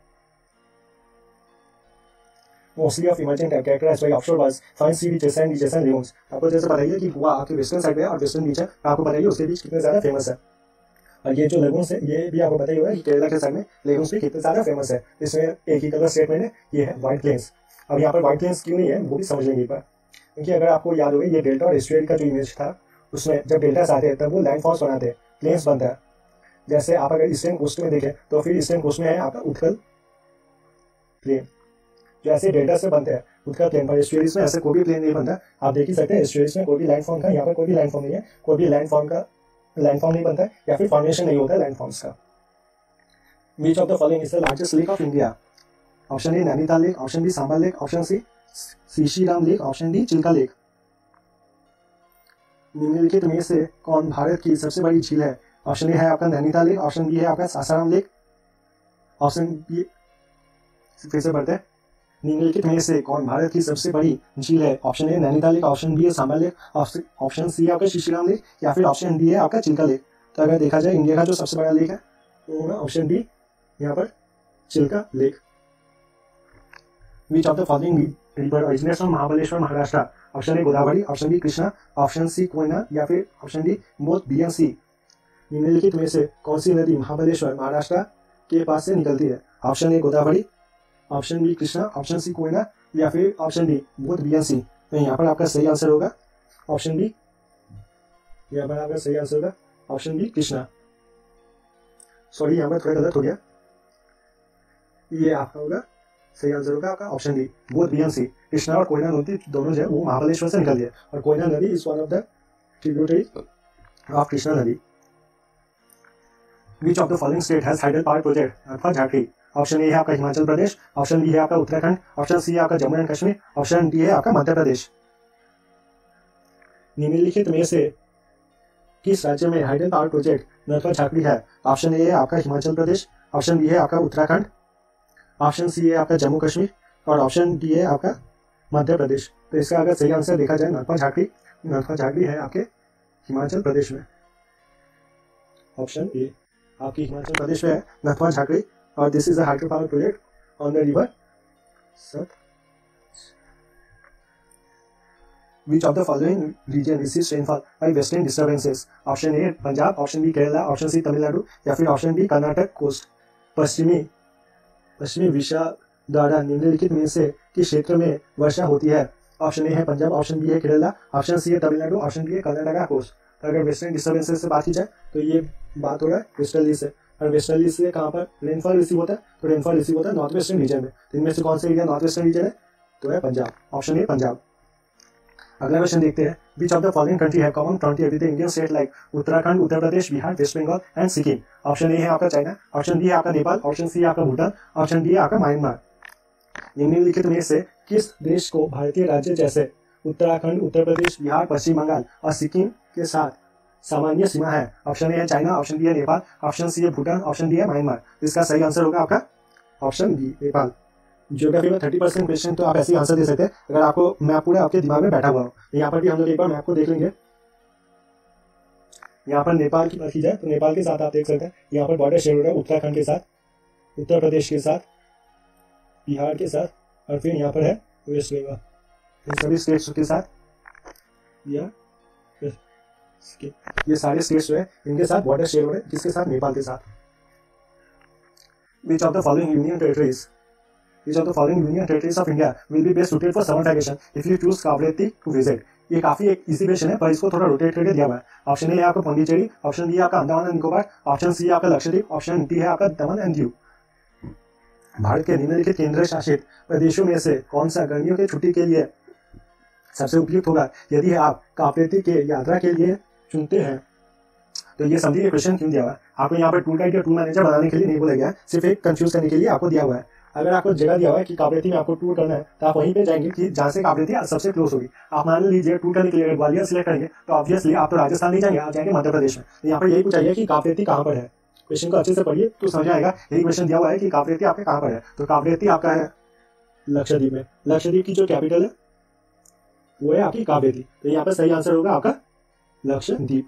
Mostly of emerging type characterized by offshore bars, fine sea beaches, sand ridges and lagoons। आपको जैसे बताइए कि गोवा आपके वेस्टर्न साइड पे है और वेस्टर्न बीच है, आपको बताइए उसके बीच कितने ज्यादा फेमस है। और ये जो लेगून्स है ये भी आपको पता ही होगा कि केरला के साइड में लेगून्स भी कितने ज्यादा फेमस है। इसमें एक ही कलर स्टेटमेंट है, ये है व्हाइट प्लेन्स। अब यहाँ पर व्हाइट प्लेन्स क्यों नहीं है वो भी समझ लेंगे एक बार, क्योंकि अगर आपको याद होगा ये डेल्टा और एस्चुअरी का जो इमेज था उसमें जब डेल्टास आते हैं तब वो लैंडफॉर्म्स बनाते हैं, प्लेन्स बनता है। जैसे आप अगर ईस्टर्न कोस्ट में देखें तो फिर ईस्टर्न कोस्ट में है आपका उत्कल प्लेन, जो ऐसे डेल्टा से बनते हैं उत्कल प्लेन। पर एस्चुअरीज में ऐसे कोई भी प्लेन नहीं बनता। आप देख ही सकते हैं एस्चुअरीज में कोई भी लैंडफॉर्म का, यहाँ पर कोई भी लैंडफॉर्म नहीं है, कोई भी लैंडफॉर्म नहीं बनता है या फिर फॉर्मेशन नहीं होता है लैंडफॉर्म्स का। Which of the following is the largest lake of India? Option A Nainital lake, option B Sambhar lake, option C सीशीराम lake, option D Chilka lake. निम्नलिखित में से कौन भारत की सबसे बड़ी झील है? ऑप्शन ए है आपका नैनीताल लेक, ऑप्शन बी है आपका सासाराम लेक, ऑप्शन बी फिर से बढ़ते हैं। निम्नलिखित में से कौन भारत की सबसे बड़ी झील है? Option A Nainital lake, option B है सांबा लेक, ऑप्शन सी है आपका शीशीराम लेक या फिर ऑप्शन डी है आपका चिल्का लेक। तो अगर देखा जाए इंडिया का जो सबसे बड़ा लेक है तो होगा ऑप्शन डी, यहाँ पर Chilka lake. Which of the following river originates from Mahabaleshwar Maharashtra? Option A Godavari, option B Krishna, option C Koyna या फिर option D both B and C. निम्नलिखित में से कौन सी नदी महाबलेश्वर महाराष्ट्र के पास से निकलती है? Option A Godavari, option B Krishna, option C Koyna या फिर option D both B and C. तो यहाँ पर आपका सही आंसर होगा ऑप्शन बी, यहाँ पर आपका सही आंसर होगा ऑप्शन बी कृष्णा। सॉरी यहाँ पर थोड़ा गलत हो गया, ये आपका होगा सही आंसर होगा आपका option D both B and C. Krishna और कोयना नदी दोनों जो है वो महाबलेश्वर से निकलती है और कोयना नदी is one of the tributary of Krishna नदी। Which of the following state has hydel power project? अर्थात झारखंड। ऑप्शन ए है आपका हिमाचल प्रदेश, ऑप्शन बी है आपका उत्तराखंड, ऑप्शन सी है आपका Jammu and Kashmir, option D है आपका मध्य प्रदेश। निम्नलिखित में से किस राज्य में hydel power project Nathpa Jhakri है? ऑप्शन ए है आपका हिमाचल प्रदेश, ऑप्शन बी है आपका उत्तराखंड, ऑप्शन सी है आपका जम्मू कश्मीर और ऑप्शन डी है आपका मध्य प्रदेश। तो इसका अगर सही आंसर देखा जाए नरपत झाकड़ी है आपके हिमाचल प्रदेश में। ऑप्शन ए आपकी हिमाचल प्रदेश में है नरपत झाकड़ी और this is a hydro power project on the river Sutlej. Which of the following region receives rainfall by western disturbances? Option A Punjab, option B Kerala, option C Tamil Nadu या फिर ऑप्शन डी कर्नाटक कोस्ट। पश्चिमी विषा द्वारा निम्नलिखित में से किस क्षेत्र में वर्षा होती है? ऑप्शन ए है पंजाब, ऑप्शन बी है केरला, ऑप्शन सी है तमिलनाडु, ऑप्शन डी है कर्नाटक कोस्ट। तो अगर वेस्टर्न डिस्टर्बेंसेस से बात की जाए तो ये बात हो रहा है वेस्टर्ली से, और वेस्टर्ली से कहाँ पर रेनफॉल रिसीव होता है? तो रेनफॉल रिसीव होता है नॉर्थ वेस्टर्न रीजन में। तो इनमें से कौन सा एरिया नॉर्थ वेस्टर्न रीजन है? तो है पंजाब, ऑप्शन ए पंजाब। अगला क्वेश्चन देखते हैं। Which of the following country है common frontier with Indian state like Uttarakhand, Uttar Pradesh, Bihar, West Bengal and Sikkim? Option A है आपका चाइना, ऑप्शन बी है आपका नेपाल, ऑप्शन सी है आपका भूटान, ऑप्शन डी है आपका म्यांमार। निम्नलिखित में से किस देश को भारतीय राज्य जैसे उत्तराखंड, उत्तर प्रदेश, बिहार, पश्चिम बंगाल और सिक्किम के साथ सामान्य सीमा है? ऑप्शन ए है चाइना, ऑप्शन बी है नेपाल, ऑप्शन सी है भूटान, ऑप्शन डी है म्यांमार। इसका सही आंसर होगा आपका ऑप्शन बी नेपाल। ज्योग्राफी में 30% क्वेश्चन तो आप ऐसे ही आंसर दे सकते हैं अगर आपको मैप पूरा आपके दिमाग में बैठा हुआ हो। यहाँ पर भी हम लोग एक बार मैप को देख लेंगे। यहाँ पर नेपाल की बात की जाए तो नेपाल के साथ आप देख सकते हैं यहाँ पर बॉर्डर शेयर हो रहा है उत्तराखंड के साथ, उत्तर प्रदेश के साथ, बिहार के साथ, और फिर यहाँ पर है वेस्ट बंगाल। इन सभी स्टेट्स के साथ ये सारे स्टेट्स जो है इनके साथ बॉर्डर शेयर हो रहे हैं, किसके साथ? नेपाल के साथ। Which of the following union territories of India will be best suited for summer vacation if you choose Kavretti to visit? ये काफी एक इजी क्वेश्चन है पर इसको थोड़ा रोटेट करके दिया हुआ है। ऑप्शन ए है आपका पौंडीचेरी, ऑप्शन बी है आपका Andaman and Nicobar, option C है आपका लक्षद्वीप, ऑप्शन डी है आपका दमन एंड दीव। भारत के निम्नलिखित केंद्र शासित प्रदेशों में से कौन सा गर्मियों की छुट्टी के लिए सबसे उपयुक्त होगा यदि आप कावरेती के यात्रा के लिए चुनते हैं? तो ये समझिए क्वेश्चन क्यों दिया हुआ है। आपको यहाँ पर टूर गाइड या टूर मैनेजर बनाने के लिए नहीं बोला गया है, सिर्फ एक कंफ्यूज करने के लिए आपको दिया हुआ है। अगर आपको जगह दिया हुआ है कि कावरेती में आपको टूर करना है तो आप वहीं पे जाएंगे कि जहाँ से कावरेती सबसे क्लोज होगी। आप मान लीजिए टूर करने के लिए ग्वालियर सिलेक्ट करेंगे तो ऑब्वियसली आप तो राजस्थान नहीं जाएंगे, आप जाएंगे मध्य प्रदेश में। तो यहाँ पर यही पूछा गया कि कावरेती कहाँ पर है। क्वेश्चन को अच्छे से पढ़िए तो समझ आएगा। यही क्वेश्चन दिया हुआ है कि कावरेती आपके कहाँ पर है। तो कावरेती आपका है लक्षद्वीप में। लक्षद्वीप की जो कैपिटल है वो है आपकी कावरेती। तो यहाँ पर सही आंसर होगा आपका Lakshadweep.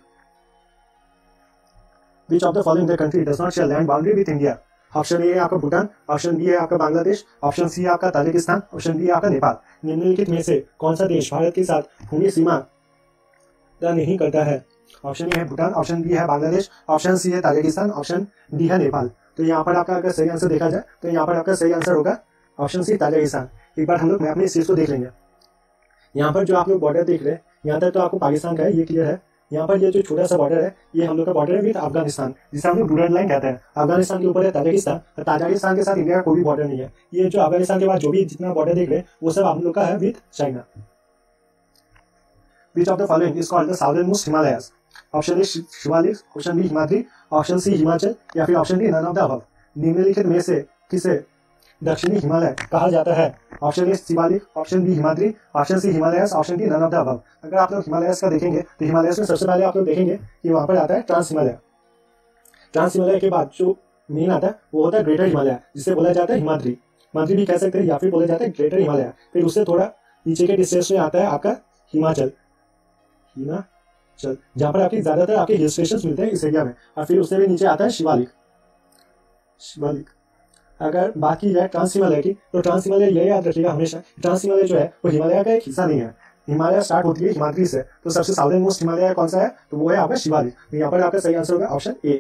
Which of the following the country does not share land boundary with India? Option A है आपका भूटान, ऑप्शन बी है आपका बांग्लादेश, ऑप्शन सी है आपका ताजिकिस्तान, ऑप्शन डी है आपका नेपाल। निम्नलिखित में से कौन सा देश भारत के साथ भूमि सीमा तय नहीं करता है? ऑप्शन ए है भूटान, ऑप्शन बी है बांग्लादेश, ऑप्शन सी है ताजिकिस्तान, ऑप्शन डी है नेपाल। तो यहाँ पर आपका अगर सही आंसर देखा जाए तो यहाँ पर आपका सही आंसर होगा ऑप्शन सी ताजिकिस्तान। एक बार हम लोग मैप में इस चीज को देख लेंगे। यहाँ पर जो आप लोग बॉर्डर देख रहे हैं यहाँ तक तो आपको पाकिस्तान का है, ये क्लियर है। यहाँ पर ये जो छोटा सा बॉर्डर है ये हम लोग का बॉर्डर है विद अफगानिस्तान, जिसे हम लोग डूरल लाइन कहते हैं। अफगानिस्तान के ऊपर है ताजिकिस्तान, तो ताजिकिस्तान के साथ इंडिया का कोई भी बॉर्डर नहीं है। ये जो अफगानिस्तान के बाद जो भी जितना बॉर्डर देख रहे हैं वो सब हम लोग का है with China. Which of the following is called the southernmost Himalayas? Option A Shivalik, option B Himadri, option C Himachal या फिर option D none of the above. निम्नलिखित में से किसे दक्षिणी हिमालय कहा जाता है? Option A Shivalik, option B Himadri, option C Himalayas, option D none of the above. अगर आप लोग हिमालयस का देखेंगे तो हिमालयस में सबसे पहले आप लोग देखेंगे कि वहां पर आता है ट्रांस हिमालय। ट्रांस हिमालय के बाद जो मेन आता है वो होता है ग्रेटर हिमालय, जिसे बोला जाता है हिमाद्री। हिमाद्री भी कह सकते हैं या फिर बोला जाता है ग्रेटर हिमालय। फिर उससे थोड़ा नीचे के डिस्टेंस में आता है आपका हिमाचल, जहाँ पर आपकी ज्यादातर आपके हिल स्टेशन मिलते हैं इस एरिया में। और फिर उससे भी नीचे आता है शिवालिक। अगर बात की जाए ट्रांस हिमालय की तो ट्रांस हिमालय यह याद रखिएगा हमेशा, ट्रांस हिमालय जो है वो हिमालय का एक हिस्सा नहीं है। हिमालय स्टार्ट होती है हिमाद्री से, तो सबसे साउदर्न मोस्ट हिमालय कौन सा है? तो वो है आपका शिवालिक। तो यहाँ पर आपका सही आंसर होगा option A.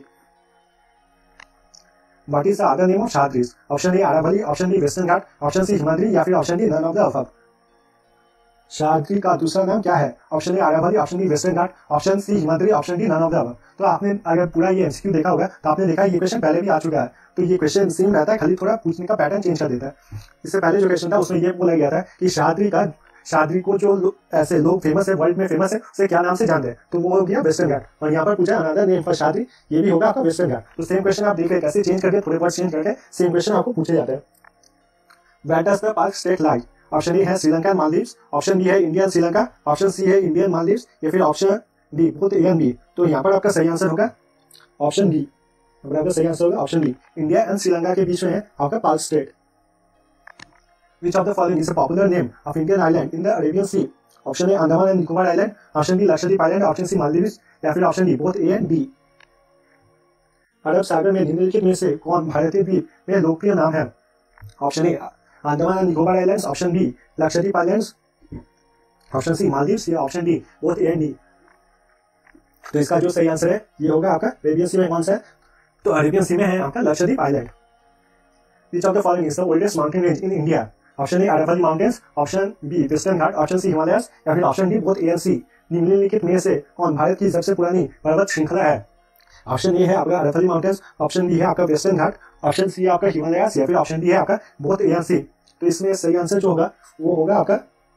What is the other name of Sahyadris? Option A Aravali, option B western Ghat, option C Himadri या फिर option D none of the above. Sahyadri का दूसरा नाम क्या है? Option A Aravali, option B western Ghat, option C Himadri, option D none of the above. तो आपने अगर पूरा ये एमसीक्यू देखा होगा तो आपने देखा ये क्वेश्चन पहले भी आ चुका है। तो ये क्वेश्चन सेम रहता है, खाली थोड़ा पूछने का पैटर्न चेंज कर देता है। इससे पहले जो क्वेश्चन था उसमें ये बोला गया था कि शाद्री को जो ऐसे लोग फेमस है, वर्ल्ड में फेमस है, उसे क्या नाम से जानते हैं? तो वो हो गया वेस्टर्न घाट। और यहाँ पर पूछा अनदर नेम फॉर शाद्री, ये भी होगा आपका वेस्टर्न घाट। तो सेम क्वेश्चन आप देख रहे कैसे चेंज करके थोड़े वर्ड चेंज करके सेम क्वेश्चन आपको पूछे जाते हैं। Where does the Palk Strait lie? Option A है Sri Lanka and Maldives, option B है इंडियन श्रीलंका, ऑप्शन सी है इंडियन मालदीव्स या फिर option D both A and B. तो यहाँ पर आपका सही आंसर होगा ऑप्शन डी। आपका सही आंसर होगा option D. India and Sri Lanka के बीच में है आपका Palk Strait. Which of the following is a popular name of Indian island in the Arabian Sea? Option A Andaman and Nicobar island, option B Lakshadweep island, option C Maldives या फिर option D both A and B. अरब सागर में निम्नलिखित में से कौन भारतीय द्वीप में लोकप्रिय नाम है? Option A Andaman and Nicobar islands, option B Lakshadweep islands option C Maldives या option D both A and D. तो इसका जो सही आंसर है ये होगा आपका अरेबियन सी में कौन सा है, तो अरेबियन सी में है आपका Lakshadweep island. Which of the following is the oldest mountain range in India? Option A Aravali mountains, option B western Ghat, option C Himalayas या फिर option D both A and C. निम्नलिखित में से कौन भारत की सबसे पुरानी पर्वत श्रृंखला है? ऑप्शन ए है आपका अरावली माउंटेन्स, ऑप्शन बी है आपका वेस्टर्न घाट, ऑप्शन सी है आपका हिमालयस या फिर ऑप्शन डी है आपका बोथ ए एंड सी। तो इसमें सही आंसर जो होगा वो होगा आपका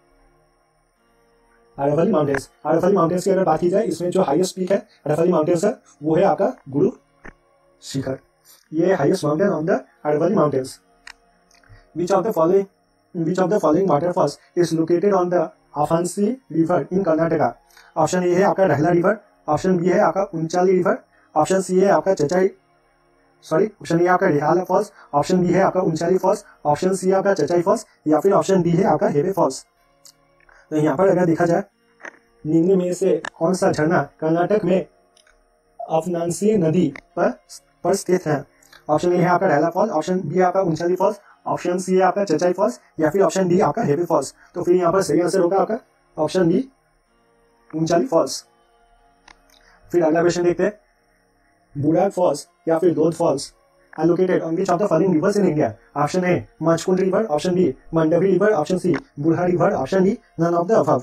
अरावली माउंटेन्स। अरावली माउंटेन्स की अगर बात की जाए इसमें जो हाईएस्ट पीक है अरावली माउंटेन्स है वो है आपका गुरु शिखर, ये highest mountain on the Aravali mountains. Which of the following waterfalls is located on the Afansi River in Karnataka? Option A है आपका रहला रिवर, ऑप्शन बी है आपका उंचाली रिवर, ऑप्शन सी है आपका ऑप्शन ए है आपका रिहाला फॉल्स, ऑप्शन बी है आपका उंचाली फॉल्स, ऑप्शन सी है आपका चचाई फॉल्स या फिर ऑप्शन डी है आपका हेबे फॉल्स। तो यहाँ पर अगर देखा जाए निम्न में से कौन सा झरना कर्नाटक में अफनांसी नदी पर स्थित है? ऑप्शन ए है आपका रहला फॉल्स, ऑप्शन बी है आपका उंचाली फॉल्स, ऑप्शन सी है आपका चचाई फॉल्स या फिर ऑप्शन डी आपका हेबे फॉल्स। तो फिर यहाँ पर सही आंसर होगा आपका ऑप्शन बी उंचाली फॉल्स। फिर अगला क्वेश्चन देखते हैं, बुराक फॉल्स या फिर Lodh falls are located on which of the following rivers in India? Option A Machkund river, option B Mandovi river, option C Budha river, option D none of the above.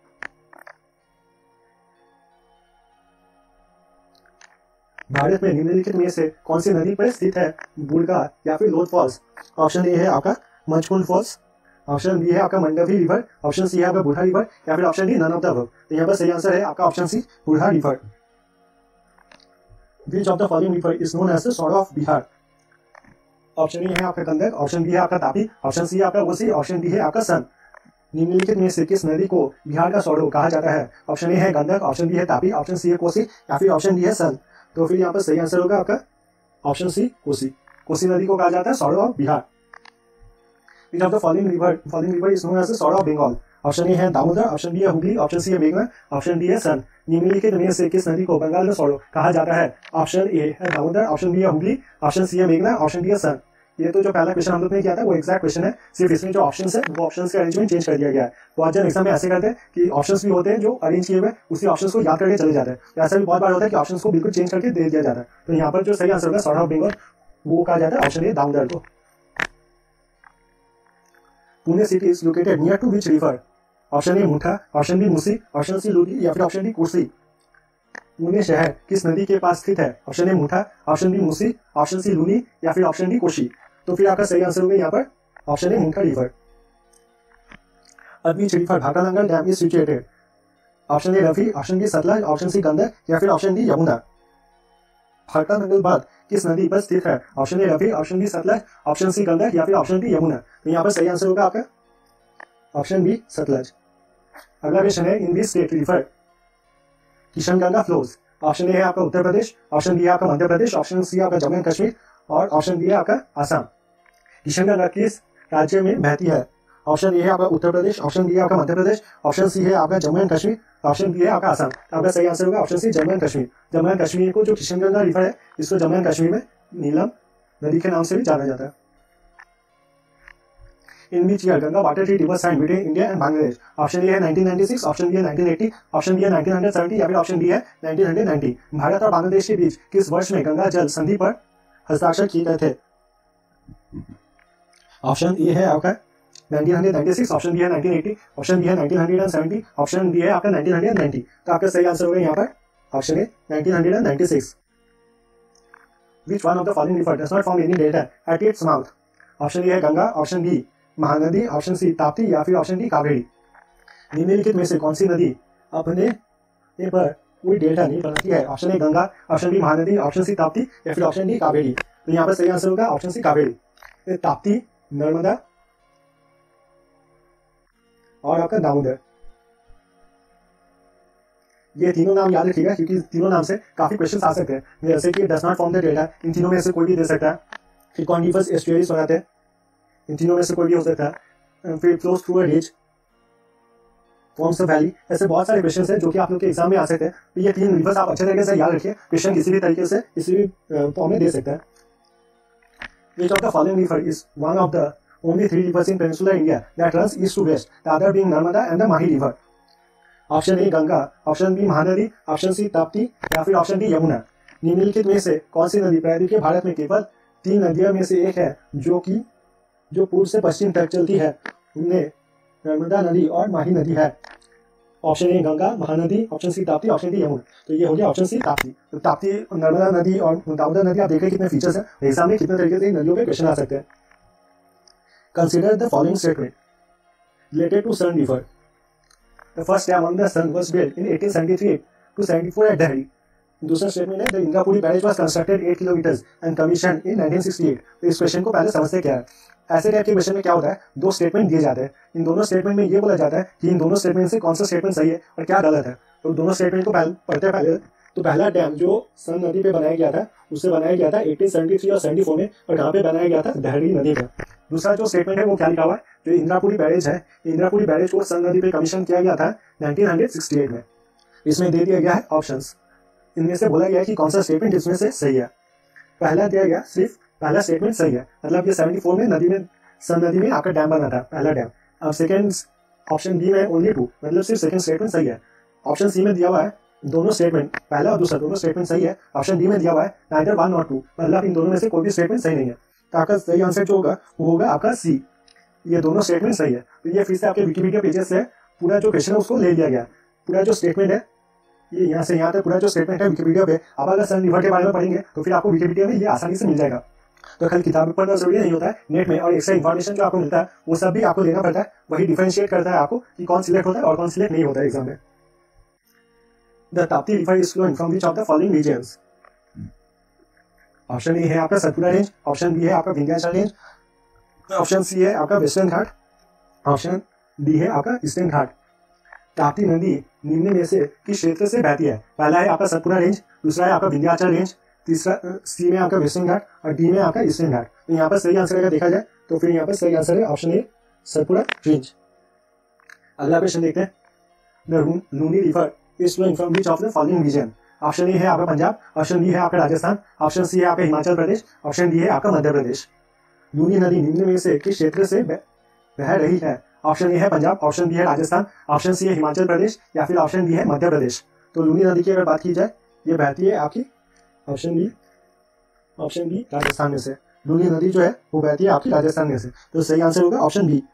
Bharat में निम्नलिखित में से कौन सी नदी पर स्थित है बुढ़गा या फिर लोध फॉल्स? ऑप्शन ए है आपका मंचकुंड फॉल्स, ऑप्शन बी है आपका मंडवी रिवर, ऑप्शन सी है आपका बुढ़ा रिवर या फिर option D none of the above. तो यहाँ पर सही आंसर है आपका option C Budha river. Which of the following river is known as the sword of Bihar? Option A है आपका गंडक, ऑप्शन बी है आपका तापी, ऑप्शन सी है आपका कोसी, ऑप्शन डी है आपका सन। निम्नलिखित में से किस नदी को बिहार का सौरव कहा जाता है? ऑप्शन ए है गंडक, ऑप्शन बी है तापी, ऑप्शन सी है कोसी या फिर ऑप्शन डी है सन। तो फिर यहाँ पर सही आंसर होगा आपका ऑप्शन सी कोसी। कोसी नदी को कहा जाता है sorrow of Bihar. Which of the following river is known as the sword of Bengal? Option A है दामोदर, ऑप्शन बी है हुगली, ऑप्शन सी है मेघना, ऑप्शन डी है सन। निम्नलिखित में से किस नदी को बंगाल का सौरव कहा जाता है? ऑप्शन ए है दामोदर, ऑप्शन बी है हुगली, ऑप्शन सी है मेघना, ऑप्शन डी है सन। ये तो जो पहला क्वेश्चन हम लोग ने किया था वो एग्जैक्ट क्वेश्चन है, सिर्फ इसमें जो ऑप्शंस है वो ऑप्शंस का अरेंजमेंट चेंज कर दिया गया है। तो आज जब एग्जाम में ऐसे करते हैं कि ऑप्शंस भी होते हैं जो अरेंज किए हुए उसी ऑप्शंस को याद करके चले जाते हैं। तो ऐसा भी बहुत बार होता है कि ऑप्शंस को बिल्कुल चेंज करके दे दिया जाता है। तो यहाँ पर जो सही आंसर होगा सॉर्ट ऑफ बंगाल वो कहा जाता है ऑप्शन ए दामोदर को। Pune city is located near to which river? Option A Mutha, option B Musi, option C Luni या फिर ऑप्शन डी कोसी। पुणे शहर किस नदी के पास स्थित है? Option A Mutha, option B Musi, option C Luni या फिर ऑप्शन डी कोशी। तो फिर आपका सही आंसर होगा यहाँ पर ऑप्शन ए मुठा रिवर। अब विच रिवर भाटानगर dam is situated? Option A Ravi, option B Sutlej, option C Gandak या फिर ऑप्शन डी यमुना। भाटानगर बांध किस नदी पर स्थित है? Option A Ravi, option B Sutlej, option C Gandak या फिर ऑप्शन डी यमुना। तो यहाँ पर सही आंसर होगा आपका ऑप्शन बी सतलज। अगला क्वेश्चन है, in this state river Kishanganga flows? Option A है आपका उत्तर प्रदेश, ऑप्शन बी है आपका मध्य प्रदेश, ऑप्शन सी है आपका जम्मू एंड कश्मीर और ऑप्शन बी है आपका आसाम। किशनगंगा किस राज्य में बहती है? ऑप्शन ए है आपका उत्तर प्रदेश, ऑप्शन बी है आपका मध्य प्रदेश, ऑप्शन सी है आपका Jammu and Kashmir, option B है आपका आसाम। आपका सही आंसर होगा option C Jammu and Kashmir. Jammu and Kashmir को जो किशनगंगा रिवर है इसको जम्मू एंड कश्मीर में नीलम नदी के नाम से भी जाना जाता है। In which year Ganga water treaty was signed between India and Bangladesh? Option A है 1996, ऑप्शन बी है 1980, ऑप्शन बी है 1970 या फिर ऑप्शन डी है 1990। भारत और बांग्लादेश के बीच किस वर्ष में गंगा जल संधि पर हस्ताक्षर किए गए थे? ऑप्शन ए है आपका 1996, ऑप्शन बी है 1980, ऑप्शन बी है 1970, ऑप्शन डी है आपका 1990। तो आपका सही आंसर होगा यहाँ पर option A 1996। Which one of the following river does not form any delta at its mouth? Option A है Ganga, option B Mahanadi, option C Tapti या फिर ऑप्शन डी कावेरी। निम्नलिखित में से कौन सी नदी अपने पर कोई डेल्टा नहीं बनाती है? Option A Ganga, option B Mahanadi, option C Tapti या फिर ऑप्शन डी कावेरी। तो यहाँ पर सही आंसर होगा ऑप्शन सी कावेरी। ताप्ती, नर्मदा और आपका दामोदर, ये तीनों नाम याद रखिएगा क्योंकि तीनों नाम से काफी क्वेश्चन आ सकते हैं। जैसे कि does not form the delta, इन तीनों में से कोई भी दे सकता है। फिर कॉन्टिन्यूअस एस्चुअरीज बनाते हैं, इन तीनों में से कोई भी हो सकता है। फिर flows through a ridge, forms a valley. ऐसे बहुत सारे क्वेश्चन है जो कि आप लोग के एग्जाम में आ सकते हैं। तो ये तीन रिवर्स आप अच्छे तरीके से याद रखिए, क्वेश्चन किसी भी तरीके से किसी भी फॉर्म में दे सकता है। Which of the following river is one of the only three rivers in peninsular India that runs east to west, the other being Narmada and the Mahi river? Option A Ganga, option B Mahanadi, option C Tapti या फिर ऑप्शन डी यमुना। निम्नलिखित में से कौन सी नदी प्रायद्वीप के भारत में केवल 3 नदियों में से एक है जो पूर्व से पश्चिम तक चलती है? उनमें नर्मदा नदी और माही नदी है। Option A Ganga, Mahanadi, option C Tapti, option D Yamuna. तो ये हो गया ऑप्शन सी ताप्ती। तो ताप्ती, नर्मदा नदी और दामोदर नदी, आप देख रहे कितने फीचर्स हैं। एग्जाम में कितने तरीके से नदियों पे क्वेश्चन आ सकते हैं। Consider the following statement related to Son river. The first dam on the Son was built in 1873 to 74 at Delhi. दूसरा स्टेटमेंट है the Indrapuri barrage was constructed 8 kilometres and commissioned in 1968। तो इस क्वेश्चन को पहले समझते क्या है। ऐसे टाइप के क्वेश्चन में क्या होता है, 2 स्टेटमेंट दिए जाते हैं। इन दोनों स्टेटमेंट में ये बोला जाता है कि इन दोनों स्टेटमेंट से कौन सा स्टेटमेंट सही है और क्या गलत है। तो दोनों स्टेटमेंट को पढ़ते हैं पहले। तो पहला डैम जो सन नदी पे बनाया गया था, उससे बनाया गया था 1873 और 74 में, और कहाँ पे बनाया गया था, दिल्ली नदी पे। दूसरा जो स्टेटमेंट है वो क्या लिखा हुआ है, जो इंद्रापुरी बैरेज है, इंद्रापुरी बैरेज को सन नदी पे कमीशन किया गया था 1968 में। इसमें दे दिया गया है ऑप्शंस। इनमें से बोला गया है कि कौन सा स्टेटमेंट इसमें से सही है। पहला दिया गया, सिर्फ पहला स्टेटमेंट सही है, मतलब ये 74 में सन नदी में आकर डैम बना था, पहला डैम। अब सेकंड ऑप्शन बी में ओनली 2, मतलब सिर्फ सेकंड स्टेटमेंट सही है। ऑप्शन सी में दिया हुआ है दोनों स्टेटमेंट, पहला और दूसरा दोनों स्टेटमेंट सही है। ऑप्शन डी में दिया हुआ है नाइदर 1 और 2, मतलब इन दोनों में से कोई भी स्टेटमेंट सही नहीं है। तो आपका सही आंसर जो होगा वो होगा आपका सी, ये दोनों स्टेटमेंट सही है। तो ये फिर से आपके विकिपीडिया पेजेस से पूरा जो क्वेश्चन है उसको ले लिया गया। पूरा जो स्टेटमेंट है ये यहाँ से यहाँ तक पूरा जो स्टेटमेंट है विकिपीडिया पे, आप अगर सन रिवर के बारे में पढ़ेंगे तो फिर आपको विकिपीडिया में ये आसानी से मिल जाएगा। तो खाली किताब में पढ़ना जरूरी नहीं होता है, नेट में और एक्स्ट्रा इन्फॉर्मेशन जो आपको मिलता है वो सब भी आपको लेना पड़ता है। वही डिफरेंशिएट करता है आपको कि कौन सिलेक्ट होता है और कौन सिलेक्ट नहीं होता है एग्जाम में। The Tapti river is flowing from which of the following regions? Option A है आपका सतपुरा रेंज, ऑप्शन बी है आपका विंध्याचल रेंज, ऑप्शन सी है आपका वेस्टर्न घाट, ऑप्शन डी है आपका ईस्टर्न घाट। ताप्ती नदी निम्न में से किस क्षेत्र से बहती है? पहला है आपका सतपुरा रेंज, दूसरा है आपका विंध्याचल रेंज, तीसरा सी में आपका वेस्टर्न घाट और डी में आपका ईस्टर्न घाट। तो यहाँ पर सही आंसर अगर देखा जाए तो फिर यहाँ पर सही आंसर है ऑप्शन ए सतपुरा रेंज। अगला क्वेश्चन देखते हैं। The Luni river is flowing from which of the following region? Option A है आपका पंजाब, ऑप्शन बी है आपका राजस्थान, ऑप्शन सी है आपका हिमाचल प्रदेश, ऑप्शन डी है आपका मध्य प्रदेश। लूनी नदी निम्न में से किस क्षेत्र से बह रही है? ऑप्शन ए है पंजाब, ऑप्शन बी है राजस्थान, ऑप्शन सी है हिमाचल प्रदेश या फिर ऑप्शन डी है मध्य प्रदेश। तो लूनी नदी की अगर बात की जाए ये बहती है आपकी ऑप्शन बी राजस्थान में से। लूनी नदी जो है वो बहती है आपकी राजस्थान में से। तो सही आंसर होगा ऑप्शन बी।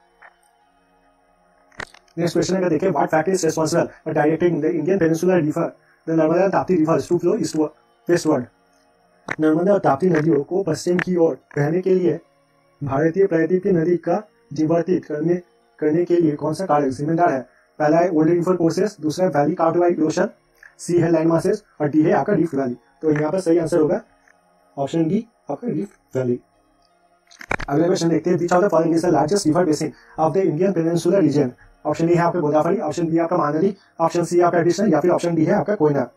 नेक्स्ट क्वेश्चन अगर देखें, what factor is responsible for directing the Indian peninsular river the Narmada and Tapti rivers to flow westward? Narmada और ताप्ती नदियों को पश्चिम की ओर बहने के लिए भारतीय प्रायद्वीप की नदी का विवर्तित करने के लिए कौन सा कारक जिम्मेदार है? पहला है ओल्ड रिवर कोर्सेस, दूसरा है valley carved by erosion, C है लैंड मासेस और डी है आपका रिफ्ट वैली। तो यहाँ पर सही आंसर होगा ऑप्शन डी आपका रिफ्ट वैली। अगला क्वेश्चन देखते हैं, which of the following is the largest river basin of the Indian peninsular region? Option A है आपका गोदावरी, ऑप्शन बी आपका महानदी, ऑप्शन सी आपका कृष्णा या फिर ऑप्शन डी है आपका कोयना।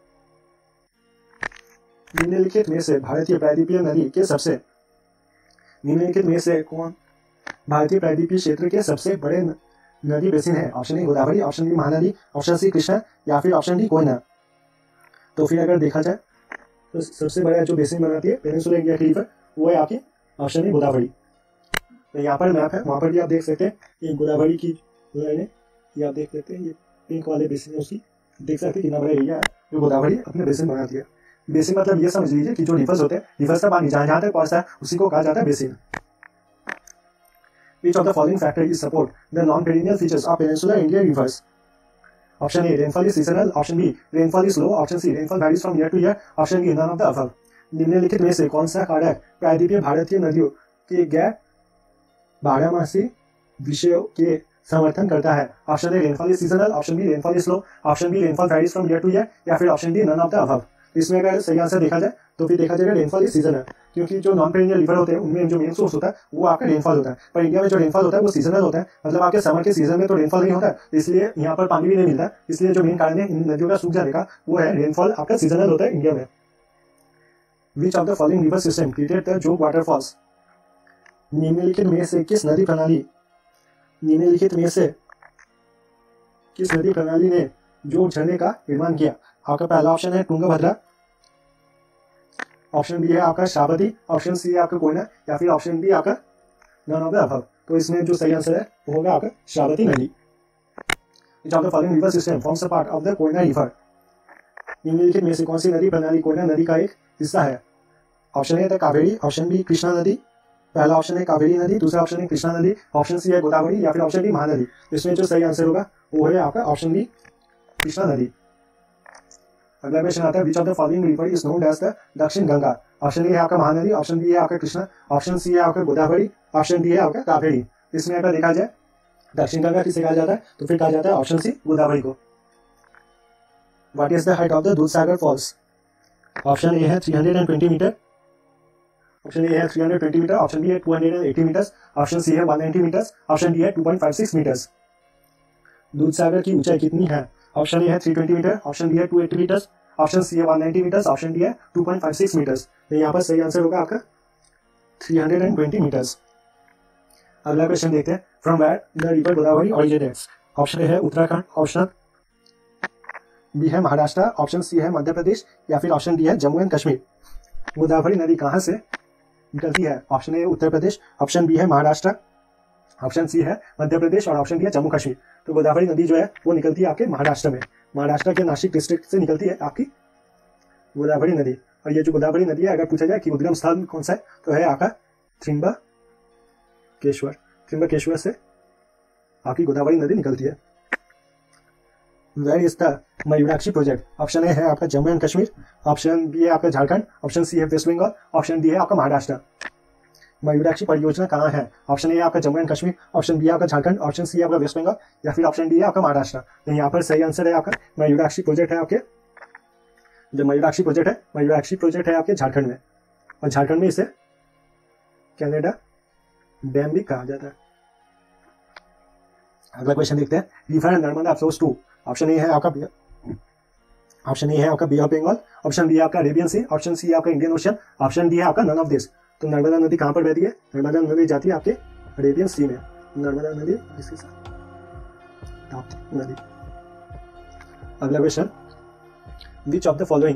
निम्नलिखित में से भारतीय प्रायद्वीपीय नदी के सबसे निम्नलिखित में से कौन भारतीय प्रायद्वीपीय क्षेत्र के सबसे बड़े नदी बेसिन है? Option A Godavari, option B Mahanadi, option C Krishna या फिर ऑप्शन डी कोयना। तो फिर अगर देखा जाए तो सबसे बड़ा जो बेसिन बनाती है पेनिनसुलर इंडिया की रिवर वो है आपकी ऑप्शन ए गोदावरी। तो यहाँ पर मैप है, वहां पर भी आप देख सकते हैं ये गोदावरी की लाइन है, ये आप देख सकते हैं, ये पिंक वाले बेसिन है उसकी, देख सकते हैं कितना बड़ा एरिया है जो गोदावरी अपने बेसिन बनाती है। बेसिन मतलब ये समझ लीजिए कि जो रिवर्स होते हैं, रिवर्स का पानी जहां तक पहुंचता है उसी को कहा जाता है basin. Which of the following factor is support the non-perennial features of peninsular Indian rivers? Option A, rainfall is seasonal, option B, rainfall is low, option C, rainfall varies from year to year, option D, none of the above. निम्नलिखित में से कौन सा कारक प्रायद्वीपीय भारतीय नदियों के गैर बारहमासी विषयों के समर्थन करता है? Option A rainfall is seasonal, option B rainfall is low, option B rainfall varies from year to year या फिर option D none of the above. इसमें अगर सही आंसर देखा जाए तो फिर देखा जाएगा रेनफॉल इज सीजनल, क्योंकि जो नॉन पेरिनियल रिवर होते हैं उनमें जो मेन सोर्स होता है वो आपका रेनफॉल होता है। पर इंडिया में जो रेनफॉल होता है वो सीजनल होता है, मतलब आपके समर के सीजन में तो रेनफॉल नहीं होता है, इसलिए यहाँ पर पानी भी नहीं मिलता। इसलिए जो मेन कारण है इन नदियों का सूख जाने का वो है रेनफॉल आपका सीजनल होता है इंडिया में। Which of the following river system created the Jog waterfalls? निम्नलिखित में से किस नदी प्रणाली ने जोग झरने का निर्माण किया? आपका पहला ऑप्शन है तुंगभद्रा, ऑप्शन बी है आपका श्रावती, ऑप्शन सी है आपका कोयना या फिर ऑप्शन डी आपका नन ऑफ द अबव। तो इसमें जो सही आंसर है वो होगा आपका श्रावती नदी। Which of the following river system forms a part of the Koyna river. निम्नलिखित में से कौन सी नदी प्रणाली कोयना नदी का एक हिस्सा है? ऑप्शन ए है कावेरी, ऑप्शन बी कृष्णा नदी, पहला ऑप्शन है कावेरी नदी, दूसरा ऑप्शन है कृष्णा नदी, ऑप्शन सी है गोदावरी या फिर ऑप्शन डी महानदी। इसमें जो सही आंसर होगा वो है आपका ऑप्शन बी कृष्णा नदी। अगला क्वेश्चन आता है which of the following river is known as the Dakshin Ganga. Option A है आपका महानदी, ऑप्शन बी है आपका कृष्णा, ऑप्शन सी है आपका गोदावरी, ऑप्शन डी है आपका कावेरी। इसमें अगर देखा जाए दक्षिण गंगा किसे कहा जाता है तो फिर कहा जाता है ऑप्शन सी गोदावरी को। What is the height of the Dudhsagar falls? Option A है 320 मीटर, ऑप्शन ए है 320 मीटर, ऑप्शन बी है 280 मीटर्स, ऑप्शन सी है 190 मीटर्स, ऑप्शन डी है 2.56 मीटर्स। दूधसागर की ऊंचाई कितनी है? ऑप्शन ए है 320 मीटर, ऑप्शन बी है 280 मीटर्स, ऑप्शन सी है 190 मीटर्स, ऑप्शन डी है 2.56 मीटर्स। तो यहाँ पर सही आंसर होगा आपका 320 मीटर्स। अगला क्वेश्चन देखते हैं from where the river Godavari originates. Option A है उत्तराखंड, ऑप्शन बी है महाराष्ट्र, ऑप्शन सी है मध्य प्रदेश या फिर ऑप्शन डी है जम्मू एंड कश्मीर। गोदावरी नदी कहाँ से निकलती है? Option A Uttar Pradesh, option B है महाराष्ट्र, ऑप्शन सी है मध्य प्रदेश और ऑप्शन डी है जम्मू कश्मीर। तो गोदावरी नदी जो है वो निकलती है आपके महाराष्ट्र में, महाराष्ट्र के नासिक डिस्ट्रिक्ट से निकलती है आपकी गोदावरी नदी। और ये जो गोदावरी नदी है अगर पूछा जाए कि उद्गम स्थान कौन सा है तो है आपका त्रिम्बकेश्वर, त्रिम्बकेश्वर से आपकी गोदावरी नदी निकलती है। Where is the Mayurakshi project? Option A है आपका Jammu and Kashmir, option B है आपका झारखंड, ऑप्शन सी है वेस्ट बंगाल, ऑप्शन डी है आपका महाराष्ट्र। मयूराक्षी परियोजना कहाँ है? ऑप्शन ए आपका Jammu and Kashmir, option B आपका झारखंड, ऑप्शन सी आपका वेस्ट बंगाल या फिर ऑप्शन डी है आपका महाराष्ट्र। तो यहाँ पर सही आंसर है आपका मयूराक्षी प्रोजेक्ट है आपके, जो मयूराक्षी प्रोजेक्ट है आपके झारखंड में, और झारखंड में इसे कैनेडा डैम भी कहा जाता है। अगला क्वेश्चन देखते हैं river Narmada flows to. Option A है आपका bay of Bengal, option B है आपका अरेबियन सी, ऑप्शन सी है आपका इंडियन ओशन, ऑप्शन डी है आपका नन ऑफ दिस। तो नर्मदा नदी कहाँ पर बहती है? नर्मदा नदी जाती है आपके अरेबियन सी में। नर्मदा नदी इसके साथ नदी। अगला question which of the following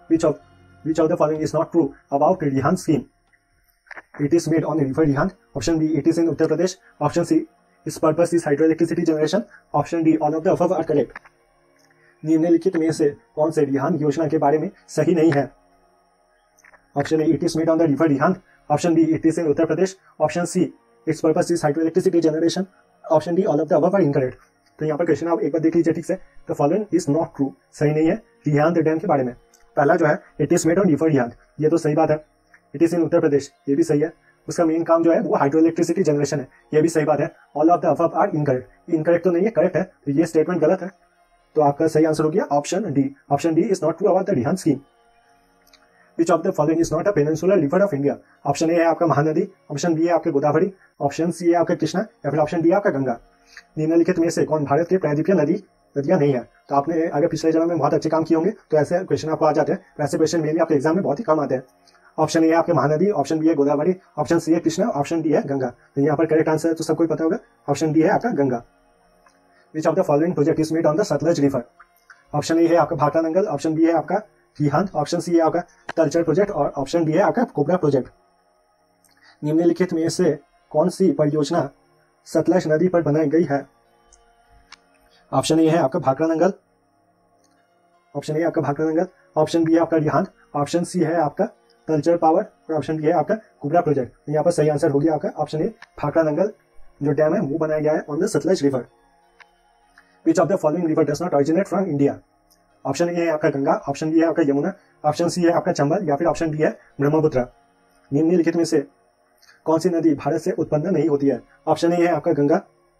is not true about Rihand scheme? It is made on river Rihand, option B it is in Uttar Pradesh, option C its purpose is hydroelectricity generation, option D all of the above are correct. निम्नलिखित में से कौन से रिहांद योजना के बारे में सही नहीं है? Option A it is made on the river Rihand, option B it is in Uttar Pradesh, option C its purpose is hydroelectricity generation, option D all of the above are incorrect. तो यहाँ पर क्वेश्चन आप एक बार देख लीजिए ठीक से। The following is not true, सही नहीं है रिहांद डैम के बारे में। पहला जो है it is made on river Rihand, ये तो सही बात है। इट इज इन उत्तर प्रदेश, ये भी सही है। उसका मेन काम जो है वो हाइड्रोइलेक्ट्रिसिटी जनरेशन है, ये भी सही बात है। All of the above are incorrect, incorrect तो नहीं है, करेक्ट है। तो ये स्टेटमेंट गलत है, तो आपका सही आंसर हो गया option D. Option D is not true about the Rihand scheme. Which of the following is not a peninsular river of India? Option A है आपका महानदी, ऑप्शन बी है आपके गोदावरी, ऑप्शन सी है आपका कृष्णा या फिर ऑप्शन डी है आपका गंगा। निम्नलिखित में से कौन भारत के प्रायद्वीपीय नदियां नहीं है? तो आपने अगर पिछले जन्म में बहुत अच्छे काम किए होंगे तो ऐसे क्वेश्चन आपको आ जाते हैं। ऐसे क्वेश्चन मेनली आपके एग्जाम में बहुत ही कम आते हैं। ऑप्शन ए है आपके महानदी, ऑप्शन बी है गोदावरी, ऑप्शन सी है कृष्णा, ऑप्शन डी है गंगा। तो यहाँ पर करेक्ट आंसर तो सबको पता होगा, ऑप्शन डी है आपका Ganga. Which of the following project is made on the Sutlej river? Option A है आपका भाखड़ा नंगल, ऑप्शन बी है आपका रिहांद, ऑप्शन सी है आपका तलचर प्रोजेक्ट और ऑप्शन डी है आपका कोबरा प्रोजेक्ट। निम्नलिखित में से कौन सी परियोजना सतलज नदी पर बनाई गई है? ऑप्शन ए है आपका भाखड़ा नंगल, ऑप्शन ए आपका भाखड़ा नंगल, ऑप्शन बी है आपका रिहांद, ऑप्शन सी है आपका तलचर पावर और ऑप्शन डी है आपका कोबरा प्रोजेक्ट। यहाँ पर सही आंसर हो गया आपका ऑप्शन ए भाखड़ा नंगल जो डैम है वो बनाया गया है on the Sutlej river. Which of the following river does not originate from India? Option A है आपका गंगा, ऑप्शन बी है आपका यमुना, ऑप्शन सी है आपका चंबल या फिर ऑप्शन डी है ब्रह्मपुत्र। निम्नलिखित में से कौन सी नदी भारत से उत्पन्न नहीं होती है? ऑप्शन ए है आपका गंगा,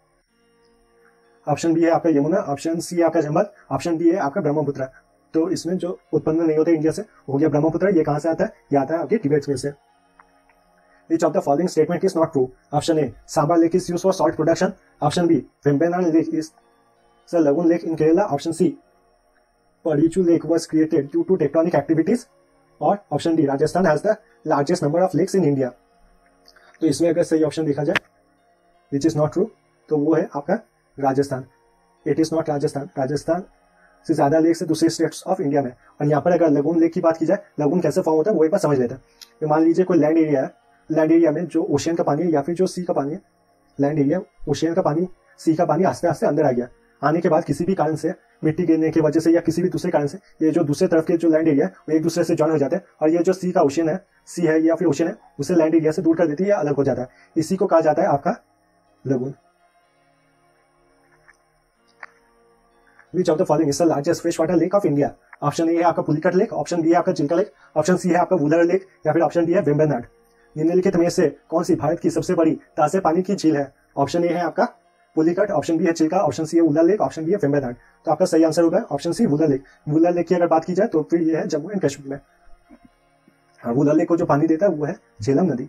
ऑप्शन बी है आपका यमुना, ऑप्शन सी है आपका चंबल, ऑप्शन डी है आपका ब्रह्मपुत्र। तो इसमें जो उत्पन्न नहीं होते इंडिया से हो गया ब्रह्मपुत्र। ये कहां से आता है? ये आता है आपके टिबेट में से। Which of the following statement is not true? Option A Sambhar lake is used for salt production, option B Vembanad lake is the lagoon lake in Kerala, option C Parichu Lake was created due to tectonic activities, और option D Rajasthan has the largest number of lakes in India. तो इसमें अगर सही ऑप्शन देखा जाए विच इज नॉट ट्रू तो वो है आपका Rajasthan. It is not Rajasthan, Rajasthan से ज्यादा लेक्स है दूसरे स्टेट्स ऑफ इंडिया में। और यहाँ पर अगर लगून लेक की बात की जाए, लगून कैसे फॉर्म होता है वो एक बार समझ लेते हैं। तो मान लीजिए कोई लैंड एरिया है, लैंड एरिया में जो ओशियन का पानी है या फिर जो सी का पानी है, लैंड एरिया ओशियन का पानी सी का पानी आस्ते आस्ते अंदर आ गया। आने के बाद किसी भी कारण से, मिट्टी गिरने की वजह से या किसी भी दूसरे कारण से, ये जो दूसरे तरफ के जो लैंड एरिया है वो एक दूसरे से जॉइन हो जाते हैं, और ये जो सी का ओशन है, सी है या फिर ओशन है, उसे लैंड एरिया से दूर कर देती है या अलग हो जाता है। इसी को कहा जाता है आपका lagoon. Which of the following is the largest freshwater lake of India? Option A है आपका पुलिकट लेक, ऑप्शन बी है आपका चिल्का लेक, ऑप्शन सी है आपका वुलर लेक, या फिर ऑप्शन डी है वेम्बनाड। निम्नलिखित में से कौन सी भारत की सबसे बड़ी ताजे पानी की झील है? ऑप्शन ए है आपका पुलिकट, ऑप्शन बी है चिल्का, ऑप्शन सी है वुलर लेक, ऑप्शन डी है वेम्बनाड। तो आपका सही आंसर होगा option C Wular lake. Wular lake की अगर बात की जाए तो फिर ये है जम्मू एंड कश्मीर में। वुलर लेक को जो पानी देता है वो है झेलम नदी।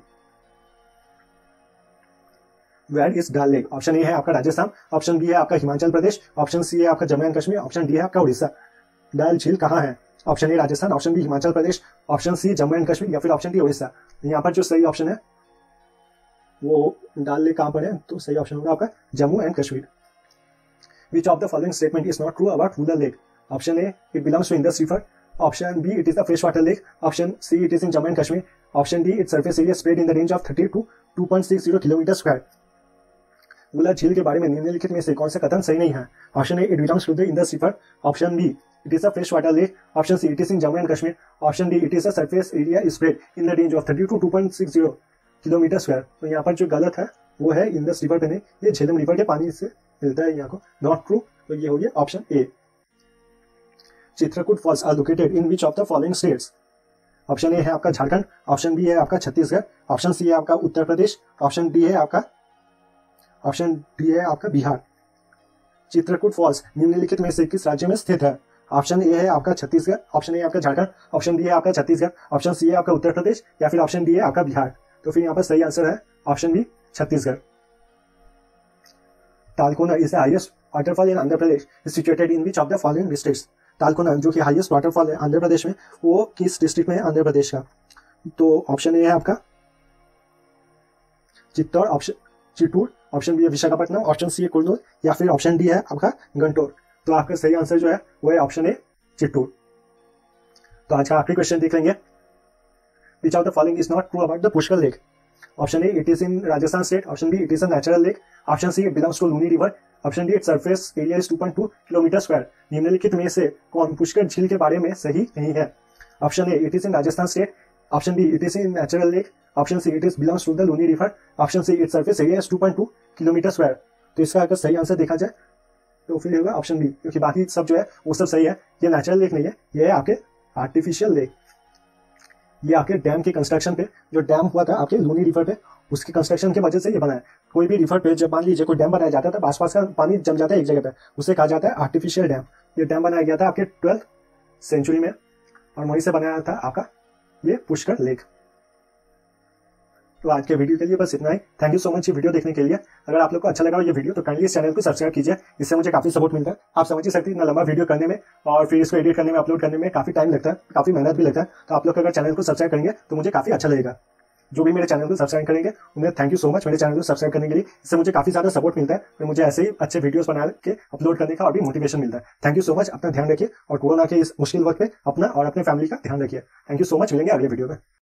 Where is Dal lake? Option A है आपका राजस्थान, ऑप्शन बी है आपका हिमाचल प्रदेश, ऑप्शन सी है आपका Jammu and Kashmir, option D है आपका उड़ीसा। डल झील कहाँ है? Option A Rajasthan, option B Himachal Pradesh, option C Jammu and Kashmir, या फिर ऑप्शन डी उड़ीसा। यहाँ पर जो सही ऑप्शन है वो डल लेक कहाँ पर है? तो सही ऑप्शन होगा आपका Jammu and Kashmir. Which of the following statement is not true about Wular lake? Option A it belongs to Indus river, option B it is the fresh water lake, option C it is in Jammu and Kashmir, option D it surface area spread in the range of 30 to 2.60 kilometre square. Wular झील के बारे में निम्नलिखित में से कौन सा कथन सही नहीं है? Option A it belongs to the Indus river, option B it is a fresh water lake, option C it is in Jammu and Kashmir, option D it is a surface area spread in the range of 30 to 2.60 kilometre square. तो यहाँ पर जो गलत है वो है इंडस रिवर पे नहीं, ये झेलम रिवर के पानी से मिलता है यहाँ को, नॉट ट्रू। तो ये हो गया option A. Chitrakoot falls are located in which of the following states? Option A है आपका झारखंड, ऑप्शन बी है आपका छत्तीसगढ़, ऑप्शन सी है आपका उत्तर प्रदेश, ऑप्शन डी है आपका बिहार। चित्रकूट फॉल्स निम्नलिखित में से किस राज्य में स्थित है? ऑप्शन ए है आपका छत्तीसगढ़, ऑप्शन ए आपका झारखंड, ऑप्शन बी है आपका छत्तीसगढ़, ऑप्शन सी है आपका उत्तर प्रदेश, या फिर ऑप्शन डी है आपका बिहार। तो फिर यहाँ पर सही आंसर है option B Chhattisgarh. Talakona is the highest waterfall in Andhra Pradesh, is situated in which of the following districts? Talakona जो कि हाईएस्ट वाटरफॉल है आंध्र प्रदेश में, वो किस डिस्ट्रिक्ट में है आंध्र प्रदेश का? तो ऑप्शन ए है आपका Chittor, option Chittoor, option B है विशाखापट्टनम, ऑप्शन सी है कुर्नूल, या फिर ऑप्शन डी है आपका गंटोर। तो आपका सही आंसर जो है वो है ऑप्शन ए चित्तूर। तो आज का आखिरी क्वेश्चन देख लेंगे। Which of the following is not true about the Pushkar lake? Option A it is in Rajasthan state, option B it is a natural lake, option C it belongs to Luni river, option D it surface area is 2.2 kilometre square. निम्नलिखित में से कौन पुष्कर झील के बारे में सही नहीं है? Option A it is in Rajasthan state, option B it is in natural lake, option C it is belongs to the Luni river, option C it surface area is 2.2 kilometre square. तो इसका अगर सही आंसर देखा जाए तो फिर होगा ऑप्शन बी, क्योंकि बाकी सब जो है वो सब सही है। ये नेचुरल लेक नहीं है, ये है आपके आर्टिफिशियल लेक। ये आपके डैम के कंस्ट्रक्शन पे, जो डैम हुआ था आपके लूनी रिवर पे, उसके कंस्ट्रक्शन की वजह से ये बना है। कोई भी रिवर पे जब मान लीजिए कोई डैम बनाया जाता है तो आसपास का पानी जम जाता है एक जगह पे, उसे कहा जाता है आर्टिफिशियल डैम। ये डैम बनाया गया था आपके 12th सेंचुरी में, और वहीं से बनाया था आपका ये पुष्कर लेक। तो आज के वीडियो के लिए बस इतना ही। थैंक यू सो मच ये वीडियो देखने के लिए। अगर आप लोग को अच्छा लगा ये वीडियो तो काइंडली इस चैनल को सब्सक्राइब कीजिए, इससे मुझे काफी सपोर्ट मिलता है। आप समझ ही सकते हैं इतना लंबा वीडियो करने में और फिर इसको एडिट करने में, अपलोड करने में काफी टाइम लगता है, काफी मेहनत भी लगता है। तो आप लोग अगर चैनल को सब्सक्राइब करेंगे तो मुझे काफी अच्छा लगेगा। जो भी मेरे चैनल को सब्सक्राइब करेंगे उन्हें थैंक यू सो मच मेरे चैनल को सब्सक्राइब करने के लिए। इससे मुझे काफी ज्यादा सपोर्ट मिलता है और मुझे ऐसे ही अच्छे वीडियोस बना के अपलोड करने का और भी मोटिवेशन मिलता है। Thank you so much. अपना ध्यान रखिए और कोरोना के इस मुश्किल वक्त में अपना और अपने फैमिली का ध्यान रखिए। Thank you so much. मिलेंगे अगले वीडियो में।